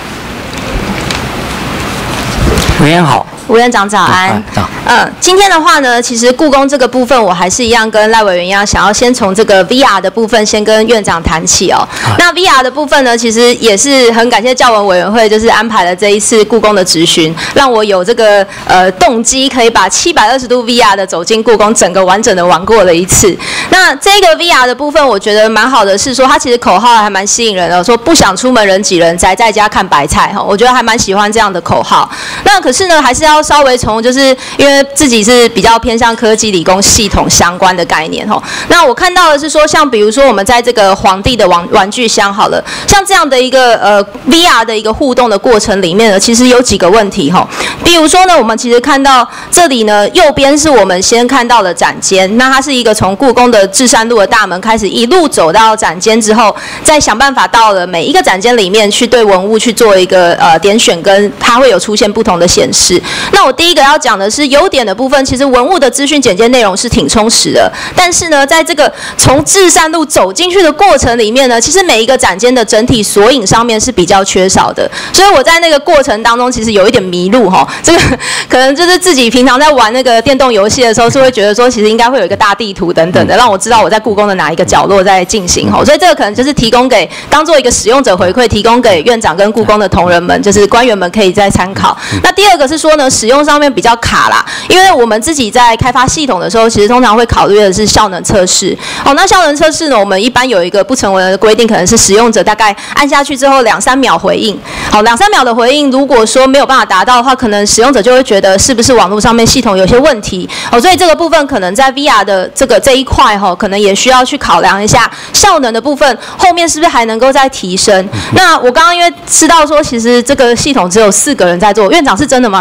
委员好。 吴院长早安。早。嗯，今天的话呢，其实故宫这个部分，我还是一样跟赖委员一样，想要先从这个 V R 的部分先跟院长谈起哦。那 V R 的部分呢，其实也是很感谢教文委员会，就是安排了这一次故宫的质询，让我有这个呃动机，可以把七百二十度 V R 的走进故宫，整个完整的玩过了一次。那这个 V R 的部分，我觉得蛮好的，是说它其实口号还蛮吸引人的，说不想出门人挤人，宅在家看白菜哈，我觉得还蛮喜欢这样的口号。那可是呢，还是要稍微从就是因为自己是比较偏向科技理工系统相关的概念哈。那我看到的是说，像比如说我们在这个皇帝的玩玩具箱好了，像这样的一个呃 V R 的一个互动的过程里面呢，其实有几个问题哈。比如说呢，我们其实看到这里呢，右边是我们先看到的展间，那它是一个从故宫的至善路的大门开始一路走到展间之后，再想办法到了每一个展间里面去对文物去做一个呃点选，跟它会有出现不同的显示。那我第一个要讲的是优点的部分，其实文物的资讯简介内容是挺充实的，但是呢，在这个从至善路走进去的过程里面呢，其实每一个展间的整体索引上面是比较缺少的，所以我在那个过程当中其实有一点迷路哈。这个可能就是自己平常在玩那个电动游戏的时候，是会觉得说其实应该会有一个大地图等等的，让我知道我在故宫的哪一个角落在进行哈。所以这个可能就是提供给当做一个使用者回馈，提供给院长跟故宫的同仁们，就是官员们可以再参考。那第二个是说呢，使用上面比较卡啦，因为我们自己在开发系统的时候，其实通常会考虑的是效能测试。哦，那效能测试呢，我们一般有一个不成文的规定，可能是使用者大概按下去之后两三秒回应。好，两三秒的回应，如果说没有办法达到的话，可能使用者就会觉得是不是网络上面系统有些问题。哦，所以这个部分可能在 V R 的这个这一块哈、哦，可能也需要去考量一下效能的部分，后面是不是还能够再提升？那我刚刚因为知道说，其实这个系统只有四个人在做，院长是真的吗？只有四个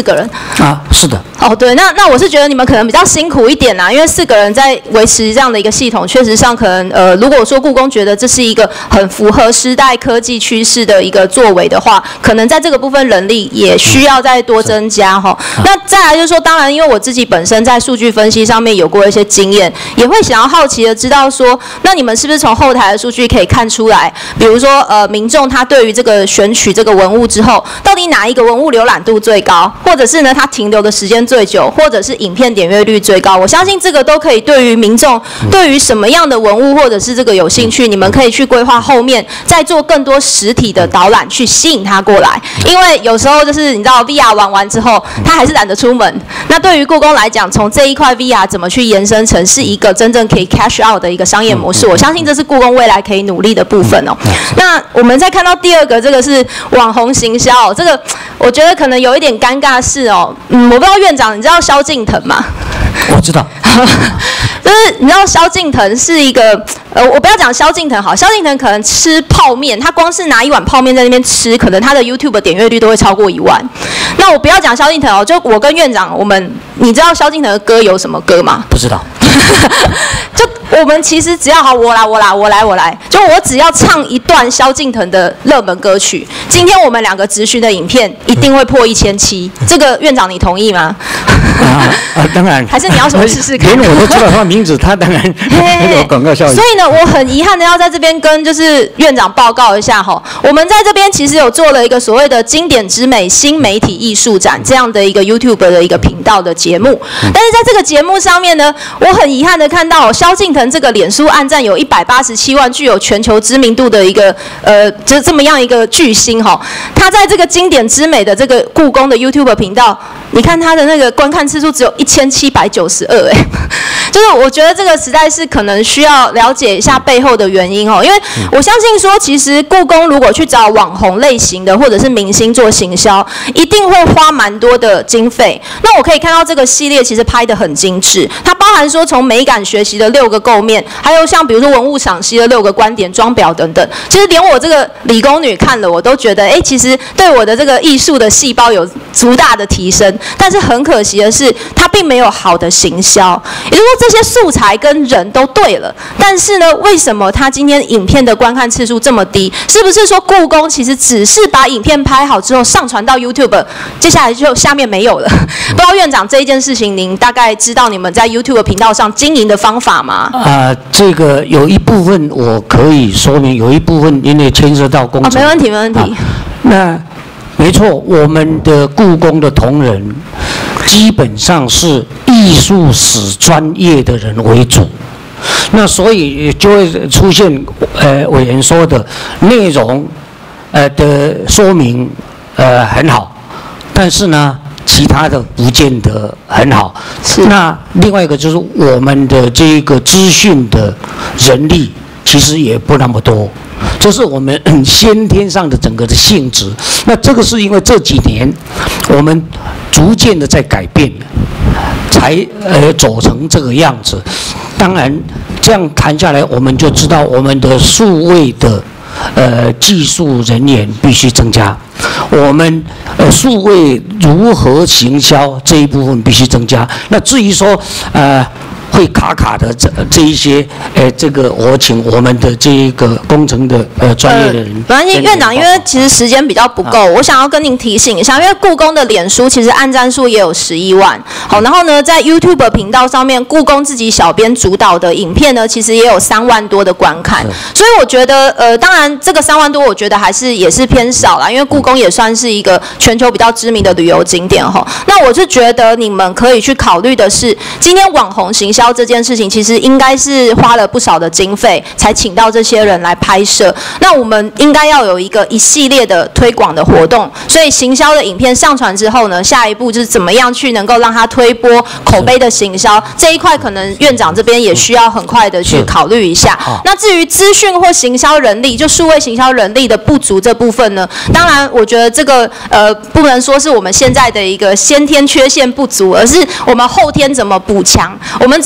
个人？ 啊，是的。 哦，对，那那我是觉得你们可能比较辛苦一点啦，因为四个人在维持这样的一个系统，确实上可能呃，如果说故宫觉得这是一个很符合时代科技趋势的一个作为的话，可能在这个部分人力也需要再多增加哈。那再来就是说，当然因为我自己本身在数据分析上面有过一些经验，也会想要好奇的知道说，那你们是不是从后台的数据可以看出来，比如说呃，民众他对于这个选取这个文物之后，到底哪一个文物浏览度最高，或者是呢它停留的时间最久，或者是影片点阅率最高？我相信这个都可以对于民众对于什么样的文物或者是这个有兴趣，你们可以去规划后面再做更多实体的导览去吸引他过来。因为有时候就是你知道 V R 玩完之后，他还是懒得出门。那对于故宫来讲，从这一块 V R 怎么去延伸成是一个真正可以 cash out 的一个商业模式，我相信这是故宫未来可以努力的部分哦。那我们再看到第二个，这个是网红行销，这个我觉得可能有一点尴尬是哦，嗯，我不知道院长你知道萧敬腾吗？ 我知道， 就是你知道萧敬腾是一个，呃，我不要讲萧敬腾好，萧敬腾可能吃泡面，他光是拿一碗泡面在那边吃，可能他的 YouTube 点阅率都会超过一万。那我不要讲萧敬腾哦，就我跟院长，我们你知道萧敬腾的歌有什么歌吗？ 不知道。 就我们其实只要好，我来我来我来我来，就我只要唱一段萧敬腾的热门歌曲，今天我们两个质询的影片一定会破一千七。这个院长你同意吗？ 啊啊，当然。 还是你要什么试试看？ 连我都知道他名字，他当然很有广告效应。 所以呢，我很遗憾的要在这边跟就是院长报告一下哈，我们在这边其实有做了一个所谓的经典之美新媒体艺术展这样的一个 YouTube 的一个频道的节目，但是在这个节目上面呢，我很遗憾的看到萧敬腾这个脸书按赞有一百八十七万，具有全球知名度的一个呃，就这么样一个巨星哈，他在这个经典之美的这个故宫的 YouTube 频道，你看他的那个观看次数只有一千七百九十二，哎，就是我觉得这个实在是可能需要了解一下背后的原因哦，因为我相信说，其实故宫如果去找网红类型的或者是明星做行销，一定会花蛮多的经费。那我可以看到这个系列其实拍得很精致，它包含说从美感学习的六个构面，还有像比如说文物赏析的六个观点、装裱等等，其实连我这个理工女看了，我都觉得，哎，其实对我的这个艺术的细胞有足大的提升。但是很可惜的是，它并没有好的行销，也就是说这些素材跟人都对了，但是呢，为什么它今天影片的观看次数这么低？是不是说故宫其实只是把影片拍好之后上传到 YouTube， 接下来就下面没有了？不知道院长这一件事情，您大概知道你们在 YouTube 频道上经营的方法吗？ 啊、呃，这个有一部分我可以说明，有一部分因为牵涉到工程。 哦，没问题，没问题。啊、 那没错，我们的故宫的同仁基本上是艺术史专业的人为主。那所以就会出现呃委员说的内容呃的说明呃很好，但是呢其他的不见得很好。是。那另外一个就是我们的这个资讯的人力其实也不那么多，这是我们先天上的整个的性质。那这个是因为这几年我们逐渐的在改变，才呃走成这个样子。当然，这样谈下来，我们就知道我们的数位的呃技术人员必须增加，我们呃数位如何行销这一部分必须增加。那至于说呃会卡卡的这这一些，呃，这个我请我们的这一个工程的呃专业的人。 没关系，院长，因为其实时间比较不够，我想要跟您提醒一下，因为故宫的脸书其实按赞数也有十一万，好，然后呢，在 YouTube 频道上面，故宫自己小编主导的影片呢，其实也有三万多的观看，所以我觉得，呃，当然这个三万多，我觉得还是也是偏少啦，因为故宫也算是一个全球比较知名的旅游景点哈。那我是觉得你们可以去考虑的是，今天网红行销这件事情，其实应该是花了不少的经费才请到这些人来拍摄。那我们应该要有一个一系列的推广的活动，所以行销的影片上传之后呢，下一步就是怎么样去能够让它推播口碑的行销这一块，可能院长这边也需要很快的去考虑一下。那至于资讯或行销人力，就数位行销人力的不足这部分呢，当然我觉得这个呃不能说是我们现在的一个先天缺陷不足，而是我们后天怎么补强，我们怎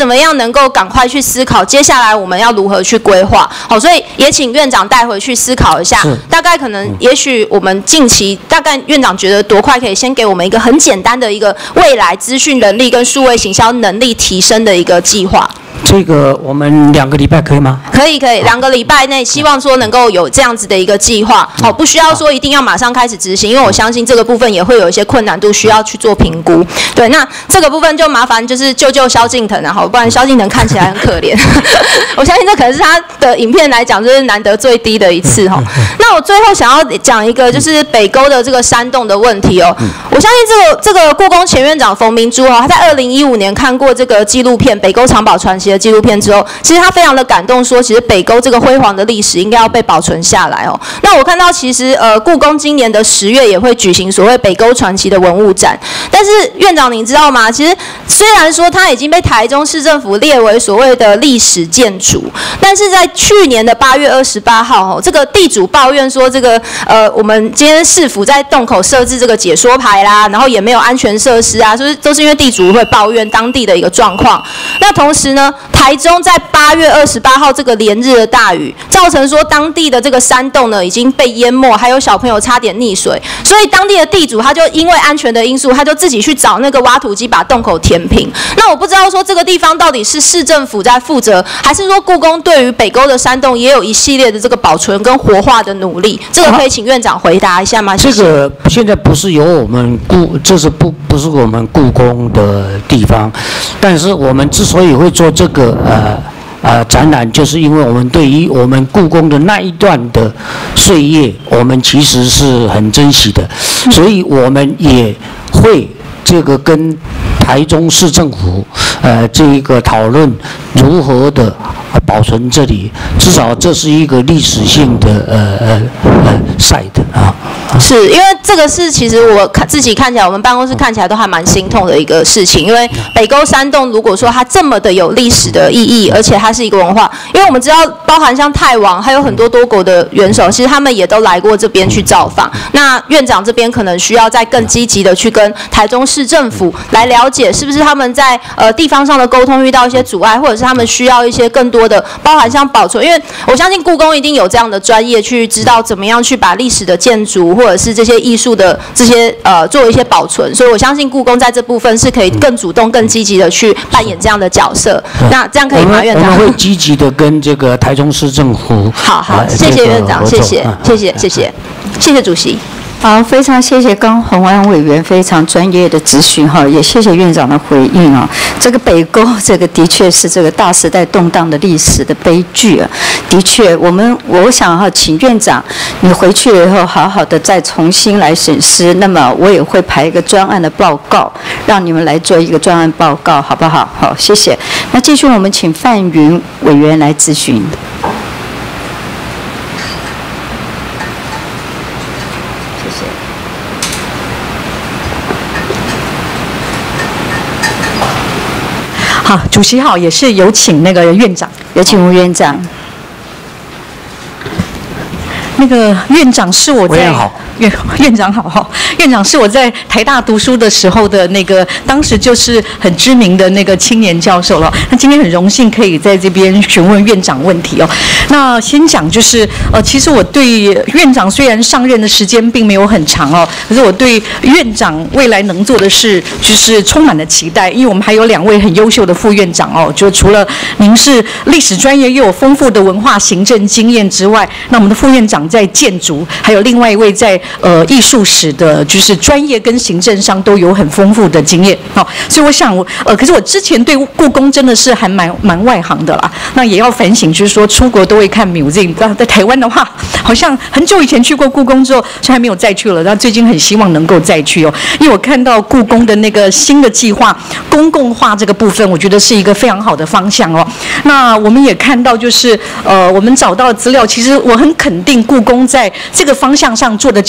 怎么样能够赶快去思考接下来我们要如何去规划？好，所以也请院长带回去思考一下。大概可能，也许我们近期大概院长觉得多快可以先给我们一个很简单的一个未来资讯能力跟数位行销能力提升的一个计划。 这个我们两个礼拜可以吗？ 可以，可以，两个礼拜内希望说能够有这样子的一个计划，哦，不需要说一定要马上开始执行，因为我相信这个部分也会有一些困难度需要去做评估。对，那这个部分就麻烦就是救救萧敬腾啊，好，不然萧敬腾看起来很可怜。我相信这可能是他的影片来讲就是难得最低的一次哈。那我最后想要讲一个就是北沟的这个山洞的问题哦，我相信这个这个故宫前院长冯明珠哦，他在二零一五年看过这个纪录片《北沟藏宝传奇》的纪录片之后，其实他非常的感动，说其实北沟这个辉煌的历史应该要被保存下来哦。那我看到其实呃故宫今年的十月也会举行所谓北沟传奇的文物展，但是院长您知道吗？其实虽然说它已经被台中市政府列为所谓的历史建筑，但是在去年的八月二十八号哦，这个地主抱怨说这个呃我们今天市府在洞口设置这个解说牌啦，然后也没有安全设施啊，就是都是因为地主会抱怨当地的一个状况。那同时呢，台中在八月二十八号这个连日的大雨，造成说当地的这个山洞呢已经被淹没，还有小朋友差点溺水，所以当地的地主他就因为安全的因素，他就自己去找那个挖土机把洞口填平。那我不知道说这个地方到底是市政府在负责，还是说故宫对于北沟的山洞也有一系列的这个保存跟活化的努力？这个可以请院长回答一下吗？谢谢。 这个现在不是由我们故，这是不不是我们故宫的地方，但是我们之所以会做这个呃。呃，展览就是因为我们对于我们故宫的那一段的岁月，我们其实是很珍惜的，所以我们也会这个跟台中市政府呃这一个讨论如何的保存这里，至少这是一个历史性的呃呃呃 site 啊。 是因为这个是其实我看自己看起来，我们办公室看起来都还蛮心痛的一个事情。因为北沟山洞如果说它这么的有历史的意义，而且它是一个文化，因为我们知道包含像泰王还有很多多国的元首，其实他们也都来过这边去造访。那院长这边可能需要再更积极的去跟台中市政府来了解，是不是他们在呃地方上的沟通遇到一些阻碍，或者是他们需要一些更多的包含像保存，因为我相信故宫一定有这样的专业去知道怎么样去把历史的建筑或者是这些艺术的这些呃做一些保存，所以我相信故宫在这部分是可以更主动、更积极的去扮演这样的角色。那这样可以吗，院长？ 我们会积极的跟这个台中市政府。 好好，谢谢院长，谢谢，谢谢，谢谢，谢谢主席。 好，非常谢谢刚洪安委员非常专业的咨询哈，也谢谢院长的回应啊。这个北沟这个的确是这个大时代动荡的历史的悲剧啊。的确，我们我想哈，请院长你回去了以后，好好的再重新来审视。那么我也会排一个专案的报告，让你们来做一个专案报告，好不好？好，谢谢。那继续我们请范云委员来咨询。 好，主席好，也是有请那个院长， 有请吴院长。 那个院长是我在委员好， 院院长好哈，院长是我在台大读书的时候的那个，当时就是很知名的那个青年教授了。那今天很荣幸可以在这边询问院长问题哦。那先讲就是呃，其实我对院长虽然上任的时间并没有很长哦，可是我对院长未来能做的事就是充满了期待，因为我们还有两位很优秀的副院长哦，就除了您是历史专业又有丰富的文化行政经验之外，那我们的副院长在建筑，还有另外一位在呃艺术史的，就是专业跟行政上都有很丰富的经验。好，所以我想我呃，可是我之前对故宫真的是还蛮蛮外行的啦。那也要反省，就是说出国都会看 museum， 在台湾的话，好像很久以前去过故宫之后，就还没有再去了。那最近很希望能够再去哦，因为我看到故宫的那个新的计划，公共化这个部分，我觉得是一个非常好的方向哦。那我们也看到，就是呃，我们找到的资料，其实我很肯定故宫在这个方向上做的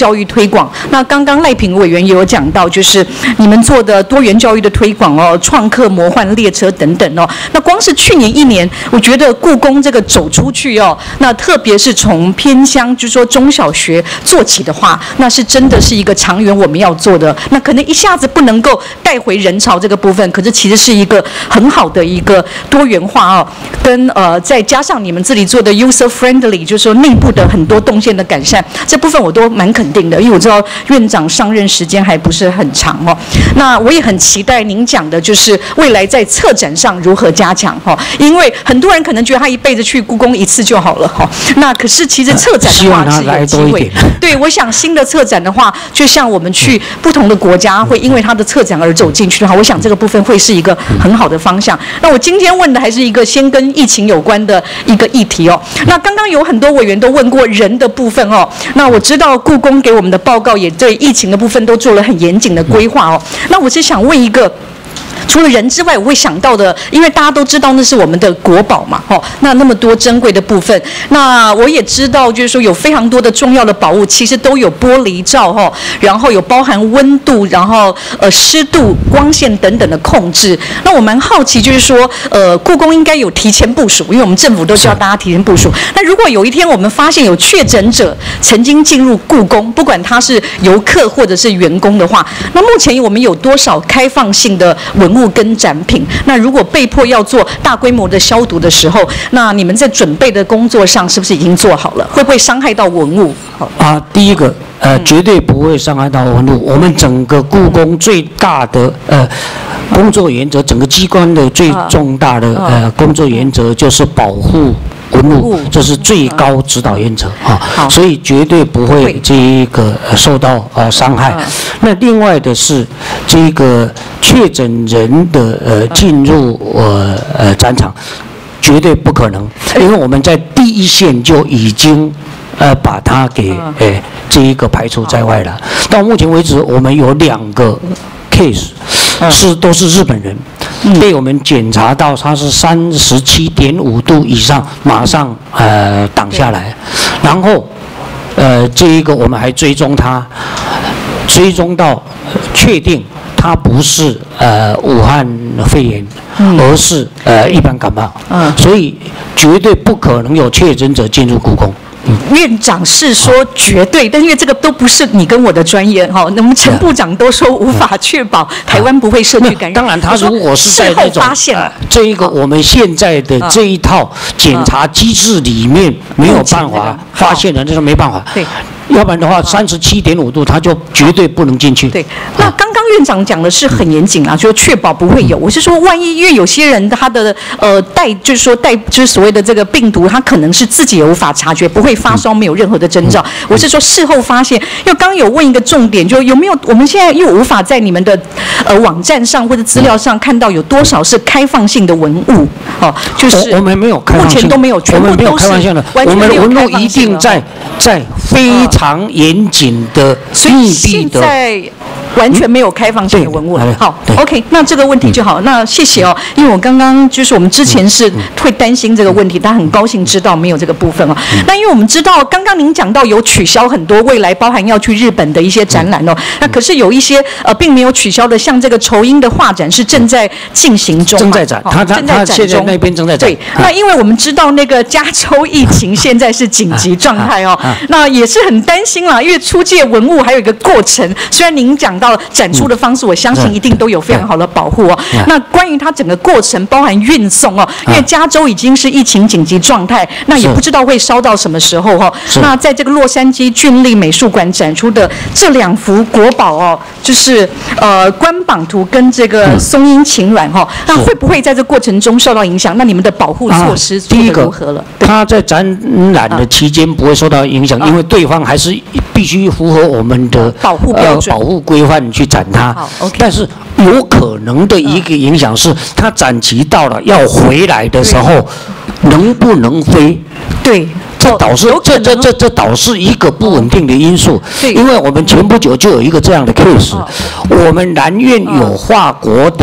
教育推广。那刚刚赖品委员也有讲到，就是你们做的多元教育的推广哦，创客魔幻列车等等哦。那光是去年一年，我觉得故宫这个走出去哦，那特别是从偏乡，就是说中小学做起的话，那是真的是一个长远我们要做的。那可能一下子不能够带回人潮这个部分，可是其实是一个很好的一个多元化哦，跟呃再加上你们自己做的 user friendly， 就是说内部的很多动线的改善，这部分我都蛮肯定的，因为我知道院长上任时间还不是很长哦。那我也很期待您讲的就是未来在策展上如何加强哈，因为很多人可能觉得他一辈子去故宫一次就好了哈，那可是其实策展的话是有机会。对，我想新的策展的话，就像我们去不同的国家，会因为他的策展而走进去的话，我想这个部分会是一个很好的方向。那我今天问的还是一个先跟疫情有关的一个议题哦。那刚刚有很多委员都问过人的部分哦，那我知道故宫给我们的报告也对疫情的部分都做了很严谨的规划哦。那我是想问一个。除了人之外，我会想到的，因为大家都知道那是我们的国宝嘛，吼，那那么多珍贵的部分，那我也知道，就是说有非常多的重要的宝物，其实都有玻璃罩，吼，然后有包含温度，然后呃湿度、光线等等的控制。那我蛮好奇，就是说，呃，故宫应该有提前部署，因为我们政府都叫大家提前部署。那如果有一天我们发现有确诊者曾经进入故宫，不管他是游客或者是员工的话，那目前我们有多少开放性的文物跟展品？那如果被迫要做大规模的消毒的时候，那你们在准备的工作上是不是已经做好了？会不会伤害到文物？ 啊，第一个，呃，绝对不会伤害到文物。我们整个故宫最大的呃工作原则，整个机关的最重大的呃工作原则就是保护文物，这是最高指导原则啊，所以绝对不会这一个受到呃伤害。那另外的是这个确诊人的呃进入呃呃展场，绝对不可能，因为我们在第一线就已经呃把它给呃这一个排除在外了。到目前为止，我们有两个 case 是都是日本人。被我们检查到它是三十七点五度以上，马上呃挡下来，然后呃这一个我们还追踪它，追踪到确定它不是呃武汉肺炎，而是呃一般感冒，所以绝对不可能有确诊者进入故宫。 院长是说绝对，但因为这个都不是你跟我的专业哈，那么陈部长都说无法确保台湾不会社区感染。 当然，他如果是在那种这一个我们现在的这一套检查机制里面没有办法发现的，那是没办法。对。要不然的话，三十七点五度，它就绝对不能进去。 对，那刚刚院长讲的是很严谨啊，就是确保不会有。我是说，万一因为有些人他的呃带，就是说带，就是所谓的这个病毒，他可能是自己也无法察觉，不会发烧，没有任何的征兆。我是说事后发现，因为刚刚有问一个重点，就有没有我们现在又无法在你们的呃网站上或者资料上看到有多少是开放性的文物哦，就是我们没有开放性， 目前都没有，全部都是我们的文物一定在在非常严谨的、密闭的。 完全没有开放性的文物了。好 ，OK， 那这个问题就好。那谢谢哦，因为我刚刚就是我们之前是会担心这个问题，但很高兴知道没有这个部分哦。那因为我们知道，刚刚您讲到有取消很多未来包含要去日本的一些展览哦，那可是有一些呃并没有取消的，像这个仇英的画展是正在进行中， 正在展，他他他现在那边正在展。 对，那因为我们知道那个加州疫情现在是紧急状态哦，那也是很担心啦，因为出借文物还有一个过程，虽然您讲到展出的方式，我相信一定都有非常好的保护哦。那关于它整个过程，包含运送哦，因为加州已经是疫情紧急状态，那也不知道会烧到什么时候哦。那在这个洛杉矶郡立美术馆展出的这两幅国宝哦，就是呃官榜图跟这个松阴晴鸾哈，那会不会在这过程中受到影响？那你们的保护措施做得如何了？ 它在展览的期间不会受到影响，因为对方还是必须符合我们的保护标准、 保护规范去展它。但是有可能的一个影响是，它展期到了要回来的时候，能不能飞？ 对。 这导致这这这这导致一个不稳定的因素，因为我们前不久就有一个这样的 case，我们南院有法国的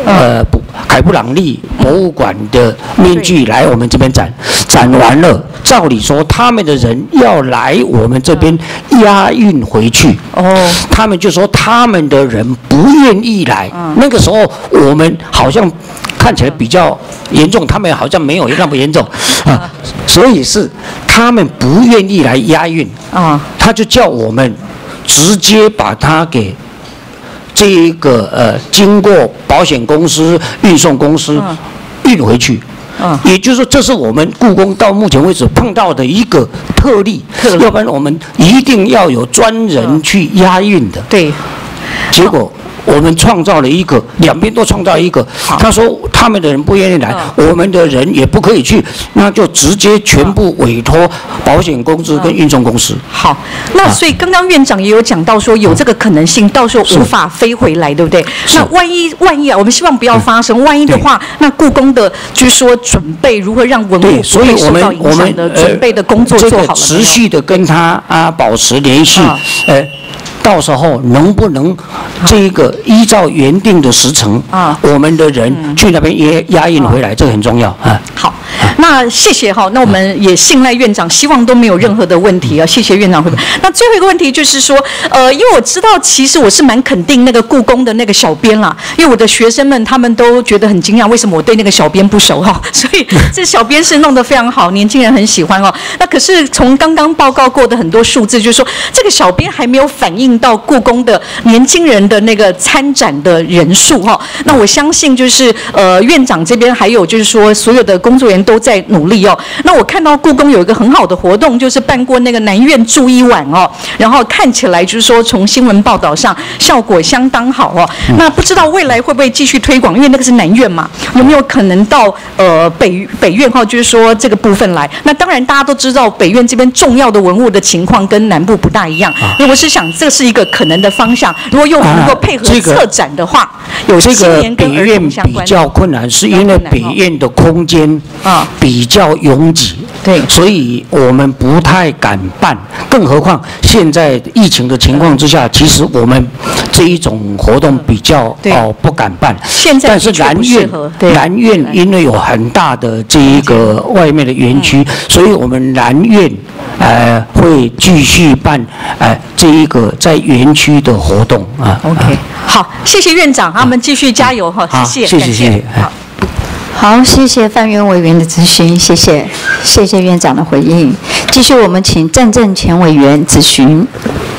呃凯布朗利博物馆的面具来我们这边展，展完了，照理说他们的人要来我们这边押运回去。哦，他们就说他们的人不愿意来。那个时候我们好像看起来比较严重，他们好像没有那么严重啊，所以是他们不愿意来押运啊，他就叫我们直接把它给这一个呃经过保险公司、运送公司运回去。嗯，也就是说，这是我们故宫到目前为止碰到的一个特例，要不然我们一定要有专人去押运的。 对， 结果我们创造了一个，两边都创造一个。他说他们的人不愿意来，我们的人也不可以去，那就直接全部委托保险公司跟运送公司。 好，那所以刚刚院长也有讲到说有这个可能性，到时候无法飞回来，对不对？那万一万一啊，我们希望不要发生。万一的话，那故宫的据说准备如何让文物不会受到影响的准备的工作做好了没有？ 持续的跟他啊保持联系，呃。到时候能不能这一个依照原定的时程啊，我们的人去那边也押运回来，这个很重要啊。 好，那谢谢哈，那我们也信赖院长，希望都没有任何的问题啊。谢谢院长回答。那最后一个问题就是说，呃，因为我知道其实我是蛮肯定那个故宫的那个小编啦，因为我的学生们他们都觉得很惊讶，为什么我对那个小编不熟哈？所以这小编是弄得非常好，年轻人很喜欢哦。那可是从刚刚报告过的很多数字，就是说这个小编还没有反映到故宫的年轻人的那个参展的人数哈，那我相信就是呃院长这边还有就是说所有的工作人员都在努力哦。那我看到故宫有一个很好的活动，就是办过那个南院住一晚哦，然后看起来就是说从新闻报道上效果相当好哦。那不知道未来会不会继续推广，因为那个是南院嘛，有没有可能到呃北北院哈，就是说这个部分来？那当然大家都知道北院这边重要的文物的情况跟南部不大一样，那我是想这是一个可能的方向，如果又能够配合策展的话，有青年跟儿童相关。 比较困难，是因为北院的空间啊比较拥挤， 对， 所以我们不太敢办。更何况现在疫情的情况之下，其实我们这一种活动比较哦不敢办。 现在但是南院南院因为有很大的这一个外面的园区，所以我们南院呃会继续办呃这一个在园区的活动啊。 OK， 好，谢谢院长，我们继续加油哈，谢谢， 谢谢谢谢。 好， 好，谢谢范院委员的咨询，谢谢，谢谢院长的回应。继续，我们请郑正前委员咨询。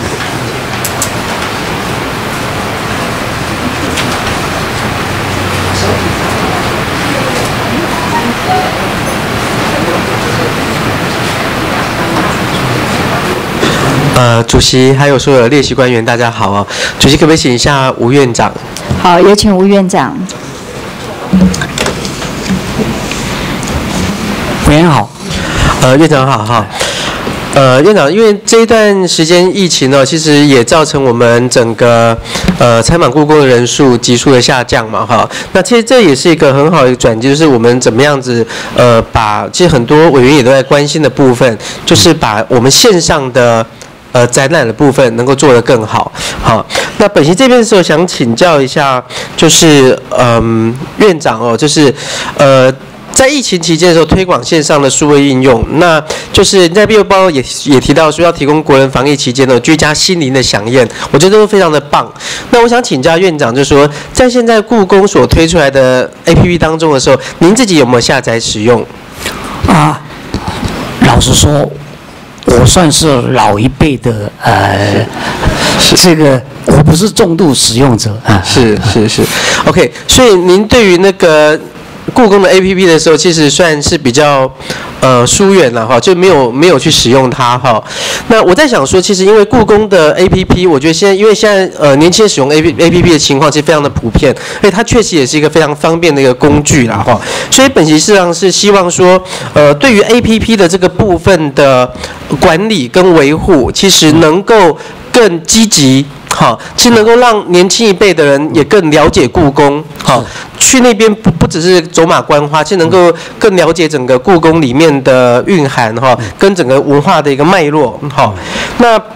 呃，主席还有所有的列席官员，大家好哦。主席可不可以请一下吴院长？ 好，有请吴院长。 委员好， 呃，院长好哈。呃，院长，因为这一段时间疫情呢，其实也造成我们整个呃参访故宫的人数急速的下降嘛，哈。那其实这也是一个很好的转机，就是我们怎么样子呃把，其实很多委员也都在关心的部分，就是把我们线上的呃展览的部分能够做得更好。好，那本席这边的时候想请教一下，就是嗯、呃、院长哦，就是呃。在疫情期间的时候，推广线上的数位应用，那就是在毕业报告也也提到说要提供国人防疫期间的居家心灵的飨宴，我觉得都非常的棒。那我想请教院长，就是说在现在故宫所推出来的 A P P 当中的时候，您自己有没有下载使用？ 啊，老实说，我算是老一辈的呃，这个我不是重度使用者啊。 是是是 ，OK。所以您对于那个故宫的 A P P 的时候，其实算是比较呃疏远了哈，就没有没有去使用它哈。那我在想说，其实因为故宫的 A P P， 我觉得现在因为现在呃年轻人使用 A P P 的情况其实非常的普遍，而且它确实也是一个非常方便的一个工具啦哈。所以本席事实上是希望说，呃，对于 A P P 的这个部分的管理跟维护，其实能够更积极。好，其实能够让年轻一辈的人也更了解故宫，好，去那边不不只是走马观花，其实能够更了解整个故宫里面的蕴含哈，跟整个文化的一个脉络，好，那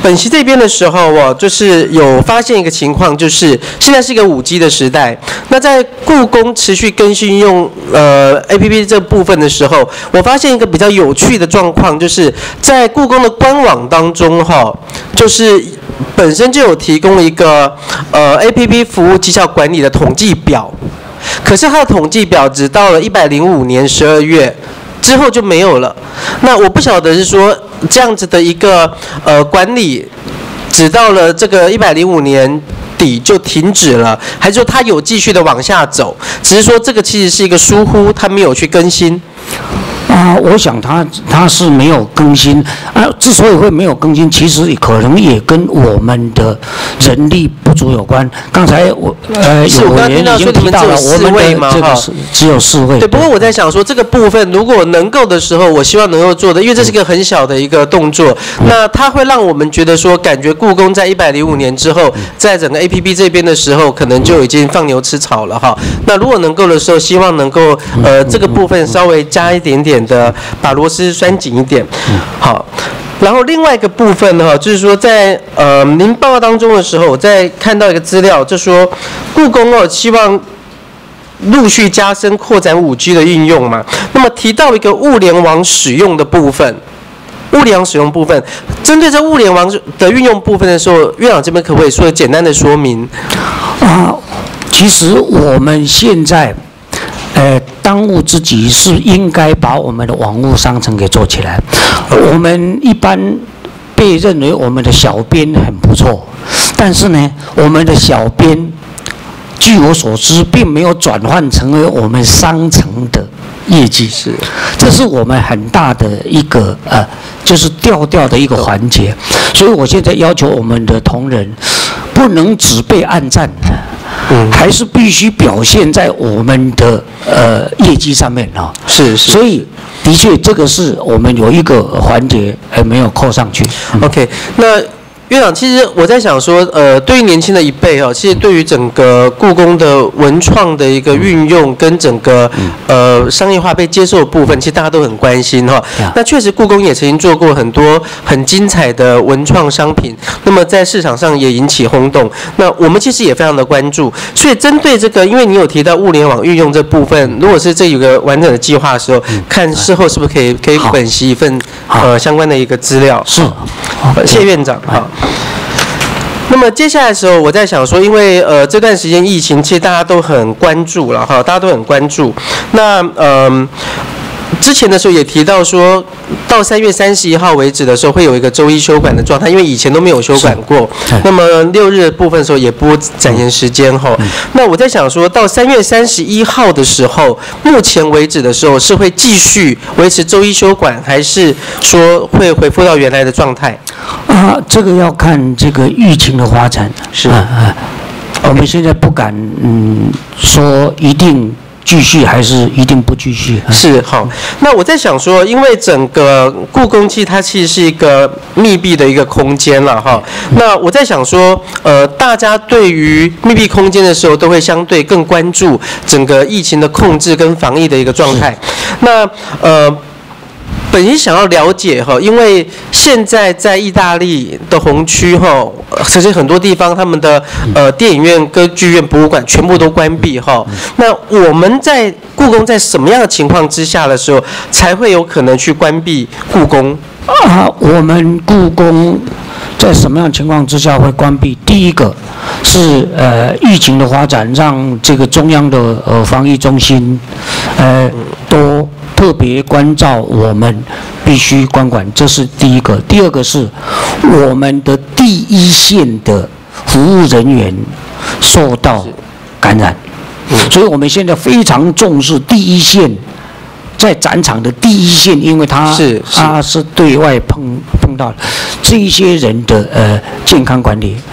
本席这边的时候哦，就是有发现一个情况，就是现在是一个五 G 的时代。那在故宫持续更新用呃 A P P 这部分的时候，我发现一个比较有趣的状况，就是在故宫的官网当中哈、哦，就是本身就有提供一个呃 A P P 服务绩效管理的统计表，可是它的统计表只到了一百零五年十二月。之后就没有了。那我不晓得是说这样子的一个呃管理，只到了这个一百零五年底就停止了，还是说它有继续的往下走？只是说这个其实是一个疏忽，它没有去更新。 啊，我想他他是没有更新啊。之所以会没有更新，其实可能也跟我们的人力不足有关。刚才我呃有委员已经提到了，我们的这个是只有四位。 对，不过我在想说这个部分如果能够的时候，我希望能够做的，因为这是一个很小的一个动作，嗯、那它会让我们觉得说，感觉故宫在一百零五年之后，在整个 A P P 这边的时候，可能就已经放牛吃草了哈。那如果能够的时候，希望能够呃这个部分稍微加一点点的，把螺丝拴紧一点，好。然后另外一个部分呢，就是说在呃您报告当中的时候，我在看到一个资料，就说故宫哦希望陆续加深扩展五 G 的运用嘛。那么提到一个物联网使用的部分，物联网使用部分，针对这物联网的运用部分的时候，院长这边可不可以说简单的说明？ 啊，其实我们现在。呃，当务之急是应该把我们的网络商城给做起来。我们一般被认为我们的小编很不错，但是呢，我们的小编据我所知，并没有转换成为我们商城的业绩，是，这是我们很大的一个呃，就是掉掉的一个环节。所以我现在要求我们的同仁，不能只被按赞。嗯，还是必须表现在我们的呃业绩上面啊。 是是。 所以的确，这个是我们有一个环节还没有扣上去。 嗯、OK， 那院长，其实我在想说，呃，对于年轻的一辈哦，其实对于整个故宫的文创的一个运用跟整个呃商业化被接受的部分，其实大家都很关心哈、哦。那确实，故宫也曾经做过很多很精彩的文创商品，那么在市场上也引起轰动。那我们其实也非常的关注，所以针对这个，因为你有提到物联网运用这部分，如果是这有个完整的计划的时候，看事后是不是可以可以本席一份呃相关的一个资料。 是， 谢谢院长哈。那么接下来的时候，我在想说，因为呃这段时间疫情，其实大家都很关注了哈，大家都很关注。那嗯、呃，之前的时候也提到说，到三月三十一号为止的时候，会有一个周一休馆的状态，因为以前都没有休馆过。那么六日的部分的时候也不展延时间哈。嗯、那我在想说，到三月三十一号的时候，目前为止的时候是会继续维持周一休馆，还是说会恢复到原来的状态？ 啊，这个要看这个疫情的发展。是啊啊，我们现在不敢嗯说一定继续还是一定不继续。啊、 是好，那我在想说，因为整个故宫其实它其实是一个密闭的一个空间了哈。嗯、那我在想说，呃，大家对于密闭空间的时候，都会相对更关注整个疫情的控制跟防疫的一个状态。那呃。本身想要了解哈，因为现在在意大利的红区哈，其实很多地方他们的呃电影院、歌剧院、博物馆全部都关闭哈。那我们在故宫在什么样的情况之下的时候，才会有可能去关闭故宫？ 啊，我们故宫在什么样的情况之下会关闭？第一个是呃疫情的发展，让这个中央的呃防疫中心呃都特别关照我们必须关管，这是第一个。第二个是我们的第一线的服务人员受到感染，所以我们现在非常重视第一线。在展场的第一线，因为他是他是对外碰碰到这一些人的呃健康管理啊。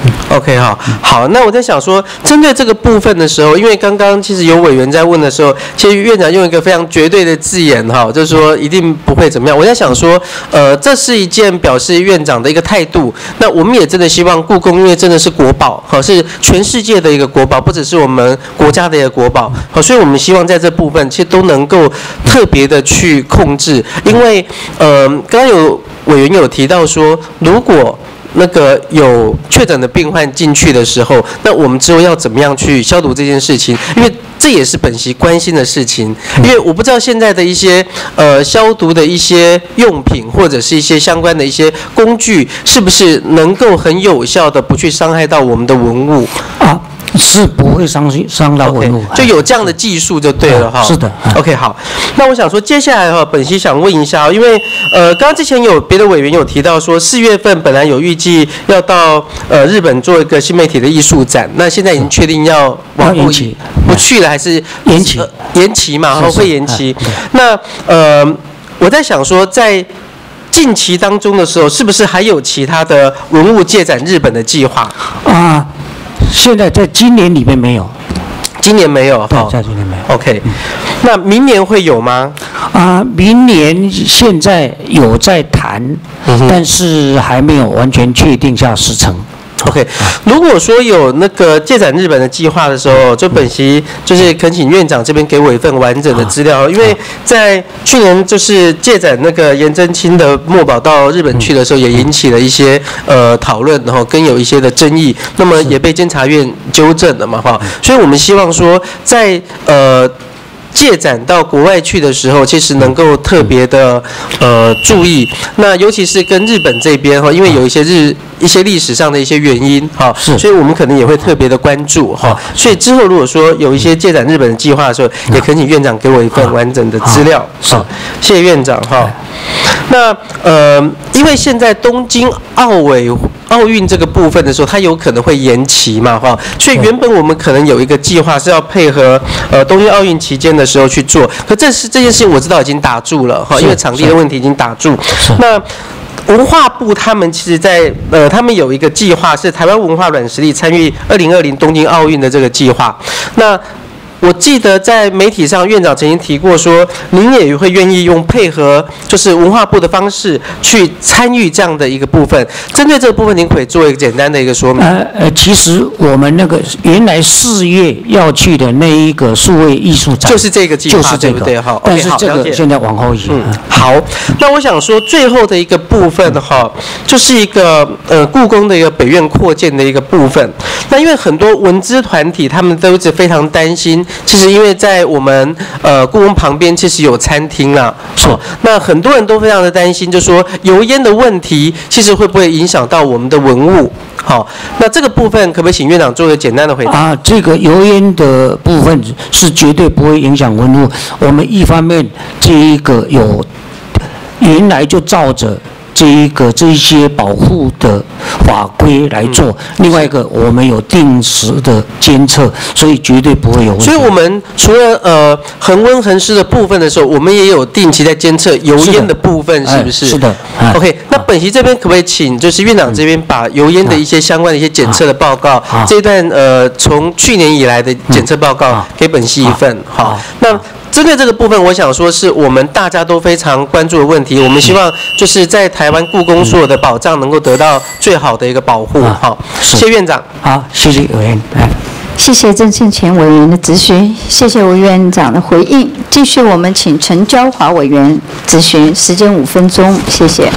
OK 哈，好，那我在想说，针对这个部分的时候，因为刚刚其实有委员在问的时候，其实院长用一个非常绝对的字眼哈，就是说一定不会怎么样。我在想说，呃，这是一件表示院长的一个态度。那我们也真的希望故宫，因为真的是国宝，哈，是全世界的一个国宝，不只是我们国家的一个国宝，好，所以我们希望在这部分其实都能够特别的去控制，因为呃，刚刚有委员有提到说，如果那个有确诊的病患进去的时候，那我们之后要怎么样去消毒这件事情？因为这也是本席关心的事情。因为我不知道现在的一些呃消毒的一些用品或者是一些相关的一些工具，是不是能够很有效的不去伤害到我们的文物啊？是不会伤伤到文物， okay, 就有这样的技术就对了哈、啊。 是的、啊。 OK， 好，那我想说，接下来哈，本席想问一下，因为呃，刚刚之前有别的委员有提到说，四月份本来有预计要到呃日本做一个新媒体的艺术展，那现在已经确定要往后延不去了，还是延期？ 呃、延期嘛，然后会延期。 是是那呃，我在想说，在近期当中的时候，是不是还有其他的文物借展日本的计划啊？现在在今年里面没有， 今年没有， 对，在今年没有。 OK，、嗯、那明年会有吗？ 啊，明年现在有在谈、嗯，但是还没有完全确定下时程。 OK， 如果说有那个借展日本的计划的时候，就本席就是恳请院长这边给我一份完整的资料，因为在去年就是借展那个颜真卿的墨宝到日本去的时候，也引起了一些呃讨论，然后跟有一些的争议，那么也被监察院纠正了嘛哈，所以我们希望说在呃。借展到国外去的时候，其实能够特别的呃注意，那尤其是跟日本这边哈，因为有一些日一些历史上的一些原因哈，所以我们可能也会特别的关注哈。所以之后如果说有一些借展日本的计划的时候，也恳请院长给我一份完整的资料。 是， 谢谢院长哈。那呃，因为现在东京奥委奥运这个部分的时候，它有可能会延期嘛哈，所以原本我们可能有一个计划是要配合呃东京奥运期间的时候去做，可这是这件事情我知道已经打住了哈，因为场地的问题已经打住。那文化部他们其实在呃，他们有一个计划是台湾文化软实力参与二零二零东京奥运的这个计划。那我记得在媒体上，院长曾经提过说，您也会愿意用配合就是文化部的方式去参与这样的一个部分。针对这个部分，您可以做一个简单的一个说明。 呃呃，其实我们那个原来四月要去的那一个数位艺术展， 就是这个计划， 就是这个， 对不对？哈， 但是这个现在往后移。 嗯，好。那我想说，最后的一个部分哈，就是一个呃故宫的一个北院扩建的一个部分。那因为很多文资团体他们都一直非常担心。其实因为在我们呃故宫旁边其实有餐厅啦，是、哦，那很多人都非常的担心，就说油烟的问题，其实会不会影响到我们的文物？好、哦，那这个部分可不可以请院长做一个简单的回答？ 啊，这个油烟的部分是绝对不会影响文物。我们一方面这一个有原来就照着。这一个这一些保护的法规来做、嗯，另外一个我们有定时的监测，所以绝对不会有问题。 所以我们除了呃恒温恒湿的部分的时候，我们也有定期在监测油烟的部分，是不是？ 是的。 哎、OK， 那本席这边可不可以请就是院长这边把油烟的一些相关的一些检测的报告，啊、这一段呃从去年以来的检测报告给本席一份，好，那。针对这个部分，我想说是我们大家都非常关注的问题。我们希望就是在台湾故宫所有的保障能够得到最好的一个保护。好，谢谢院长。 好，谢谢委员。哎， 谢谢郑庆前委员的质询，谢谢吴院长的回应。继续，我们请陈娇华委员质询，时间五分钟，谢谢。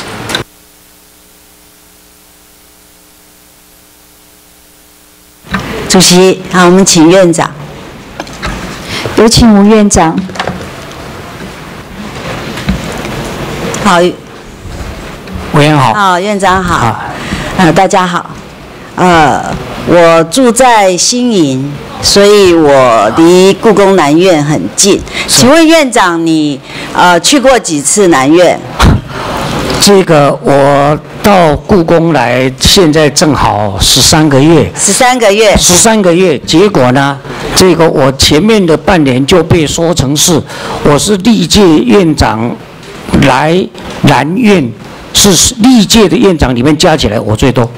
主席，好，我们请院长。 有请吴院长。 好， 委员好。 好，院长好。好呃，大家好。呃，我住在新营，所以我离故宫南院很近。请问院长，你呃去过几次南院？ 这个我到故宫来，现在正好十三个月。 十三个月。 十三个月，结果呢？这个我前面的半年就被说成是我是历届院长来南院，是历届的院长里面加起来我最多。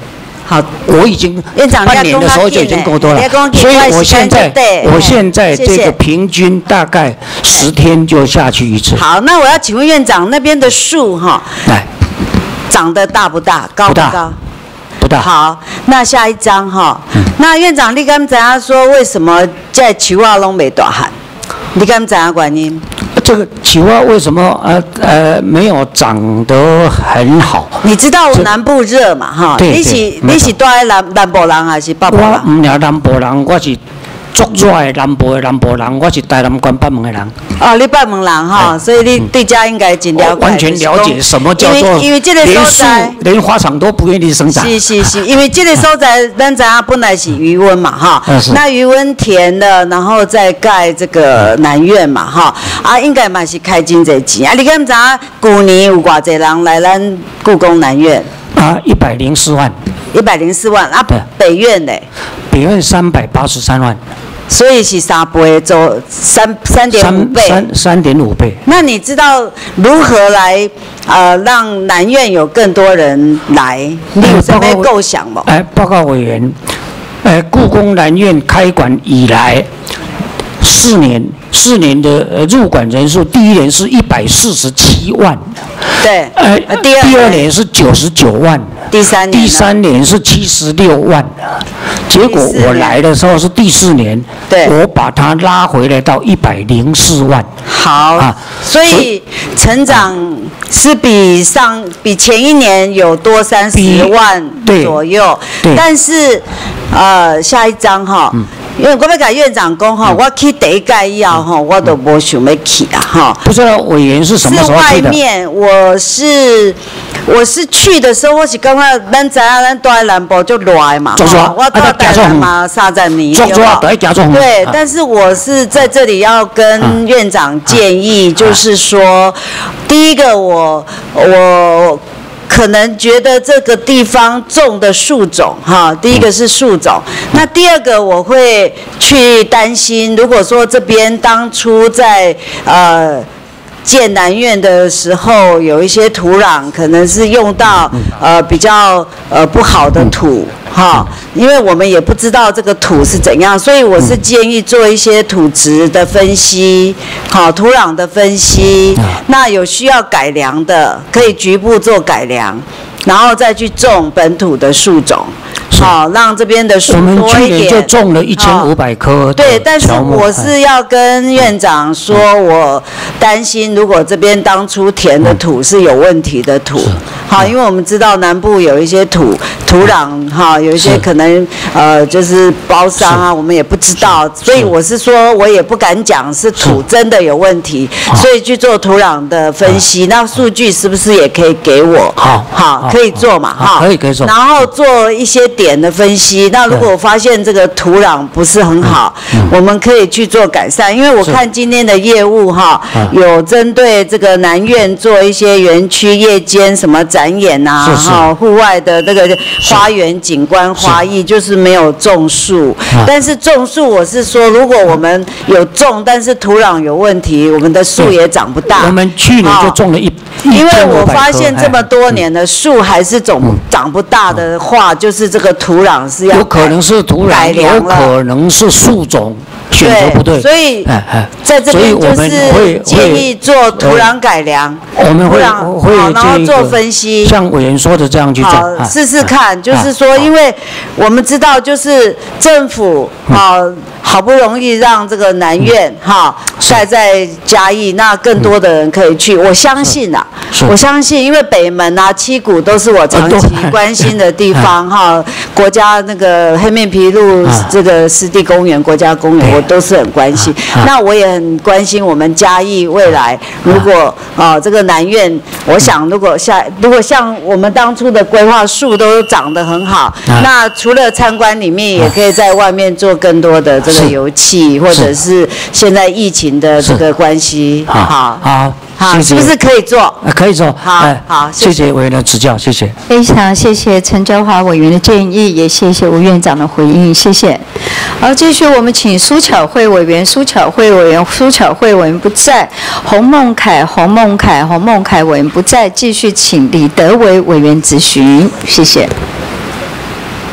好， 我已经院长半年的时候就已经够多了，所以我现在我现在这个平均大概十天就下去一次。 好，那我要请问院长那边的树哈， 来， 长得大不大？高不高？ 不大。 好，那下一张哈，那院长你刚才说为什么在树啊拢没大汉？你敢知影原因？ 这个树啊为什么呃呃没有长得很好？ 你知道我南部热嘛哈？你是你是住在南南部人还是北部人？ 我唔是南部人，我是足热的南部的南部人，我是台南关北门的人。 哦，你北门人哈，所以你对家应该真了解。 完全了解什么叫做因为因为这个所在连花场都不愿意生长。 是是是，因为这个所在咱知影本来是余温嘛哈，那余温填了，然后再盖这个南院嘛哈，啊应该嘛是开真侪钱啊！你敢知影去年有偌侪人来咱故宫南院？ 啊，一百零四万。 一百零四万啊，北院嘞？ 北院三百八十三万。 所以是三倍，走三三点五倍， 三三点五倍。 那你知道如何来呃让南院有更多人来？你有什么构想吗？ 哎，报告委员，呃，故宫南院开馆以来，四年四年的呃入馆人数，第一年是一百四十七万， 对， 呃，第二第二年是九十九万， 第三年第三年是七十六万。结果我来的时候是第四年，我把它拉回来到一百零四万。 好，啊，所以成长是比上比前一年有多三十万左右，但是呃下一张哈。嗯，因为我要甲院长讲哈，我去第一届以后哈，我都无想要去啦哈。 不知道委员是什么时候去的？ 是外面，我是我是去的时候，我是感觉咱知影咱住在南部就热嘛，哈，我住台南嘛，三十年对，但是我是在这里要跟院长建议，就是说，第一个我我。可能觉得这个地方种的树种，哈，第一个是树种，那第二个我会去担心，如果说这边当初在呃建南院的时候，有一些土壤可能是用到呃比较呃不好的土，哈，因为我们也不知道这个土是怎样，所以我是建议做一些土质的分析，好，土壤的分析，那有需要改良的，可以局部做改良，然后再去种本土的树种。好，让这边的树多一点。 我们去年就种了一千五百棵。 对，但是我是要跟院长说，我担心如果这边当初填的土是有问题的土，好，因为我们知道南部有一些土土壤哈，有一些可能呃就是包商啊，我们也不知道，所以我是说我也不敢讲是土真的有问题，所以去做土壤的分析，那数据是不是也可以给我？ 好， 好，可以做嘛，哈， 可以可以做， 然后做一些点的分析，那如果我发现这个土壤不是很好，我们可以去做改善。因为我看今天的业务哈，有针对这个南院做一些园区夜间什么展演啊，哈，户外的那个花园景观花艺，就是没有种树。但是种树，我是说，如果我们有种，但是土壤有问题，我们的树也长不大。 我们去年就种了一， 因为我发现这么多年的树还是长长不大的话，就是这个土壤是要有可能是土壤，有可能是树种选择不对， 所以在这边就是建议做土壤改良， 我们会会然后做分析， 像委员说的这样去做， 试试看。就是说，因为我们知道，就是政府啊好不容易让这个南院哈盖在嘉义，那更多的人可以去。我相信啊，我相信，因为北门啊、七股都是我长期关心的地方哈。国家那个黑面琵鹭这个湿地公园、国家公园，我都是很关心。那我也很关心我们嘉义未来，如果啊这个南院，我想如果像如果像我们当初的规划，树都长得很好，那除了参观里面，也可以在外面做更多的这个油气，或者是现在疫情的这个关系，好。 好。 好，是不是可以做？ 可以做。 好，好， 谢谢委员的指教，谢谢。 非常谢谢陈椒华委员的建议，也谢谢吴院长的回应，谢谢。好，继续我们请苏巧慧委员，苏巧慧委员，苏巧慧委员不在，洪孟凯，洪孟凯，洪孟凯委员不在，继续请李德维委员质询，谢谢。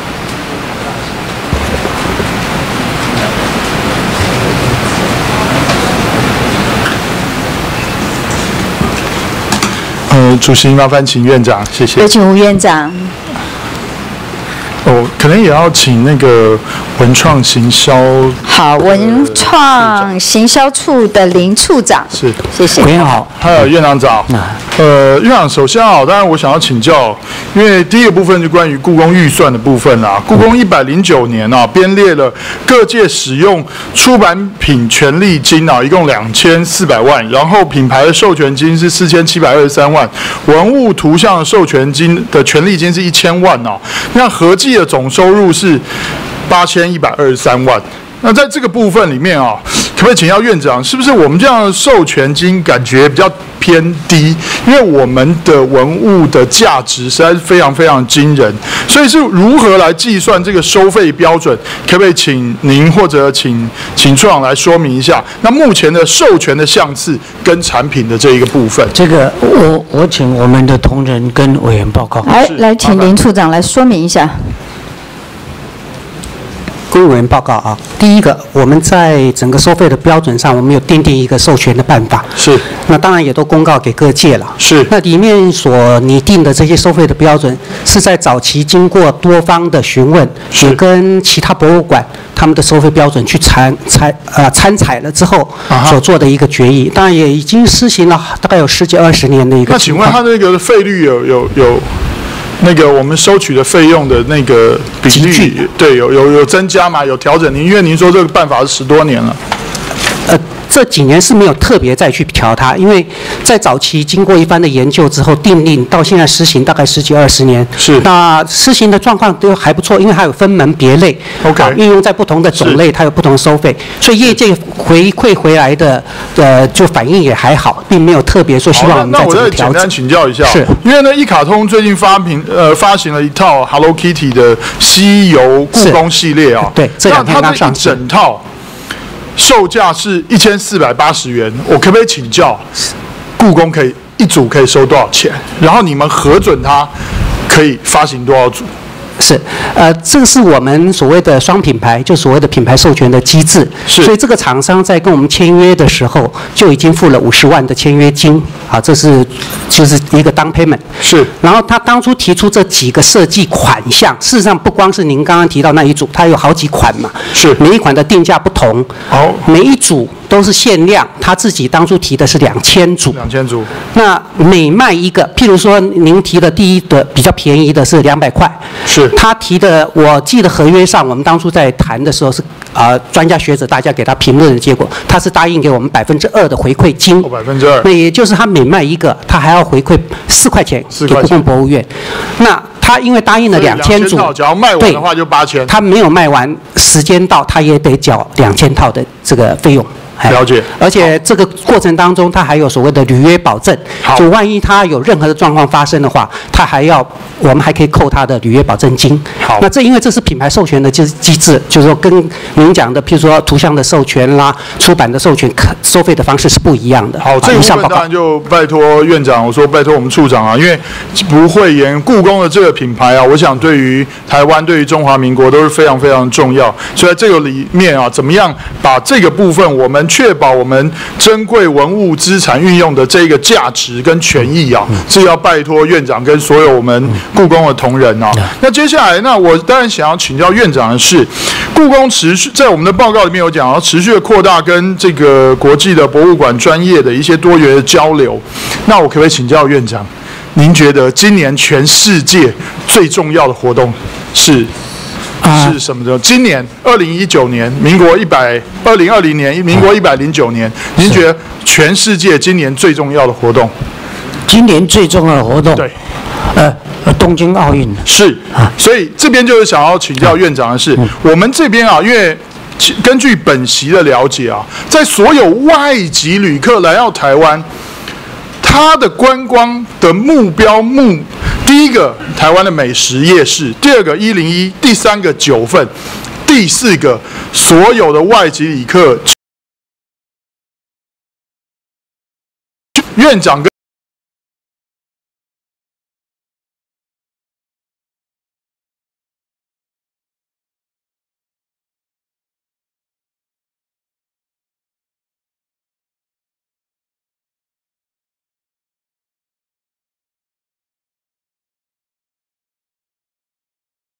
呃，主席麻烦请院长，谢谢。 有请吴院长。 哦，可能也要请那个文创行销。 好，文创行销处的林处长。 是， 谢谢。 委员好，还有院长早。呃，院长首先啊，当然我想要请教，因为第一个部分就关于故宫预算的部分啦。故宫一百零九年啊，编列了各界使用出版品权利金啊，一共两千四百万，然后品牌的授权金是四千七百二十三万，文物图像授权金的权利金是一千万哦，那合计的总收入是八千一百二十三万。那在这个部分里面啊，可不可以请教院长，是不是我们这样的授权金感觉比较偏低？因为我们的文物的价值实在是非常非常惊人，所以是如何来计算这个收费标准？可不可以请您或者请请处长来说明一下？那目前的授权的项次跟产品的这一个部分， 这个我我请我们的同仁跟委员报告。 来来，请林处长来说明一下。 各位委员报告啊，第一个，我们在整个收费的标准上，我们有订定一个授权的办法。 是。 那当然也都公告给各界了。 是。 那里面所拟定的这些收费的标准，是在早期经过多方的询问，也跟其他博物馆他们的收费标准去参参呃参采了之后所做的一个决议。当然也已经施行了大概有十几二十年的一个。 那请问他那个费率有有有？那个我们收取的费用的那个比率，对，有有有增加吗？有调整？您因为您说这个办法是十多年了。 呃，这几年是没有特别再去调它，因为在早期经过一番的研究之后订定，到现在施行大概十几二十年。 是。 那施行的状况都还不错，因为它有分门别类。 OK。 啊，运用在不同的种类，它有不同的收费，所以业界回馈回来的呃就反应也还好，并没有特别说希望我们在怎么调整。 那我再简单请教一下， 是。 因为呢，一卡通最近发行呃发行了一套 Hello Kitty 的西游故宫系列啊， 对，这两天刚上市。 那它的一整套售价是一千四百八十元，我可不可以请教，故宫可以一组可以收多少钱？然后你们核准它可以发行多少组？ 是，呃，这个是我们所谓的双品牌，就所谓的品牌授权的机制。 是。 所以这个厂商在跟我们签约的时候，就已经付了五十万的签约金，啊，这是就是一个down payment。 是。 然后他当初提出这几个设计款项，事实上不光是您刚刚提到那一组，它有好几款嘛。 是。 每一款的定价不同。 好。 每一组都是限量，他自己当初提的是两千组。 两千组。 那每卖一个，譬如说您提的第一的比较便宜的是两百块。 是。 他提的，我记得合约上，我们当初在谈的时候是啊、呃，专家学者大家给他评论的结果，他是答应给我们百分之二的回馈金。 百分之二。 那也就是他每卖一个，他还要回馈四块钱给故宫博物院。那他因为答应了两千组， 只要卖完的话就八千。 他没有卖完，时间到他也得缴两千套的这个费用。 了解。 而且这个过程当中，他还有所谓的履约保证，就万一他有任何的状况发生的话，他还要我们还可以扣他的履约保证金。 好。 那这因为这是品牌授权的机机制，就是说跟您讲的，譬如说图像的授权啦、出版的授权，收费的方式是不一样的。 好，这个部分当然就拜托院长，我说拜托我们处长啊，因为不讳言，故宫的这个品牌啊，我想对于台湾、对于中华民国都是非常非常重要。所以在这个里面啊，怎么样把这个部分我们确保我们珍贵文物资产运用的这个价值跟权益啊，是要拜托院长跟所有我们故宫的同仁啊。那接下来，那我当然想要请教院长的是，故宫持续在我们的报告里面有讲，要持续的扩大跟这个国际的博物馆专业的一些多元的交流。那我可不可以请教院长，您觉得今年全世界最重要的活动是？是什么的？今年二零一九年，民国一百二零二零年，民国一百零九年，您觉得全世界今年最重要的活动？ 今年最重要的活动， 对， 呃，东京奥运是啊，所以这边就是想要请教院长的是，我们这边啊，因为根据本席的了解啊，在所有外籍旅客来到台湾，他的观光的目标目。第一个，台湾的美食夜市；第二个，一零一；第三个，九份；第四个，所有的外籍旅客。院长跟。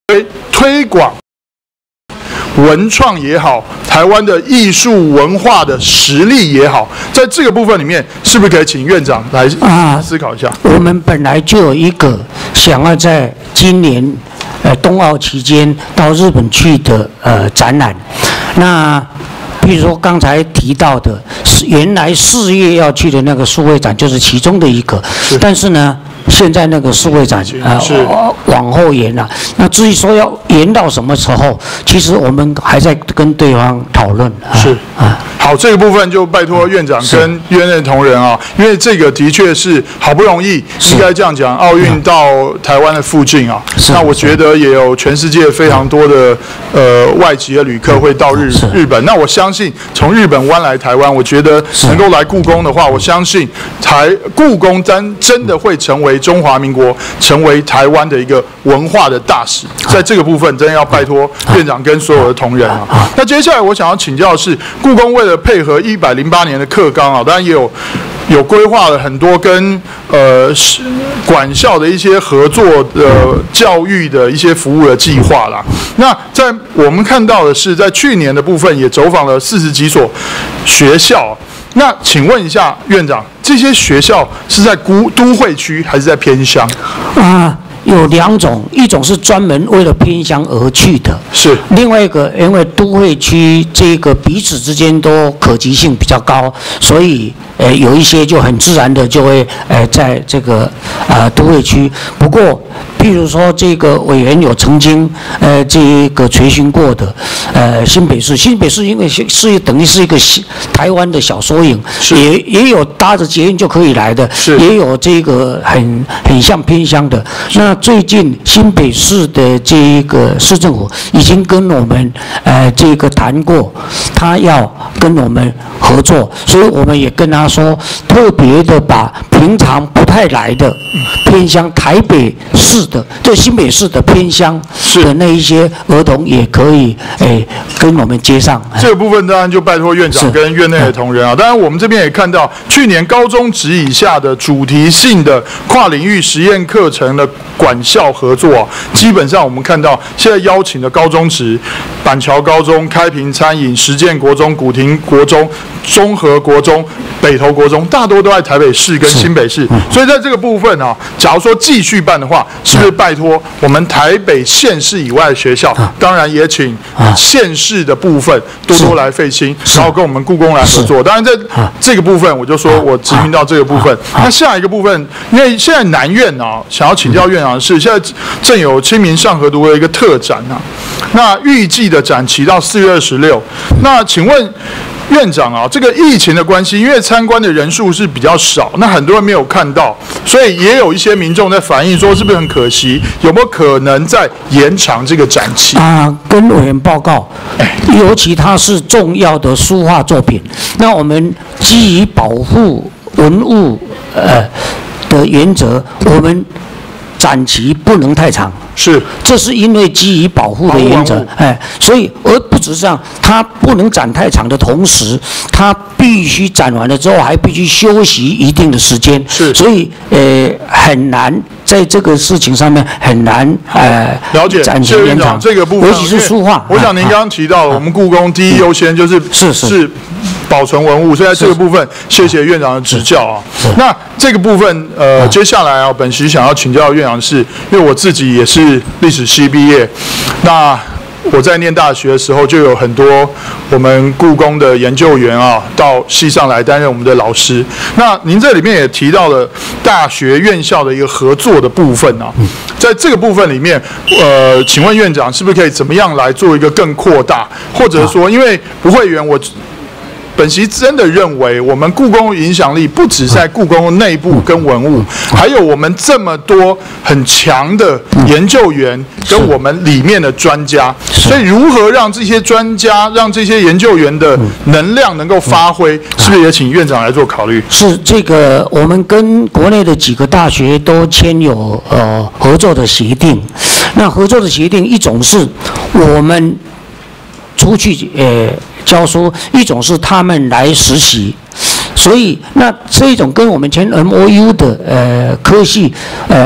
推推广文创也好，台湾的艺术文化的实力也好，在这个部分里面，是不是可以请院长来思考一下？ 啊、我们本来就有一个想要在今年呃冬奥期间到日本去的呃展览，那比如说刚才提到的，是原来四月要去的那个数位展就是其中的一个，但是呢。现在那个数位展呃往后延了，那至于说要延到什么时候，其实我们还在跟对方讨论。 是啊，好，这个部分就拜托院长跟院内同仁啊，因为这个的确是好不容易，应该这样讲，奥运到台湾的附近啊，那我觉得也有全世界非常多的呃外籍的旅客会到日日本，那我相信从日本湾来台湾，我觉得能够来故宫的话，我相信台故宫真真的会成为中华民国成为台湾的一个文化的大使，在这个部分真的要拜托院长跟所有的同仁啊。那接下来我想要请教的是，故宫为了配合一百零八年的课纲啊，当然也有有规划了很多跟呃管校的一些合作的教育的一些服务的计划啦。那在我们看到的是，在去年的部分也走访了四十几所学校。那请问一下院长，这些学校是在都都会区还是在偏乡？ 啊，有两种，一种是专门为了偏乡而去的， 是；另外一个，因为都会区这个彼此之间都可及性比较高，所以呃有一些就很自然的就会呃在这个啊、呃、都会区。不过，譬如说这个委员有曾经呃这个垂询过的呃新北市，新北市因为是是等于是一个台湾的小缩影，也也有搭着捷运就可以来的，也有这个很很像偏乡的。那最近新北市的这一个市政府已经跟我们呃这个谈过，他要跟我们合作，所以我们也跟他说，特别的把平常不太来的偏乡台北市的，这新北市的偏乡的那一些儿童也可以诶跟我们接上。 这个部分当然就拜托院长跟院内的同仁啊。当然我们这边也看到，去年高中职以下的主题性的跨领域实验课程的管校合作啊，基本上我们看到现在邀请的高中职，板桥高中、开平餐饮、实践国中、古亭国中、中和国中、北投国中，大多都在台北市跟新北市。所以在这个部分啊，假如说继续办的话，是不是拜托我们台北县市以外的学校，当然也请县市的部分多多来费心，然后跟我们故宫来合作。当然在这个部分，我就说我执行到这个部分。那下一个部分，因为现在南院啊，想要请教院长的是，现在正有清明上河图的一个特展啊，那预计的展期到四月二十六。那请问院长啊，这个疫情的关系，因为参观的人数是比较少，那很多人没有看到，所以也有一些民众在反映说，是不是很可惜？有没有可能再延长这个展期？ 啊，跟委员报告，尤其它是重要的书画作品，那我们基于保护文物呃的原则，我们展期不能太长。 是， 这是因为基于保护的原则，哎，所以而不只是这样，它不能展太长的同时，它必须展完了之后还必须休息一定的时间， 是， 所以呃很难在这个事情上面很难呃了解。 展期延长这个部分， 尤其是书画。 我想您刚刚提到了，我们故宫第一优先就是是是保存文物，所以在这个部分，谢谢院长的指教啊。那这个部分呃，接下来啊，本席想要请教院长是，因为我自己也是历史系毕业，那我在念大学的时候就有很多我们故宫的研究员啊到系上来担任我们的老师。那您这里面也提到了大学院校的一个合作的部分啊，在这个部分里面，呃，请问院长是不是可以怎么样来做一个更扩大，或者说，因为不会员我。本席真的认为，我们故宫影响力不只在故宫内部跟文物，还有我们这么多很强的研究员跟我们里面的专家。所以，如何让这些专家、让这些研究员的能量能够发挥，是不是也请院长来做考虑？ 是这个，我们跟国内的几个大学都签有呃合作的协定。那合作的协定，一种是我们出去呃。教书，一种是他们来实习，所以那这种跟我们签 M O U 的呃科系，呃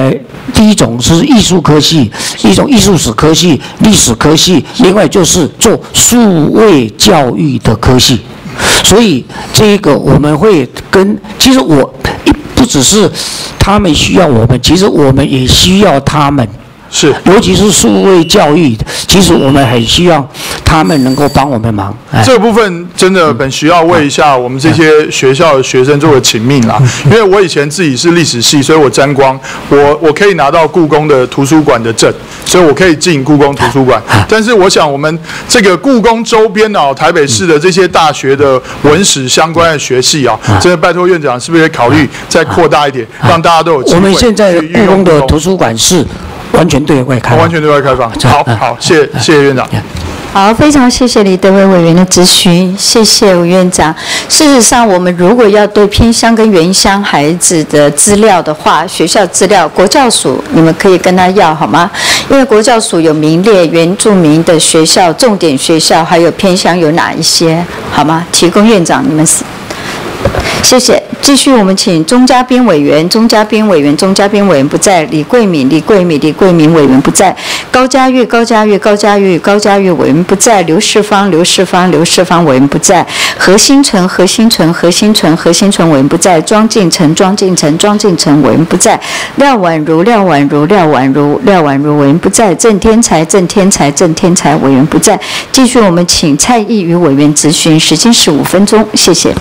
第一种是艺术科系，一种艺术史科系、历史科系，另外就是做数位教育的科系。所以这个我们会跟，其实我不只是他们需要我们，其实我们也需要他们。 是， 尤其是数位教育，其实我们很希望他们能够帮我们忙。哎、 这个部分真的本需要为一下我们这些学校的学生做个请命啦。因为我以前自己是历史系，所以我沾光，我我可以拿到故宫的图书馆的证，所以我可以进故宫图书馆。但是我想我们这个故宫周边啊，台北市的这些大学的文史相关的学系啊，真的拜托院长是不是也考虑再扩大一点，让大家都有机会。 我们现在故宫的图书馆是完全对外开放， 完全对外开放。好好，谢谢谢谢院长。 好，非常谢谢李德伟委员的咨询，谢谢吴院长。事实上，我们如果要对偏乡跟原乡孩子的资料的话，学校资料，国教署你们可以跟他要好吗？因为国教署有名列原住民的学校、重点学校，还有偏乡有哪一些，好吗？提供院长你们。谢谢。继续，我们请钟嘉宾委员，钟嘉宾委员，钟嘉宾委员不在；李桂敏，李桂敏，李桂敏委员不在；高嘉玉，高嘉玉，高嘉玉，高嘉玉委员不在；刘世芳，刘世芳，刘世芳委员不在；何新纯，何新纯，何新纯，何新纯委员不在；庄敬成，庄敬成，庄敬成委员不在；廖婉如，廖婉如，廖婉如，廖婉如委员不在；郑天才，郑天才，郑天才委员不在。继续，我们请蔡意瑜委员质询，时间十五分钟，谢谢。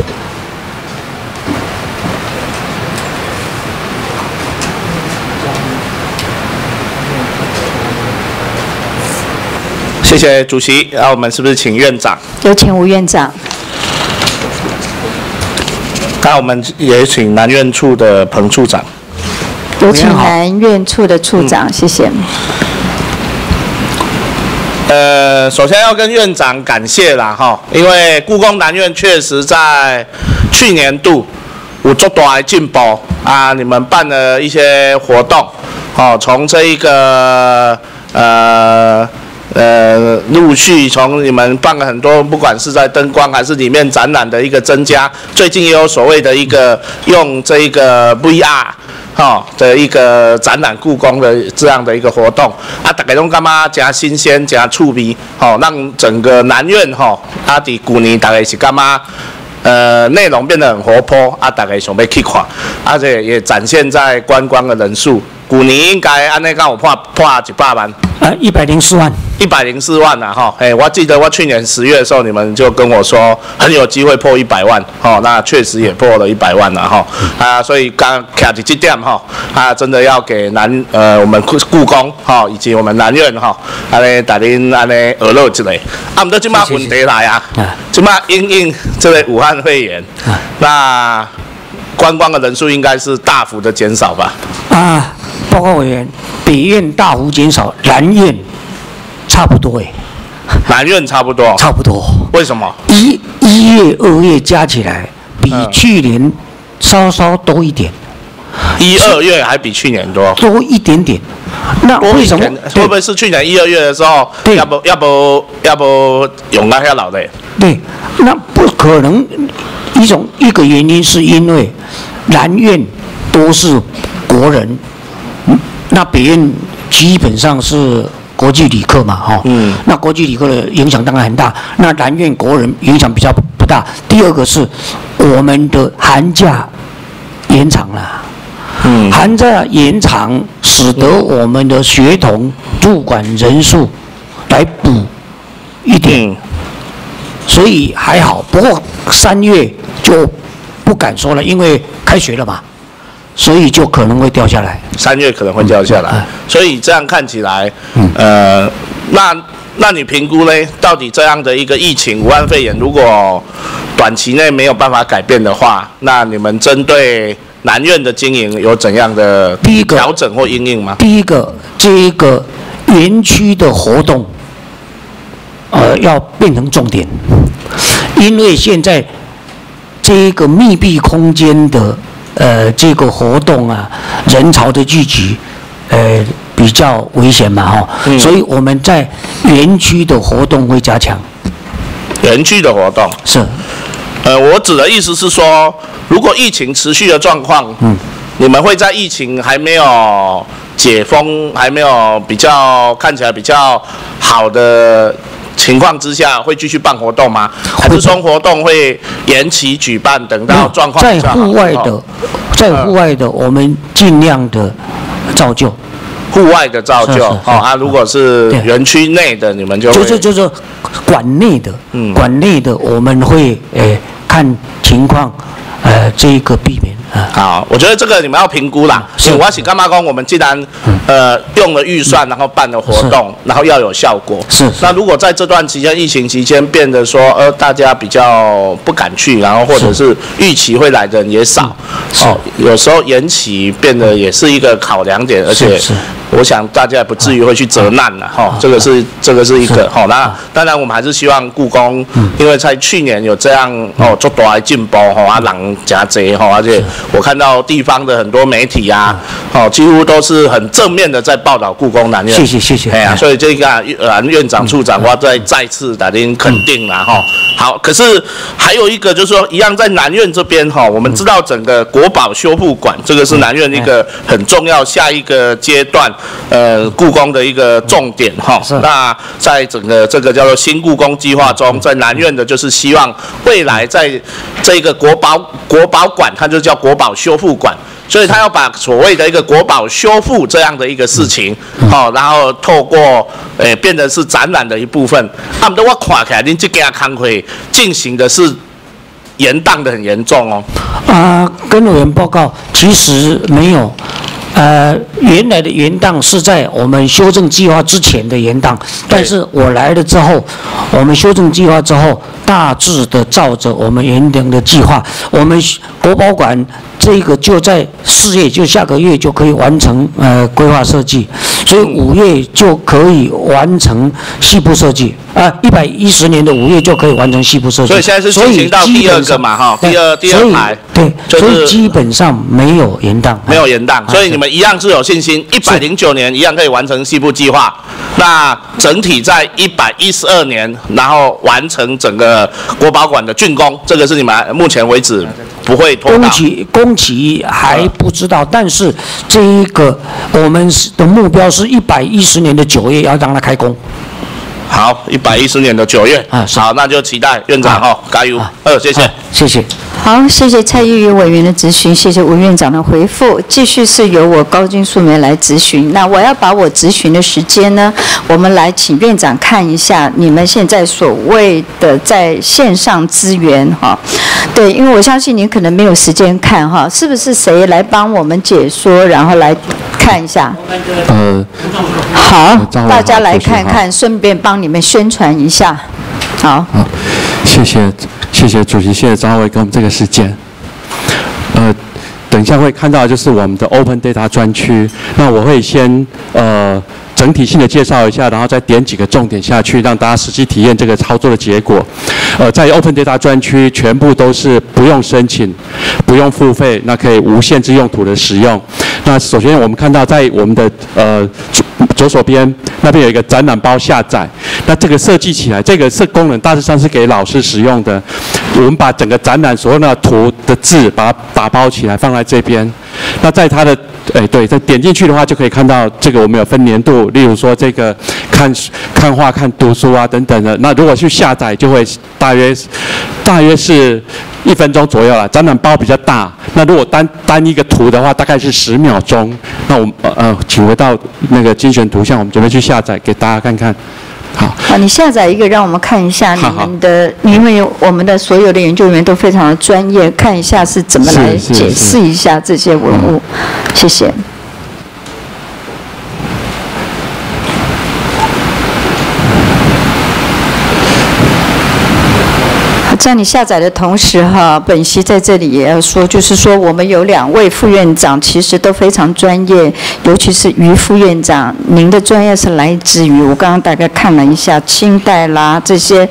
谢谢主席，那我们是不是请院长？ 有请吴院长。 那我们也请南院处的彭处长。 有请南院处的处长，嗯、谢谢。 呃，首先要跟院长感谢啦哈，因为故宫南院确实在去年度有做大的进步啊，你们办了一些活动，哦，从这一个呃。呃，陆续从你们办了很多，不管是在灯光还是里面展览的一个增加，最近也有所谓的一个用这一个 V R 哈、哦、的一个展览故宫的这样的一个活动啊，大家都感觉加新鲜加趣味，哦，让整个南院哈、哦，啊，伫去年大概是感觉呃内容变得很活泼啊，大家想要去看，而且也展现在观光的人数，去年应该安尼刚有破破一百万。 呃，一百零四万， 一百零四万啊，哈，哎，我记得我去年十月的时候，你们就跟我说很有机会破一百万，哦，那确实也破了一百万了，哈，啊，所以刚卡起这点，哈，啊，真的要给南呃我们故故宫，哈，以及我们南院，哈，安尼带恁安尼娱乐一类，啊，唔到今麦问题来啊，今麦因应这个武汉肺炎，那观光的人数应该是大幅的减少吧？ 啊。报告委员，北院大幅减少，南院差不多哎。 南院差不多。 差不多。 为什么？ 一一月、二月加起来比去年稍稍多一点。 一二月还比去年多。 多一点点。那为什么？ 会不会是去年一二月的时候，要不要不要不用那些老的？ 对，那不可能。一种一个原因是因为南院都是国人。那北院基本上是国际旅客嘛，哈，嗯，那国际旅客的影响当然很大。那南院国人影响比较不大。第二个是我们的寒假延长了，嗯，寒假延长使得我们的学童入馆人数来补一点，所以还好。不过三月就不敢说了，因为开学了嘛。所以就可能会掉下来， 三月可能会掉下来，嗯、所以这样看起来，嗯、呃，那那你评估呢？到底这样的一个疫情，武汉肺炎，如果短期内没有办法改变的话，那你们针对南院的经营有怎样的调整或因应吗？ 第一个，这一个园区的活动，呃，要变成重点，因为现在这一个密闭空间的。呃，这个活动啊，人潮的聚集，呃，比较危险嘛，哈、嗯，所以我们在园区的活动会加强。 园区的活动是， 呃，我指的意思是说，如果疫情持续的状况，嗯，你们会在疫情还没有解封还没有比较看起来比较好的情况之下，会继续办活动吗？还是说活动会延期举办，等到状况比较好？ 在户外的，在户外的，我们尽量的照旧。 户外的照旧，哦啊，如果是园区内的，你们就会就是就是馆内的，嗯，馆内的我们会诶看情况，呃，这一个避免。 好，我觉得这个你们要评估啦。是，我是干嘛讲？我们既然呃用了预算，然后办了活动，然后要有效果。是。那如果在这段期间，疫情期间变得说，呃，大家比较不敢去，然后或者是预期会来的人也少，哦，有时候延期变得也是一个考量点，而且我想大家也不至于会去责难了，哈。这个是这个是一个，好，那当然我们还是希望故宫，因为在去年有这样哦做大的进步，哈，啊人加济，哈，而且。我看到地方的很多媒体啊，哦，几乎都是很正面的在报道故宫南院。 谢谢谢谢。 哎呀，所以这个呃院长处长，我再再次打您肯定了哈。好，可是还有一个就是说，一样在南院这边哈，我们知道整个国宝修复馆，这个是南院一个很重要下一个阶段，呃，故宫的一个重点哈。那在整个这个叫做新故宫计划中，在南院的就是希望未来在这个国宝国宝馆，它就叫国宝修复馆，所以他要把所谓的一个国宝修复这样的一个事情，好、嗯，然后透过诶、呃、变成是展览的一部分。啊，不过我看起来，您这家康会进行的是延宕的很严重哦。 啊，跟委员报告，其实没有。呃，原来的延宕是在我们修正计划之前的延宕，但是我来了之后，我们修正计划之后，大致的照着我们原定的计划，我们国宝馆这个就在四月，就下个月就可以完成呃规划设计，所以五月就可以完成细部设计啊，一百一十年的五月就可以完成细部设计。 所以现在是进行到第二个嘛，哈，第二第二排。 对，所以基本上没有延宕。 没有延宕，所以你们一样是有信心，一百零九年一样可以完成细部计划。那整体在一百一十二年，然后完成整个国宝馆的竣工，这个是你们目前为止不会拖到。 工期工期还不知道，但是这一个我们的目标是一百一十年的九月要让它开工。 好，一百一十年的九月啊，好，那就期待院长哈，加油，呃，谢谢， 谢谢。 好，谢谢蔡玉瑜委员的质询，谢谢吴院长的回复。继续是由我高金素梅来质询。那我要把我质询的时间呢，我们来请院长看一下你们现在所谓的在线上资源哈。对，因为我相信您可能没有时间看哈，是不是谁来帮我们解说，然后来看一下？ 呃， 好，大家来看看，顺便帮你们宣传一下。好， 好，谢谢。谢谢主席，谢谢张伟给我们这个时间。呃，等一下会看到就是我们的 Open Data 专区，那我会先呃整体性的介绍一下，然后再点几个重点下去，让大家实际体验这个操作的结果。呃，在 Open Data 专区全部都是不用申请、不用付费，那可以无限制用途的使用。那首先我们看到在我们的呃左手边那边有一个展览包下载，那这个设计起来，这个是功能大致上是给老师使用的。我们把整个展览所有的图的字把它打包起来放在这边。那在它的哎对，再点进去的话就可以看到这个我们有分年度，例如说这个看看画、看读书啊等等的。那如果去下载就会大约大约是一分钟左右啦。展览包比较大，那如果单单一个图的话，大概是十秒钟。那我们呃请回到那个精选图像，我们准备去下载给大家看看。好， 好，你下载一个，让我们看一下你们的，因为我们的所有的研究员都非常的专业，看一下是怎么来解释一下这些文物，谢谢。在你下载的同时哈，本席在这里也要说，就是说我们有两位副院长，其实都非常专业，尤其是于副院长，您的专业是来自于我刚刚大概看了一下清代啦这些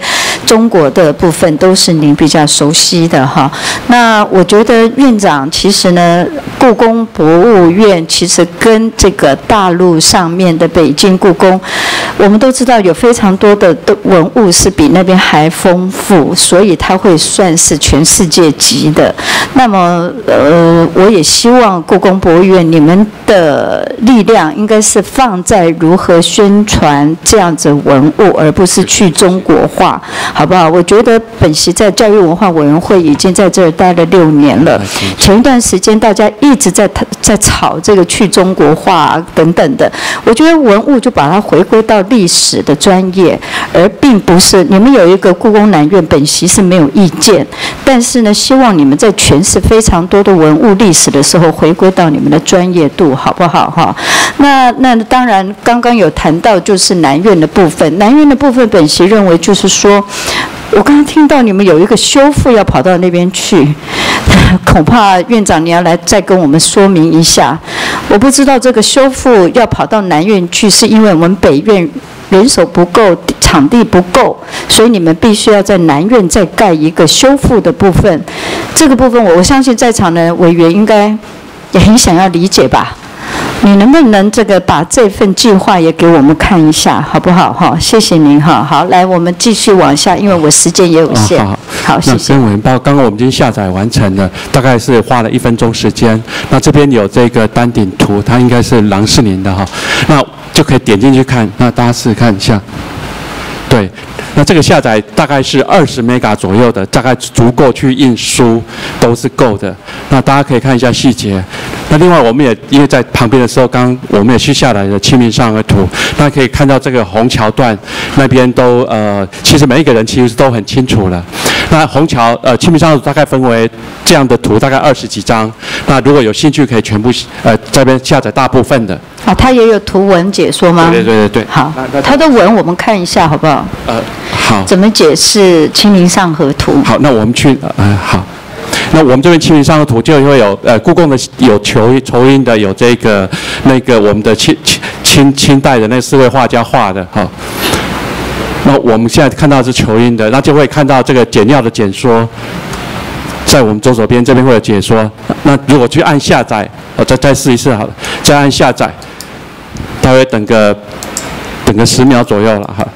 中国的部分都是您比较熟悉的哈。那我觉得院长其实呢，故宫博物院其实跟这个大陆上面的北京故宫，我们都知道有非常多的文物是比那边还丰富，所以它会算是全世界级的。那么呃，我也希望故宫博物院你们的力量应该是放在如何宣传这样子文物，而不是去中国化，好不好？我觉得本席在教育文化委员会已经在这儿待了六年了。前一段时间大家一直在在吵这个去中国化、啊、等等的，我觉得文物就把它回归到历史的专业，而并不是你们有一个故宫南院，本席是没有意见，但是呢，希望你们在诠释非常多的文物历史的时候，回归到你们的专业度，好不好哈？那那当然，刚刚有谈到就是南院的部分，南院的部分，本席认为就是说，我刚刚听到你们有一个修复要跑到那边去，恐怕院长你要来再跟我们说明一下。我不知道这个修复要跑到南院去，是因为我们北院人手不够，场地不够，所以你们必须要在南院再盖一个修复的部分。这个部分我我相信在场的委员应该也很想要理解吧。你能不能这个把这份计划也给我们看一下，好不好？哈，谢谢您哈。好，来，我们继续往下，因为我时间也有限。 哦、 好, 好，谢谢。 那跟委员报，刚刚我们已经下载完成了，大概是花了一分钟时间。那这边有这个单顶图，它应该是郎世宁的哈，那就可以点进去看。那大家试试看一下。对，那这个下载大概是二十 mega 左右的，大概足够去印书，都是够的。那大家可以看一下细节。那另外我们也因为在旁边的时候，刚刚我们也去下载了《清明上河图》，那可以看到这个虹桥段那边都呃，其实每一个人其实都很清楚了。那虹桥呃《清明上河图》大概分为这样的图，大概二十几张。那如果有兴趣，可以全部呃这边下载大部分的。 啊，它也有图文解说吗？ 对对对对。 好，它的文我们看一下好不好？ 呃，好。 怎么解释《清明上河图》？ 好，那我们去呃好。那我们这边《清明上河图》就会有呃故宫的有球仇音的，有这个那个我们的清清清代的那四位画家画的哈。那我们现在看到是球音的，那就会看到这个简要的解说，在我们左手边这边会有解说。那如果去按下载，我再再试一次好了，再按下载，大约等个等个十秒左右了哈。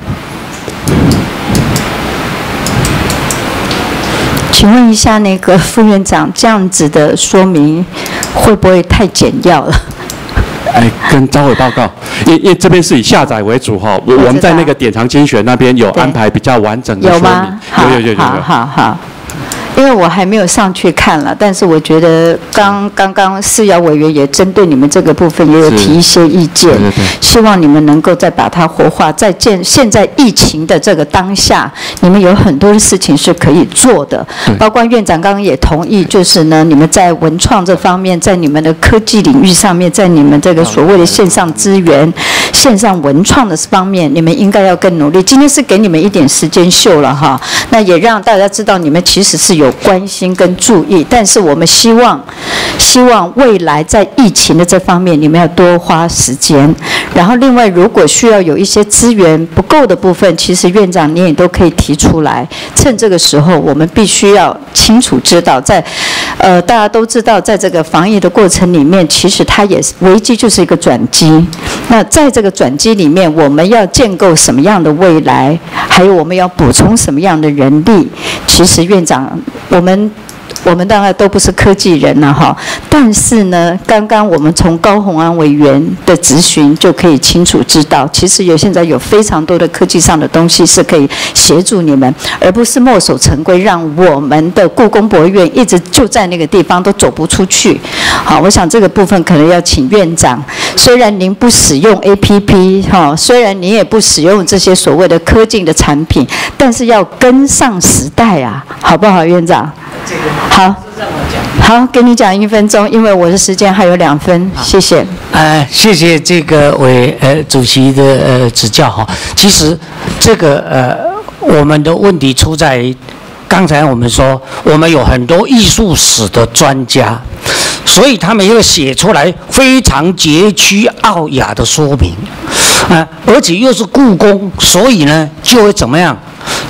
请问一下，那个副院长，这样子的说明会不会太简要了？ 哎，跟召回报告，因因为这边是以下载为主哈，我我们在那个典藏精选那边有安排比较完整的说明。有吗？ 有有有有有。 好好好。因为我还没有上去看了，但是我觉得刚刚刚四爻委员也针对你们这个部分也有提一些意见，对对对，希望你们能够再把它活化。在建现在疫情的这个当下，你们有很多的事情是可以做的，包括院长刚刚也同意，就是呢，你们在文创这方面，在你们的科技领域上面，在你们这个所谓的线上资源、线上文创的方面，你们应该要更努力。今天是给你们一点时间秀了哈，那也让大家知道你们其实是有有关心跟注意，但是我们希望，希望未来在疫情的这方面，你们要多花时间。然后，另外如果需要有一些资源不够的部分，其实院长你也都可以提出来。趁这个时候，我们必须要清楚知道，在呃大家都知道，在这个防疫的过程里面，其实它也是危机就是一个转机。那在这个转机里面，我们要建构什么样的未来，还有我们要补充什么样的人力，其实院长。我们我们当然都不是科技人了哈，但是呢，刚刚我们从高虹安委员的质询就可以清楚知道，其实有现在有非常多的科技上的东西是可以协助你们，而不是墨守成规，让我们的故宫博物院一直就在那个地方都走不出去。好，我想这个部分可能要请院长，虽然您不使用 A P P 哈，虽然您也不使用这些所谓的科技的产品，但是要跟上时代啊，好不好，院长？好，好，给你讲一分钟，因为我的时间还有两分，谢谢。 呃，谢谢这个委呃主席的呃指教哈。其实这个呃我们的问题出在于，刚才我们说我们有很多艺术史的专家，所以他们又写出来非常佶屈傲雅的说明，啊、呃，而且又是故宫，所以呢就会怎么样？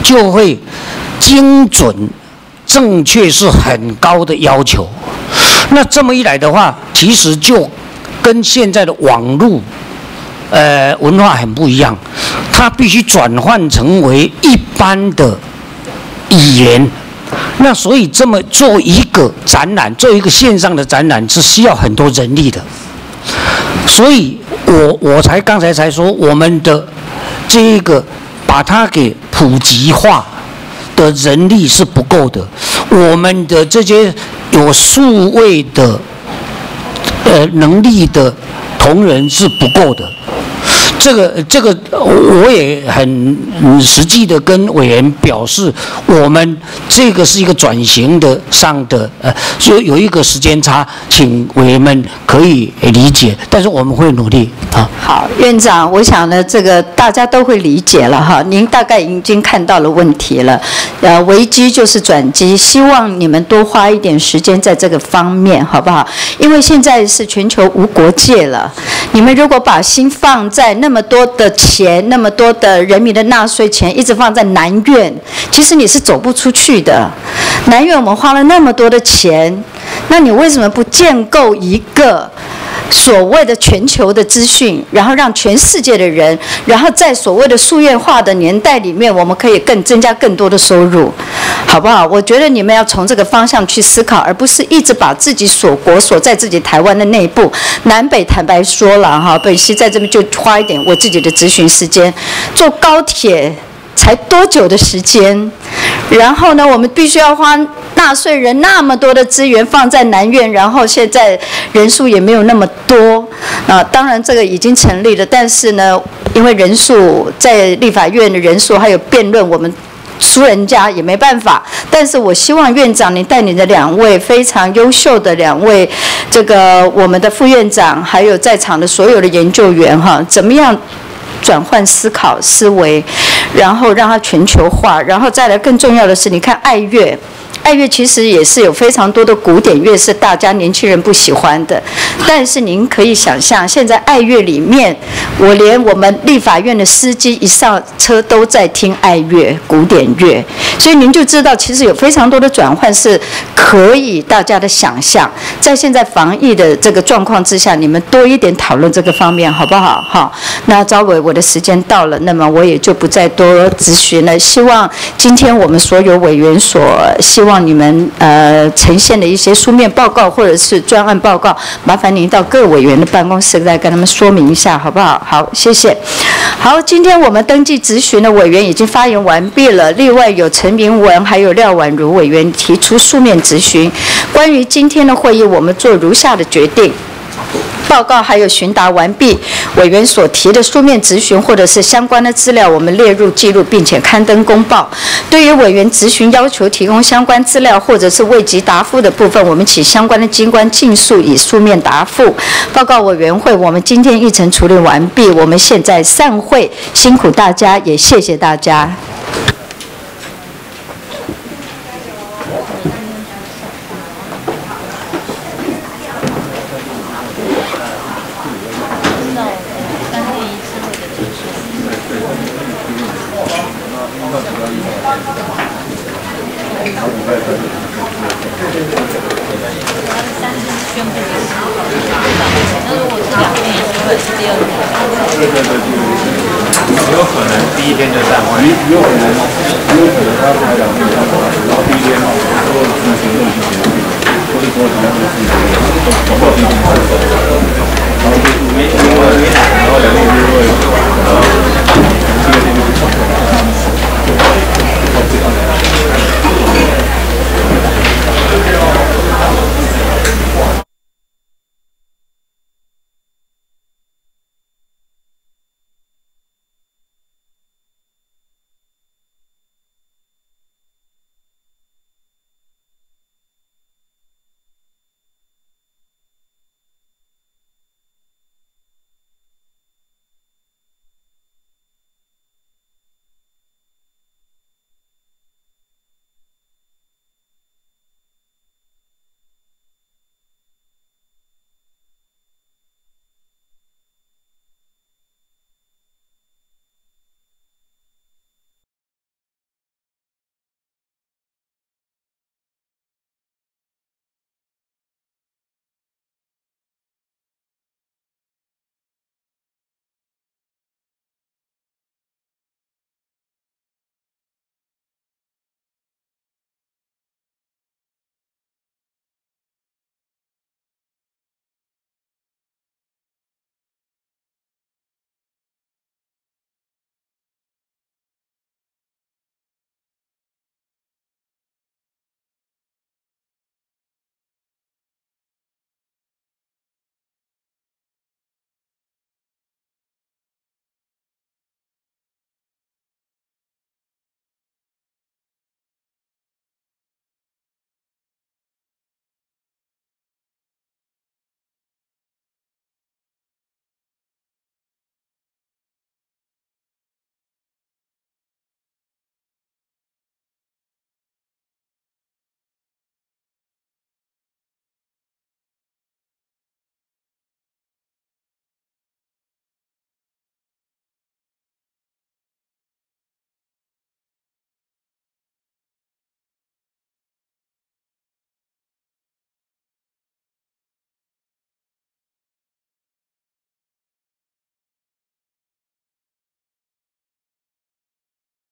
就会精准、正确是很高的要求。那这么一来的话，其实就跟现在的网络呃文化很不一样，它必须转换成为一般的语言。那所以这么做一个展览，做一个线上的展览是需要很多人力的。所以我我才刚才才说，我们的这一个把它给普及化的人力是不够的，我们的这些有数位的呃能力的同仁是不够的。这个这个我也很实际的跟委员表示，我们这个是一个转型的上的呃，所以有一个时间差，请委员们可以理解，但是我们会努力啊。 好，院长，我想呢，这个大家都会理解了哈。您大概已经看到了问题了，呃，危机就是转机，希望你们多花一点时间在这个方面，好不好？因为现在是全球无国界了，你们如果把心放在那么多的钱，那么多的人民的纳税钱，一直放在南院，其实你是走不出去的。南院我们花了那么多的钱，那你为什么不建构一个所谓的全球的资讯，然后让全世界的人，然后在所谓的数位化的年代里面，我们可以更增加更多的收入，好不好？我觉得你们要从这个方向去思考，而不是一直把自己锁国锁在自己台湾的内部。南北坦白说了哈，本溪在这边就花一点我自己的咨询时间，坐高铁才多久的时间？然后呢，我们必须要花纳税人那么多的资源放在南院，然后现在人数也没有那么多啊。当然这个已经成立了，但是呢，因为人数在立法院的人数还有辩论，我们输人家也没办法。但是我希望院长你带你的两位非常优秀的两位，这个我们的副院长，还有在场的所有的研究员哈，怎么样转换思考思维，然后让它全球化，然后再来更重要的是，你看爱乐。爱乐其实也是有非常多的古典乐是大家年轻人不喜欢的，但是您可以想象，现在爱乐里面，我连我们立法院的司机一上车都在听爱乐、古典乐，所以您就知道，其实有非常多的转换是可以大家的想象。在现在防疫的这个状况之下，你们多一点讨论这个方面，好不好？好，那招委我的时间到了，那么我也就不再多咨询了。希望今天我们所有委员所希望。你们呃呈现的一些书面报告或者是专案报告，麻烦您到各委员的办公室再跟他们说明一下，好不好？好，谢谢。好，今天我们登记质询的委员已经发言完毕了，另外有陈明文还有廖婉如委员提出书面质询。关于今天的会议，我们做如下的决定。报告还有询答完毕，委员所提的书面质询或者是相关的资料，我们列入记录，并且刊登公报。对于委员质询要求提供相关资料或者是未及答复的部分，我们请相关的机关尽速以书面答复。报告委员会，我们今天议程处理完毕，我们现在散会，辛苦大家，也谢谢大家。 然后就是没没没来，然后两个就会。